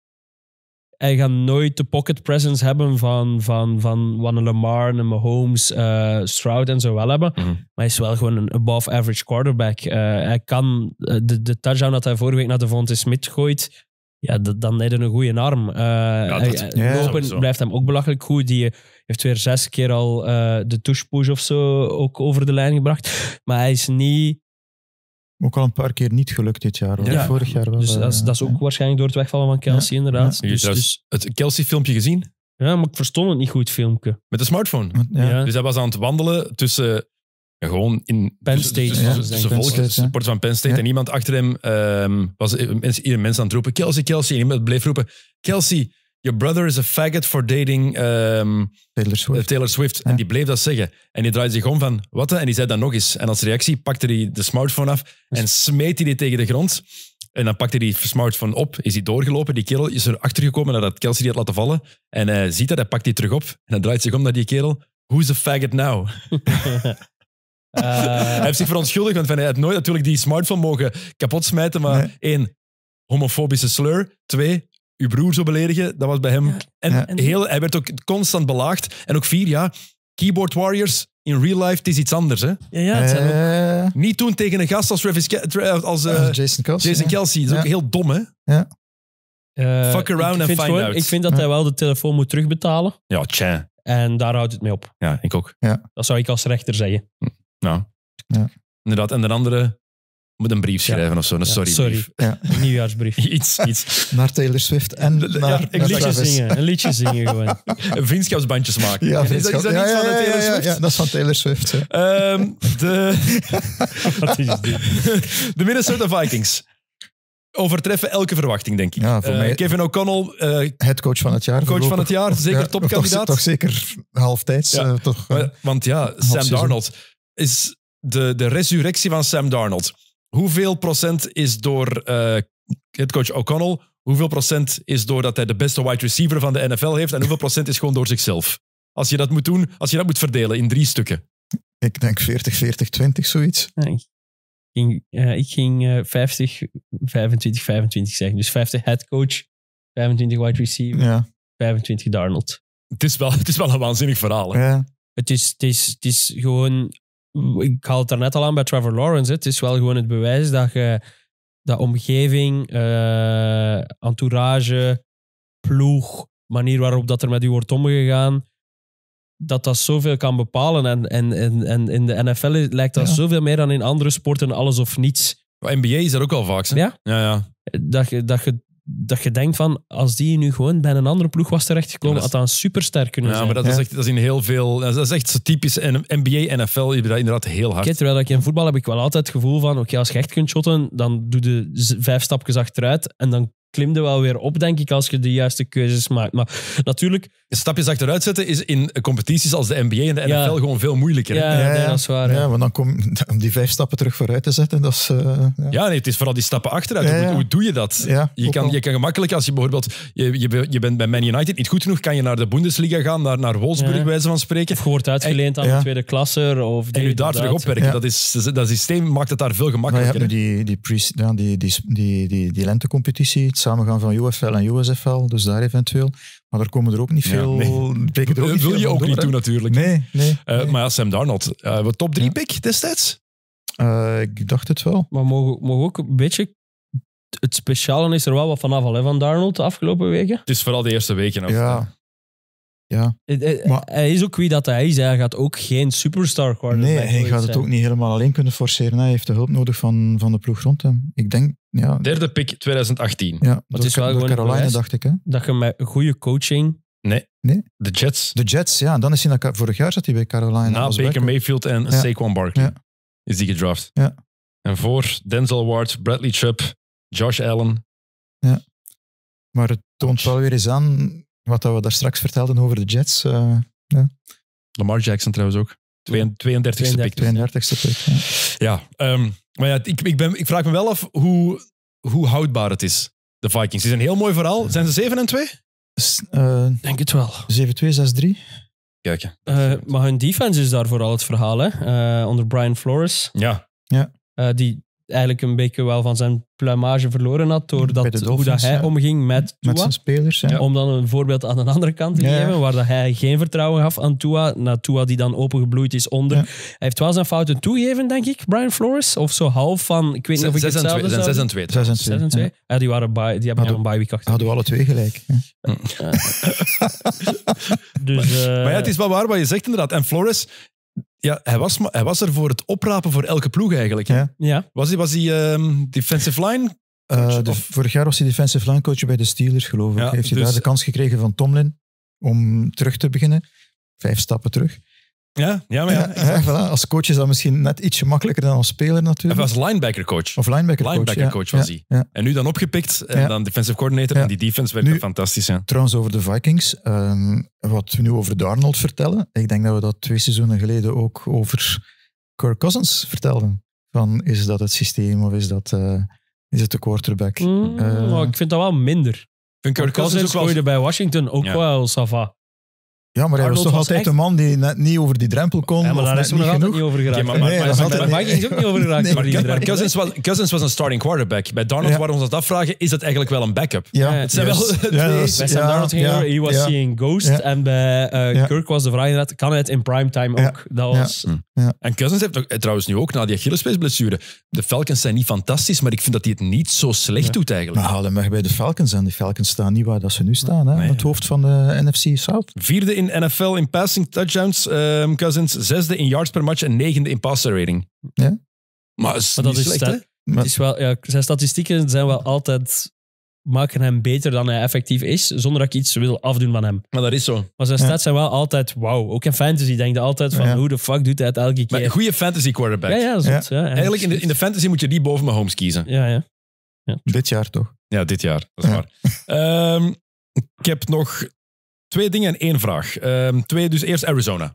Hij gaat nooit de pocket presence hebben van, van, van wat een Lamar, een Mahomes, uh, Stroud en zo wel hebben. Mhm. Maar hij is wel gewoon een above-average quarterback. Uh, hij kan... uh, de, de touchdown dat hij vorige week naar Devontae Smith gooit... Ja, dat, dan heeft hij een goede arm. Uh, dat- hij- ja, lopen sowieso. blijft hem ook belachelijk goed. Die heeft weer zes keer al uh, de tush-push of zo ook over de lijn gebracht. Maar hij is niet... Ook al een paar keer niet gelukt dit jaar. Hoor. Ja. Vorig jaar wel. Dus uh, dat is, dat is ook ja. waarschijnlijk door het wegvallen van Kelsey, inderdaad. Heb je Dus, trouwens dus, het Kelsey-filmpje gezien? ja, maar ik verstond het niet goed, filmpje. Met de smartphone. Want, ja. Ja. Dus hij was aan het wandelen tussen... Ja, gewoon in... Penn State, Tussen, ja. tussen, tussen Penn volk, State, ja. support van Penn State. Ja. En iemand achter hem ehm, was ieder mens aan het roepen. Kelsey, Kelsey. En iemand bleef roepen. Kelsey, your brother is a faggot for dating ehm, Taylor uh, Swift. Taylor Swift. Ja. En die bleef dat zeggen. En die draaide zich om van, wat? En die zei dat nog eens. En als reactie pakte hij de smartphone af en smeet hij die tegen de grond. En dan pakte hij die smartphone op, is hij doorgelopen. Die kerel is erachter gekomen nadat Kelsey die had laten vallen. En hij ziet dat, hij pakt die terug op. En hij draait zich om naar die kerel. Who's a faggot now? Uh, Hij heeft zich verontschuldigd, want hij had nooit natuurlijk die smartphone mogen kapot smijten. Maar Nee. één, homofobische slur. Twee, uw broer zo beledigen. Dat was bij hem. Ja. En Ja. heel, hij werd ook constant belaagd. En ook vier, ja, keyboard warriors in real life, het is iets anders. Hè? ja, ja, het zijn ook... Uh, Niet doen tegen een gast als, Travis Ke- Tra- als uh, Jason Kelsey. Jason ja. Kelsey. Dat is Ja. ook heel dom, hè? Uh, Fuck around ik and vind find gewoon- out. Ik vind dat Ja. hij wel de telefoon moet terugbetalen. Ja, tja. En daar houdt het mee op. Ja, ik ook. Dat zou ik als rechter zeggen. Nou. Ja. Inderdaad. En de andere moet een brief Ja. schrijven of zo. Een Ja, sorry, sorry. brief. Ja. Een nieuwjaarsbrief. Iets, iets. Naar Taylor Swift en De- de- naar, ja, ik naar Een liedje Travis. zingen. Een liedje zingen gewoon. Een vriendschapsbandjes maken. Ja, is dat, is dat vriendschap. niet ja, van ja, de Taylor ja, ja, Swift? ja, dat is van Taylor Swift. Ja. Ehm, de, Wat is dit? de Minnesota Vikings overtreffen elke verwachting, denk ik. Ja, voor Eh, mij- Kevin O'Connell, eh, Headcoach van het jaar. Coach van voorlopig. het jaar, Of- zeker ja, topkandidaat. Toch, toch zeker halftijds. Ja. eh, toch, eh, maar- want ja, Sam seizoen. Darnold is de, de resurrectie van Sam Darnold. Hoeveel procent is door eh headcoach O'Connell? Hoeveel procent is doordat hij de beste wide receiver van de N F L heeft? En hoeveel procent is gewoon door zichzelf? Als je dat moet doen, als je dat moet verdelen in drie stukken. ik denk veertig, veertig, twintig, zoiets. Ja, ik ging, eh, ik ging eh, vijftig, vijfentwintig, vijfentwintig zeggen. Dus vijftig headcoach, vijfentwintig wide receiver, Ja, vijfentwintig Darnold. Het is wel, het is wel een waanzinnig verhaal. Hè? ja. Het is, het, is, het is gewoon... Ik haal het daarnet al aan bij Trevor Lawrence. Hè. Het is wel gewoon het bewijs dat je dat omgeving, eh, entourage, ploeg, manier waarop dat er met u wordt omgegaan, dat dat zoveel kan bepalen. En, en, en, en in de N F L lijkt dat Ja. zoveel meer dan in andere sporten alles of niets. N B A is dat ook al vaak. Hè? Ja? Ja, ja. Dat je, dat je, dat je denkt van, als die nu gewoon bij een andere ploeg was terechtgekomen, Ja, had dat dat een superster kunnen Ja, zijn. maar dat is, Ja. echt, dat is in heel veel... Dat is echt zo typisch. En N B A, N F L, je hebt dat inderdaad heel hard. Oké, terwijl ik in voetbal heb ik wel altijd het gevoel van, oké, als je echt kunt shotten, dan doe je z- vijf stapjes achteruit en dan klimde wel weer op, denk ik, als je de juiste keuzes maakt. Maar natuurlijk... Stapjes achteruit zetten is in competities als de N B A en de N F L Ja. gewoon veel moeilijker. hè? Ja, Ja, nee, ja. dat is waar. Ja, Ja. want dan kom, om die vijf stappen terug vooruit te zetten, dat is... Uh, ja. Ja, nee, het is vooral die stappen achteruit. Ja, Hoe, ja. hoe doe je dat? Ja, je, ook kan, al. je kan gemakkelijk, als je bijvoorbeeld... Je, je, je bent bij Man United niet goed genoeg, kan je naar de Bundesliga gaan, naar, naar Wolfsburg, Ja. bij wijze van spreken. Of je wordt uitgeleend aan Ja. de tweede klasser. Of En je daar terug opwerken. Ja. Dat, is, dat systeem maakt het daar veel Maar je gemakkelijker. hebt nu hè. die, die, pre, ja, die, die, die, die, die lentecompetitie, het samengaan van U F L en U S F L, dus daar eventueel. Maar daar komen er ook niet Ja, veel... nee. breken er ook niet wil veel je van ook door, niet hè. doen, natuurlijk. Nee, nee. Uh, nee. Maar ja, Sam Darnold, uh, wat top drie Ja. pick destijds? Uh, ik dacht het wel. Maar mogen, mogen ook een beetje... Het speciale is er wel wat vanaf al, hè, van Darnold de afgelopen weken. Het is vooral de eerste weken. Of, Ja. Ja. Hij- hij- Maar- Hij is ook wie dat hij is. Hij gaat ook geen superstar quarterback Nee, hij ooit gaat het zijn. ook niet helemaal alleen kunnen forceren. Hij heeft de hulp nodig van, van de ploeg rond hem. Ik denk, ja... Derde pick twintig achttien. ja het door, is wel door gewoon een Carolina, bewijs. dacht ik. Hè. Dat je met goede coaching... De Jets, De Jets, ja. Dan is hij naar, vorig jaar zat hij bij Carolina. na als Baker backup. Mayfield en Ja. Saquon Barkley, Ja. is die gedraft. Ja. En voor Denzel Ward, Bradley Chubb, Josh Allen. Maar het toont wel weer eens aan wat dat we daar straks vertelden over de Jets. Uh, Lamar Jackson trouwens ook. Twee- tweeëndertigste pick. tweeëndertigste pick. Ja. Ja, um, maar ja, ik, ik, ben, ik vraag me wel af hoe, hoe houdbaar het is, de Vikings. Het is een heel mooi verhaal. Zijn ze zeven en twee? S- uh, Denk het wel. zeven twee, zes drie. Kijk. Uh, maar hun defense is daar vooral het verhaal. Hè? Uh, onder Brian Flores. Ja, Uh, die eigenlijk een beetje wel van zijn pluimage verloren had. Door Bij dat, de hoe dat Dolphins, hij ja. omging met Tua. Met zijn spelers. Ja. Om dan een voorbeeld aan de andere kant te Ja, ja. geven, waar dat hij geen vertrouwen gaf aan Tua. Na Tua die dan opengebloeid is onder. Ja. Hij heeft wel zijn fouten toegegeven, denk ik, Brian Flores. Of zo half van, ik weet niet of ik zes en hetzelfde twee. zou Zijn doen. zes en twee. Zes en trouwens. twee. Zes en twee? Ja. Ja, die, waren bij, die hebben Hadden- al een bye week achter. Hadden we alle twee gelijk. Ja. Dus, uh, Maar ja, het is wel waar wat je zegt inderdaad. En Flores, ja, hij, was, ma- hij was er voor het oprapen voor elke ploeg eigenlijk. hè. Ja. ja. Was hij, was hij um, defensive line? Uh, de, Of- vorig jaar was hij defensive line coach bij de Steelers, geloof ik. Ja, Heeft hij dus- daar de kans gekregen van Tomlin om terug te beginnen. Vijf stappen terug. Ja, ja maar ja. Ja, ja, voilà. Als coach is dat misschien net ietsje makkelijker dan als speler Hij natuurlijk. was linebacker coach. Of linebacker coach. Linebacker ja. coach was Ja, hij. ja. En nu dan opgepikt en Ja. dan defensive coordinator. Ja. En die defense werkte Nu- fantastisch. Ja. Trouwens, over de Vikings. Um, wat we nu over Darnold vertellen. Ik denk dat we dat twee seizoenen geleden ook over Kirk Cousins vertelden. Van, is dat het systeem of is, dat, uh, is het de quarterback? Mm, Eh, maar ik vind dat wel minder. Ik vind Kirk Kirk Cousins Cousins ook wel... gooide bij Washington ook Ja. wel sava. Ja, maar hij was Arnold toch was altijd echt- de man die net niet over die drempel kon. Ja, maar of daar net is er niet nog altijd genoeg. niet over geraakt. Oké, maar- hè. maar- Nee, maar- dat is maar- altijd Bij niet. Vikings ook niet over geraakt. Nee, voor maar die Maar drempel. Cousins was, Cousins was een starting quarterback. Bij Darnold, Ja. waar we ons dat afvragen, is dat eigenlijk wel een backup. Ja, Het zijn juist. wel Ja, twee- dat is- Bij Sam ja, Darnold ging ja, er, he was ja. seeing Ghost. Ja. En bij uh, Ja. Kirk was de vraag inderdaad, kan hij het in primetime Ja. ook? Dat was... En Cousins heeft ook, eh, trouwens nu ook na die Achillespeesblessure. De Falcons zijn niet fantastisch, maar ik vind dat hij het niet zo slecht Ja. doet eigenlijk. Maar haal hem weg bij de Falcons. En die Falcons staan niet waar dat ze nu staan. Hè? Nee. Aan het hoofd van de N F C South. Vierde in N F L in passing touchdowns, ehm, Cousins. Zesde in yards per match en negende in passer rating. Ja. Maar is Maar dat niet is slecht, sta- hè? Maar- Het is wel, ja, zijn statistieken zijn wel altijd... maken hem beter dan hij effectief is, zonder dat ik iets wil afdoen van hem. Maar dat is zo. Maar zijn Ja. stats zijn wel altijd wauw. Ook in fantasy denk je altijd van, Ja. hoe de fuck doet hij het elke Maar een keer? goede fantasy quarterback. Ja, ja, zot, ja. Eigenlijk in de, in de fantasy moet je die boven Mahomes kiezen. Ja, ja. Dit jaar toch? Ja, dit jaar. Dat is Ja. waar. Ehm, ik heb nog twee dingen en één vraag. Ehm, twee, dus eerst Arizona.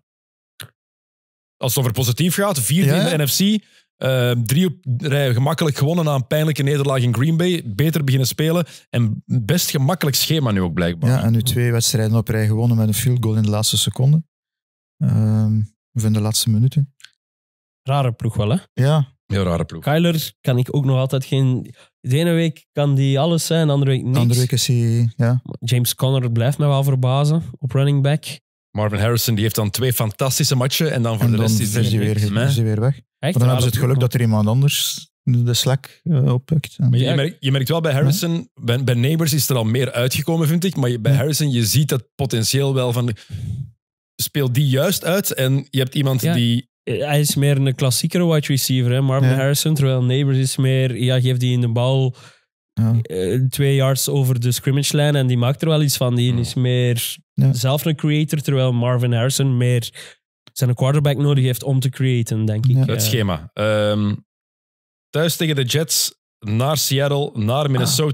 Als het over positief gaat, vierde Ja, ja. in de N F C. Ehm, drie op rij gemakkelijk gewonnen na een pijnlijke nederlaag in Green Bay. Beter beginnen spelen. En best gemakkelijk schema nu ook blijkbaar. Ja, en nu twee wedstrijden op rij gewonnen met een field goal in de laatste seconde. Ehm, of in de laatste minuten. Rare ploeg wel, hè? Ja, Heel rare ploeg. Kyler kan ik ook nog altijd geen... De ene week kan die alles zijn, de andere week de niks. andere week is hij... Ja. James Conner blijft me wel verbazen op running back. Marvin Harrison die heeft dan twee fantastische matchen. En dan voor En de dan rest is is hij die weer, meh. is hij weer weg. Echt Maar dan hebben ze het rare geluk ploeg, dat er iemand anders de slack uh, oppikt. En- Maar je, Ja. merkt, je merkt wel bij Harrison, bij, bij Neighbors is er al meer uitgekomen, vind ik. Maar je- bij Ja. Harrison, je ziet dat potentieel wel van... Speel die juist uit en je hebt iemand Ja. die... Hij is meer een klassiekere wide receiver, hè? Marvin Ja. Harrison. Terwijl Neighbors is meer... Ja, geeft die in de bal Ja. eh, twee yards over de scrimmage lijn en die maakt er wel iets van. Die Hmm. is meer Ja. zelf een creator, terwijl Marvin Harrison meer zijn quarterback nodig heeft om te creëren, denk ik. Ja. Eh, Het schema. Ehm, thuis tegen de Jets, naar Seattle, naar Minnesota,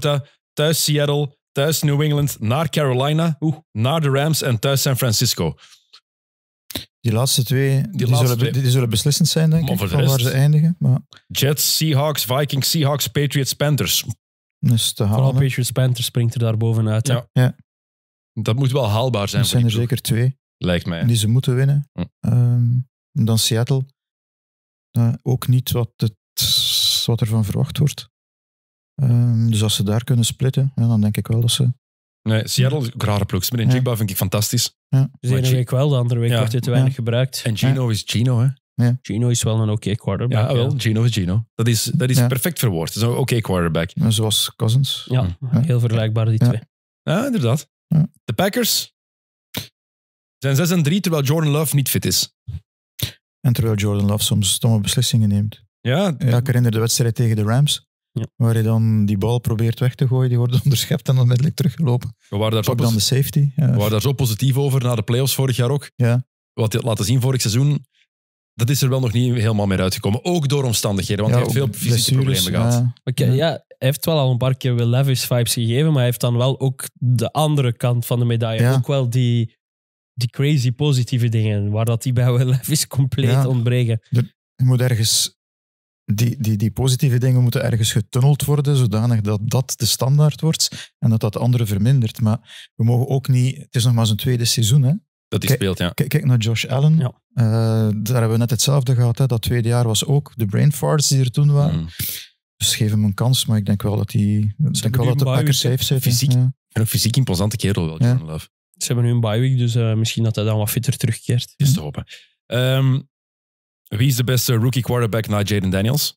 thuis Seattle, thuis New England, naar Carolina, oeh, naar de Rams en thuis San Francisco. Die laatste twee, die, laatste zullen, twee. Die, die zullen beslissend zijn, denk Maar ik, voor de van rest- waar ze eindigen. Maar Jets, Seahawks, Vikings, Seahawks, Patriots, Panthers. dat is te Vooral halen. Patriots Panthers springt er daar bovenuit. hè. Ja. Ja. Dat moet wel haalbaar zijn Dat voor zijn die er ploeg, zeker twee lijkt mij. die ze moeten winnen. Hm. Um, dan Seattle. Uh, ook niet wat, het, wat er van verwacht wordt. Um, dus als ze daar kunnen splitten, ja, dan denk ik wel dat ze... Nee, Seattle is ook een rare ploeg. Met een Ja. Jigba vind ik fantastisch. Dus de Maar ene G- week wel, de andere week Ja. wordt dit te weinig Ja. gebruikt. En Gino is Gino, hè? Gino is wel een oké quarterback. Ja, wel. Gino is Gino. Dat is, dat is Ja. perfect verwoord. Dat is een oké quarterback. Uh, zoals Cousins. Ja, Ja. heel vergelijkbaar die Ja. twee. Ja, inderdaad. Ja. De Packers zijn zes en drie, terwijl Jordan Love niet fit is. En terwijl Jordan Love soms stomme beslissingen neemt. Ja, Ja, ik herinner de wedstrijd tegen de Rams. Ja. Waar hij dan die bal probeert weg te gooien. Die wordt onderschept en onmiddellijk teruggelopen. we waren daar zo, Pak dan de posi- safety. Ja. we waren daar zo positief over na de playoffs vorig jaar ook. Ja. Wat hij had laten zien vorig seizoen, dat is er wel nog niet helemaal meer uitgekomen. Ook door omstandigheden, want Ja, hij heeft veel ook fysieke blessures, problemen gehad. ja. Oké, Ja. ja, hij heeft wel al een paar keer Will Levis vibes gegeven, maar hij heeft dan wel ook de andere kant van de medaille. Ja. Ook wel die, die crazy positieve dingen, waar dat die bij Will Levis compleet Ja. ontbreken. Je moet ergens... Die, die, die positieve dingen moeten ergens getunneld worden, zodanig dat dat de standaard wordt en dat dat andere vermindert. Maar we mogen ook niet... Het is nog maar zijn tweede seizoen, hè. Dat hij Kijk- speelt, ja. Kijk, kijk naar Josh Allen. Ja. Uh, daar hebben we net hetzelfde gehad. Hè. Dat tweede jaar was ook de brain farts die er toen waren. Mm. Dus geef hem een kans, maar ik denk wel dat, die, ik denk hebben wel nu dat de een Packers bye week, safe zitten. fysiek. Ja. En ook fysiek imposante kerel wel, Ja. Jordan Love. Ze hebben nu een bye week, dus eh, misschien dat hij dan wat fitter terugkeert. Is te hopen. Ehm, wie is de beste rookie quarterback na Jaden Daniels?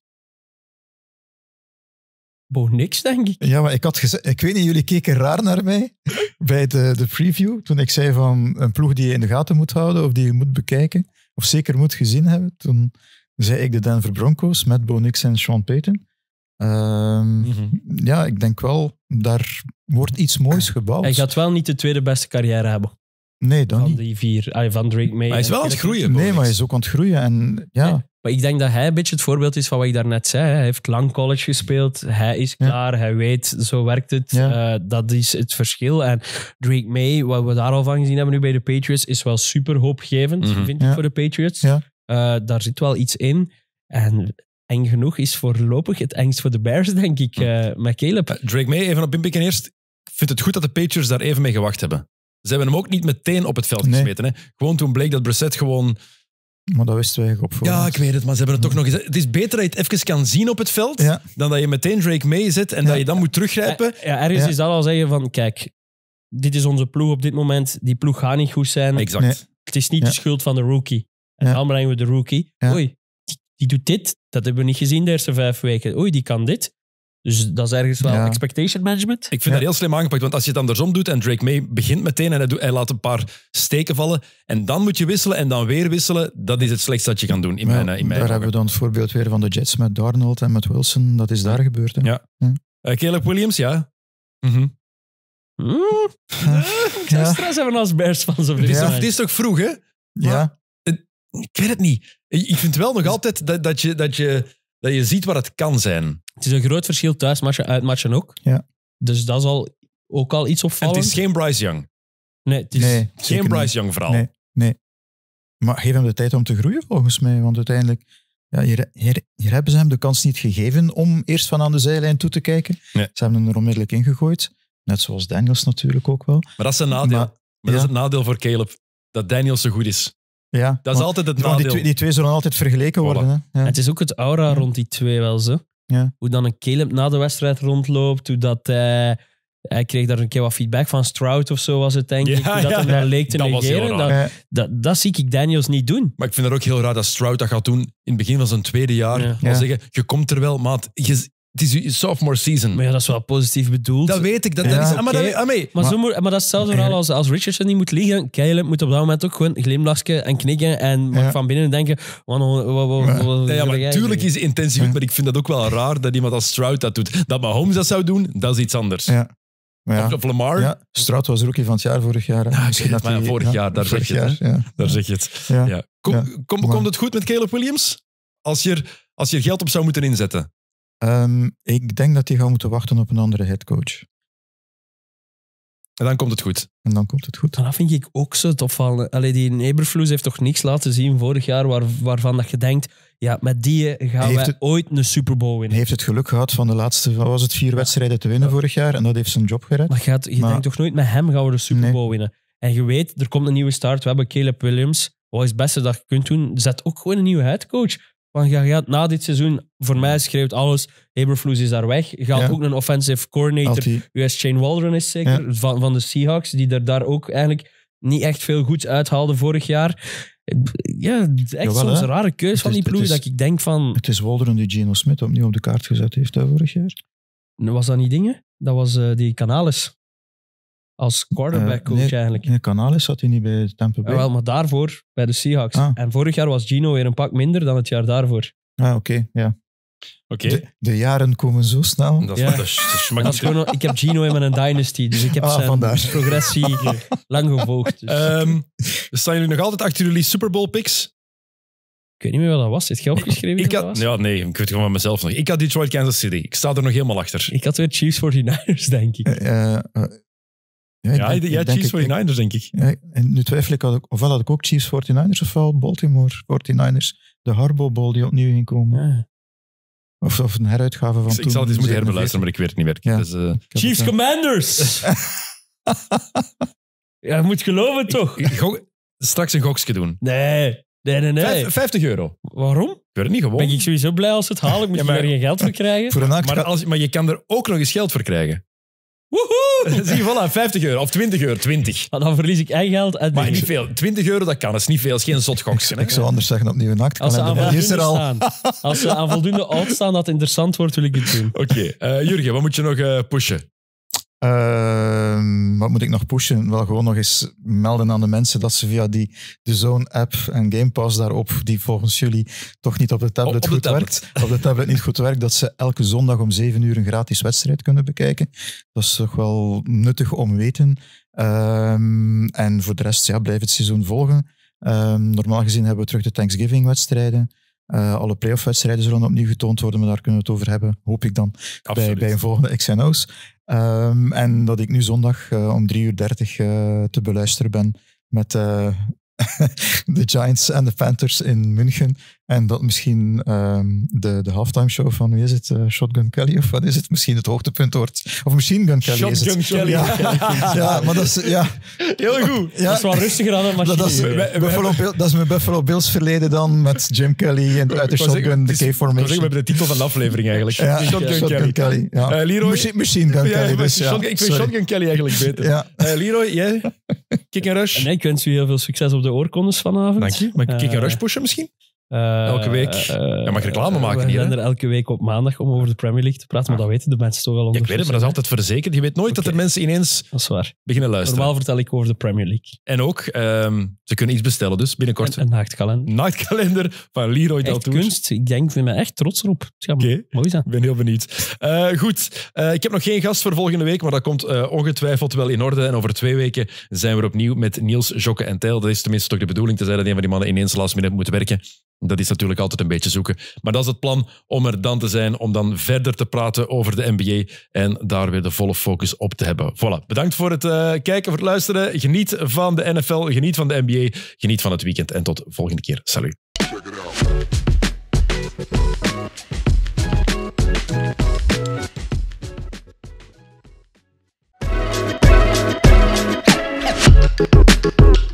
Bo, niks, denk ik. Ja, maar ik had gezegd, ik weet niet, jullie keken raar naar mij bij de, de preview, toen ik zei van een ploeg die je in de gaten moet houden of die je moet bekijken, of zeker moet gezien hebben. Toen zei ik de Denver Broncos met Bo Nix en Sean Payton. Ehm, Mhm. Ja, ik denk wel, daar wordt iets moois gebouwd. Hij gaat wel niet de tweede beste carrière hebben Nee, dan van niet. die vier. Ah, van Drake May. Maar hij is wel aan het groeien. Nee, Bo maar hij Nix. is ook aan het groeien. En ja, Nee. Maar ik denk dat hij een beetje het voorbeeld is van wat ik daarnet zei. Hij heeft lang college gespeeld. Hij is Ja. klaar. Hij weet, zo werkt het. Ja. Uh, dat is het verschil. En Drake May, wat we daar al van gezien hebben nu bij de Patriots, is wel super hoopgevend, Mhm. vind Ja. ik, voor de Patriots. Ja. Uh, daar zit wel iets in. En eng genoeg is voorlopig het engst voor de Bears, denk ik, uh, met Caleb. Uh, Drake May, even op inpikken eerst. Ik vind het goed dat de Patriots daar even mee gewacht hebben. Ze hebben hem ook niet meteen op het veld Nee. gesmeten. Hè. Gewoon toen bleek dat Brissett gewoon... maar dat wisten wij eigenlijk op voorhand. Ja, ik weet het, maar ze hebben het toch nog eens... Het is beter dat je het even kan zien op het veld, Ja. dan dat je meteen Drake May zet en Ja. dat je dan moet teruggrijpen. Ja, ergens Ja. is dat al zeggen van, kijk, dit is onze ploeg op dit moment. Die ploeg gaat niet goed zijn. Exact. Nee. Het is niet Ja. de schuld van de rookie. En Ja. dan brengen we de rookie. Ja. Oei, die, die doet dit. Dat hebben we niet gezien de eerste vijf weken. Oei, die kan dit. Dus dat is ergens wel Ja. expectation management. Ik vind Ja. dat heel slim aangepakt, want als je het andersom doet en Drake May begint meteen en hij, doet, hij laat een paar steken vallen en dan moet je wisselen en dan weer wisselen, dat is het slechtste dat je kan doen in Maar mijn, in mijn daar ogen. hebben we dan het voorbeeld weer van de Jets met Darnold en met Wilson. Dat is daar gebeurd. Hè. Ja. Uh, Caleb Williams, ja. Mhm. Hmm. Ik zou Ja. stress hebben als Bears van zo'n Het, is Ja. toch, het is toch vroeg, hè? Ja. Ik weet het niet. Ik ik vind wel nog altijd dat, dat, je, dat, je, dat je ziet wat het kan zijn. Het is een groot verschil thuismatchen, uitmatchen ook. Ja. Dus dat is al, ook al iets En opvallend. het is geen Bryce Young. Nee, het is, Nee, Geen zeker Bryce niet. Young verhaal. Nee, nee. Maar geef hem de tijd om te groeien, volgens mij. Want uiteindelijk, ja, hier, hier, hier hebben ze hem de kans niet gegeven om eerst van aan de zijlijn toe te kijken. Nee. Ze hebben hem er onmiddellijk ingegooid. Net zoals Daniels natuurlijk ook wel. Maar dat is een nadeel. Maar, Maar- dat is ja. het nadeel voor Caleb. Dat Daniels zo goed is. Ja, Dat is want- altijd het want nadeel. die, twee, die twee zullen altijd vergeleken Voilà. worden. Hè? Ja. Het is ook het aura Ja. rond die twee wel zo. Ja. Hoe dan een Caleb na de wedstrijd rondloopt. Hoe dat hij... Hij kreeg daar een keer wat feedback van Stroud of zo was het, denk ik. Ja, Hoe dat ja, hem ja. daar leek te Dat was heel negeren. raar. Dat, Ja. dat, dat zie ik Daniels niet doen. Maar ik vind het ook heel raar dat Stroud dat gaat doen in het begin van zijn tweede jaar. Ja. Al Ja. zeggen, je komt er wel, maat. Je, het is je sophomore season. Maar ja, dat is wel positief bedoeld. Dat weet ik. Dat, dat Ja, is, ah, maar oké. dat, ah, mee. Maar, Maar- zo moet, maar dat is hetzelfde maar verhaal als, als Richardson niet moet liegen. Caleb moet op dat moment ook gewoon glimlachen en knikken en mag Ja. van binnen denken... Wat, wat, wat, wat, Ja. wat Ja, ja, wil maar jij natuurlijk zeggen? is het intensief, Ja. maar ik vind dat ook wel raar dat iemand als Stroud dat doet. Dat Mahomes dat zou doen, dat is iets anders. Ja. Maar ja. Of, of Lamar, Ja, Stroud was rookie van het jaar vorig jaar. hè. Ja, ik Misschien weet het, dat maar hij- vorig jaar, daar vorig zeg je het, jaar, ja. daar zeg je het. Ja. Ja. Kom, Ja. kom, Maar- komt het goed met Caleb Williams? Als je, er- als je er geld op zou moeten inzetten. Ehm, ik denk dat hij gaat moeten wachten op een andere headcoach. En dan komt het goed. En dan komt het goed. En dat vind ik ook zo tof. Allee, die Eberflus heeft toch niks laten zien vorig jaar waar, waarvan dat je denkt, ja, met die gaan Heeft wij het- ooit een Super Bowl Hij winnen. heeft het geluk gehad van de laatste, wat was het, vier wedstrijden te winnen vorig jaar. En dat heeft zijn job gered. Maar je, gaat, je Maar- denkt toch nooit, met hem gaan we de Super Nee. Bowl winnen. En je weet, er komt een nieuwe start. We hebben Caleb Williams. Wat is het beste dat je kunt doen? Zet ook gewoon een nieuwe headcoach. Want je gaat na dit seizoen, voor mij schreeuwt alles, Eberflus is daar weg. Je gaat Ja. ook een offensive coordinator. Altijd. U S Shane Waldron is zeker, van, van de Seahawks, die er daar ook eigenlijk niet echt veel goeds uithaalde vorig jaar. Ja, het is echt Jawel, soms hè. een rare keus Het van is- die het ploeg, is- dat ik denk van, Het is Waldron die Geno Smith opnieuw op de kaart gezet heeft hè, vorig jaar. was dat niet dingen? Dat was eh, die Canales. Als quarterback Eh, coach nee, eigenlijk. Nee, Canales zat hij niet bij Tampa Bay. Jawel, maar daarvoor, bij de Seahawks. Ah. En vorig jaar was Gino weer een pak minder dan het jaar daarvoor. Ah, oké. ja. Oké. De, de jaren komen zo snel. Dat is, Ja. dat is, dat is En dat is gewoon, ik heb Gino in mijn dynasty, dus ik heb Ah, zijn vandaar. progressie lang gevolgd. Dus. Ehm, staan jullie nog altijd achter jullie Super Bowl picks? ik weet niet meer wat dat was. Heb je opgeschreven wie Ik dat had, was? ja, nee, ik weet het gewoon van mezelf nog. Ik had Detroit, Kansas City. Ik sta er nog helemaal achter. Ik had weer Chiefs forty-niners, denk ik. Eh, eh, eh, ja, ik Ja, denk- ja, ik denk Chiefs ik- forty-niners, denk ik. Ja, en nu twijfel ik, had ik, ofwel had ik ook Chiefs forty-niners ofwel Baltimore forty-niners. De Harbaugh Bowl die opnieuw ging komen. Ja. Of, of een heruitgave van Ik, toen. ik zal het eens moeten herbeluisteren, maar zevenenveertig. ik weet het niet meer. Ja. Dus, eh, Ik heb Chiefs het, eh, Commanders! ja, je moet geloven toch? ik gok- straks een gokje doen. Nee, nee, nee. nee. Vijf- vijftig euro. Waarom? Ik weet het niet, gewoon. Ben ik sowieso blij als ze het halen? Moet Ja, je maar- daar geen geld voor krijgen? Voor een act Maar, als, maar je kan er ook nog eens geld voor krijgen. Woehoe! Zie je, voilà, vijftig euro. Of twintig euro, twintig. Maar dan verlies ik eigen geld. En Maar niet veel. twintig euro, dat kan. Dat is niet veel. Dat is geen zot gokje. hè. Ik zou anders zeggen opnieuw een Als ze, aan actkalender. Die is er voldoende al. staan, als ze aan voldoende oud staan dat het interessant wordt, wil ik het doen. Oké. eh, Jurgen, wat moet je nog eh, pushen? Ehm, wat moet ik nog pushen? Wel gewoon nog eens melden aan de mensen dat ze via die The Zone-app en Game Pass daarop, die volgens jullie toch niet op de tablet Op- op de goed tablet. werkt, op de tablet niet goed werkt, dat ze elke zondag om zeven uur een gratis wedstrijd kunnen bekijken. Dat is toch wel nuttig om weten. Ehm, en voor de rest, ja, blijf het seizoen volgen. Ehm, normaal gezien hebben we terug de Thanksgiving-wedstrijden. Uh, alle playoff-wedstrijden zullen opnieuw getoond worden, maar daar kunnen we het over hebben, hoop ik dan, bij, Absoluut. bij een volgende X en O's. Um, en dat ik nu zondag uh, om drie uur dertig uh, te beluisteren ben met uh, de Giants en de Panthers in München. En dat misschien um, de, de halftime show van, wie is het? Uh, Shotgun Kelly of wat is het? Misschien het hoogtepunt wordt. Of Machine Gun Kelly is Shotgun het. Kelly. Ja, ja, maar dat is... Ja, Heel goed. ja, Dat is wel rustiger dan een machine. dat, is, we- we Buffalo Bill- dat is mijn Buffalo Bills verleden dan met Jim Kelly en uit de Ik wou zeggen, Shotgun, het de is- ik wou zeggen, K-formation. we hebben de titel van de aflevering eigenlijk. Ja, Shotgun, Kelly. ja. Eh, Leroy? Machine, Machine Gun Ja, Kelly, maar dus ja. Shotgun- ik vind Sorry. Shotgun Kelly eigenlijk beter. Ja. Eh, Leroy, jij? Kick and Rush? Nee, ik wens u heel veel succes op de oorkondes vanavond. Dank je. Mag ik Kick and Eh, Rush pushen misschien? eh, Elke week. eh, Ja, mag reclame maken We hier, zijn hè? er elke week op maandag om over de Premier League te praten, maar dat weten de mensen toch al Ja, ik ondertussen. weet het, maar dat is altijd verzekerd. Je weet nooit dat er Oké. mensen ineens Dat is waar. beginnen luisteren. Normaal vertel ik over de Premier League. En ook, ehm, ze kunnen iets bestellen dus binnenkort. En een naaktkalender. Nachtkalender van Leroy Echt Deltour. kunst. Ik denk, ik ben er echt trots erop. Het gaat Oké. mooi zijn. Ik ben heel benieuwd. Eh, goed, Eh, ik heb nog geen gast voor volgende week, maar dat komt eh, ongetwijfeld wel in orde. En over twee weken zijn we er opnieuw met Niels, Jokke en Tijl. Dat is tenminste toch de bedoeling, te zijn dat een van die mannen ineens last minute moet werken. Dat is natuurlijk altijd een beetje zoeken. Maar dat is het plan om er dan te zijn, om dan verder te praten over de N B A en daar weer de volle focus op te hebben. Voilà. Bedankt voor het uh, kijken, voor het luisteren. Geniet van de N F L, geniet van de N B A, geniet van het weekend en tot volgende keer. Salut. Check it out.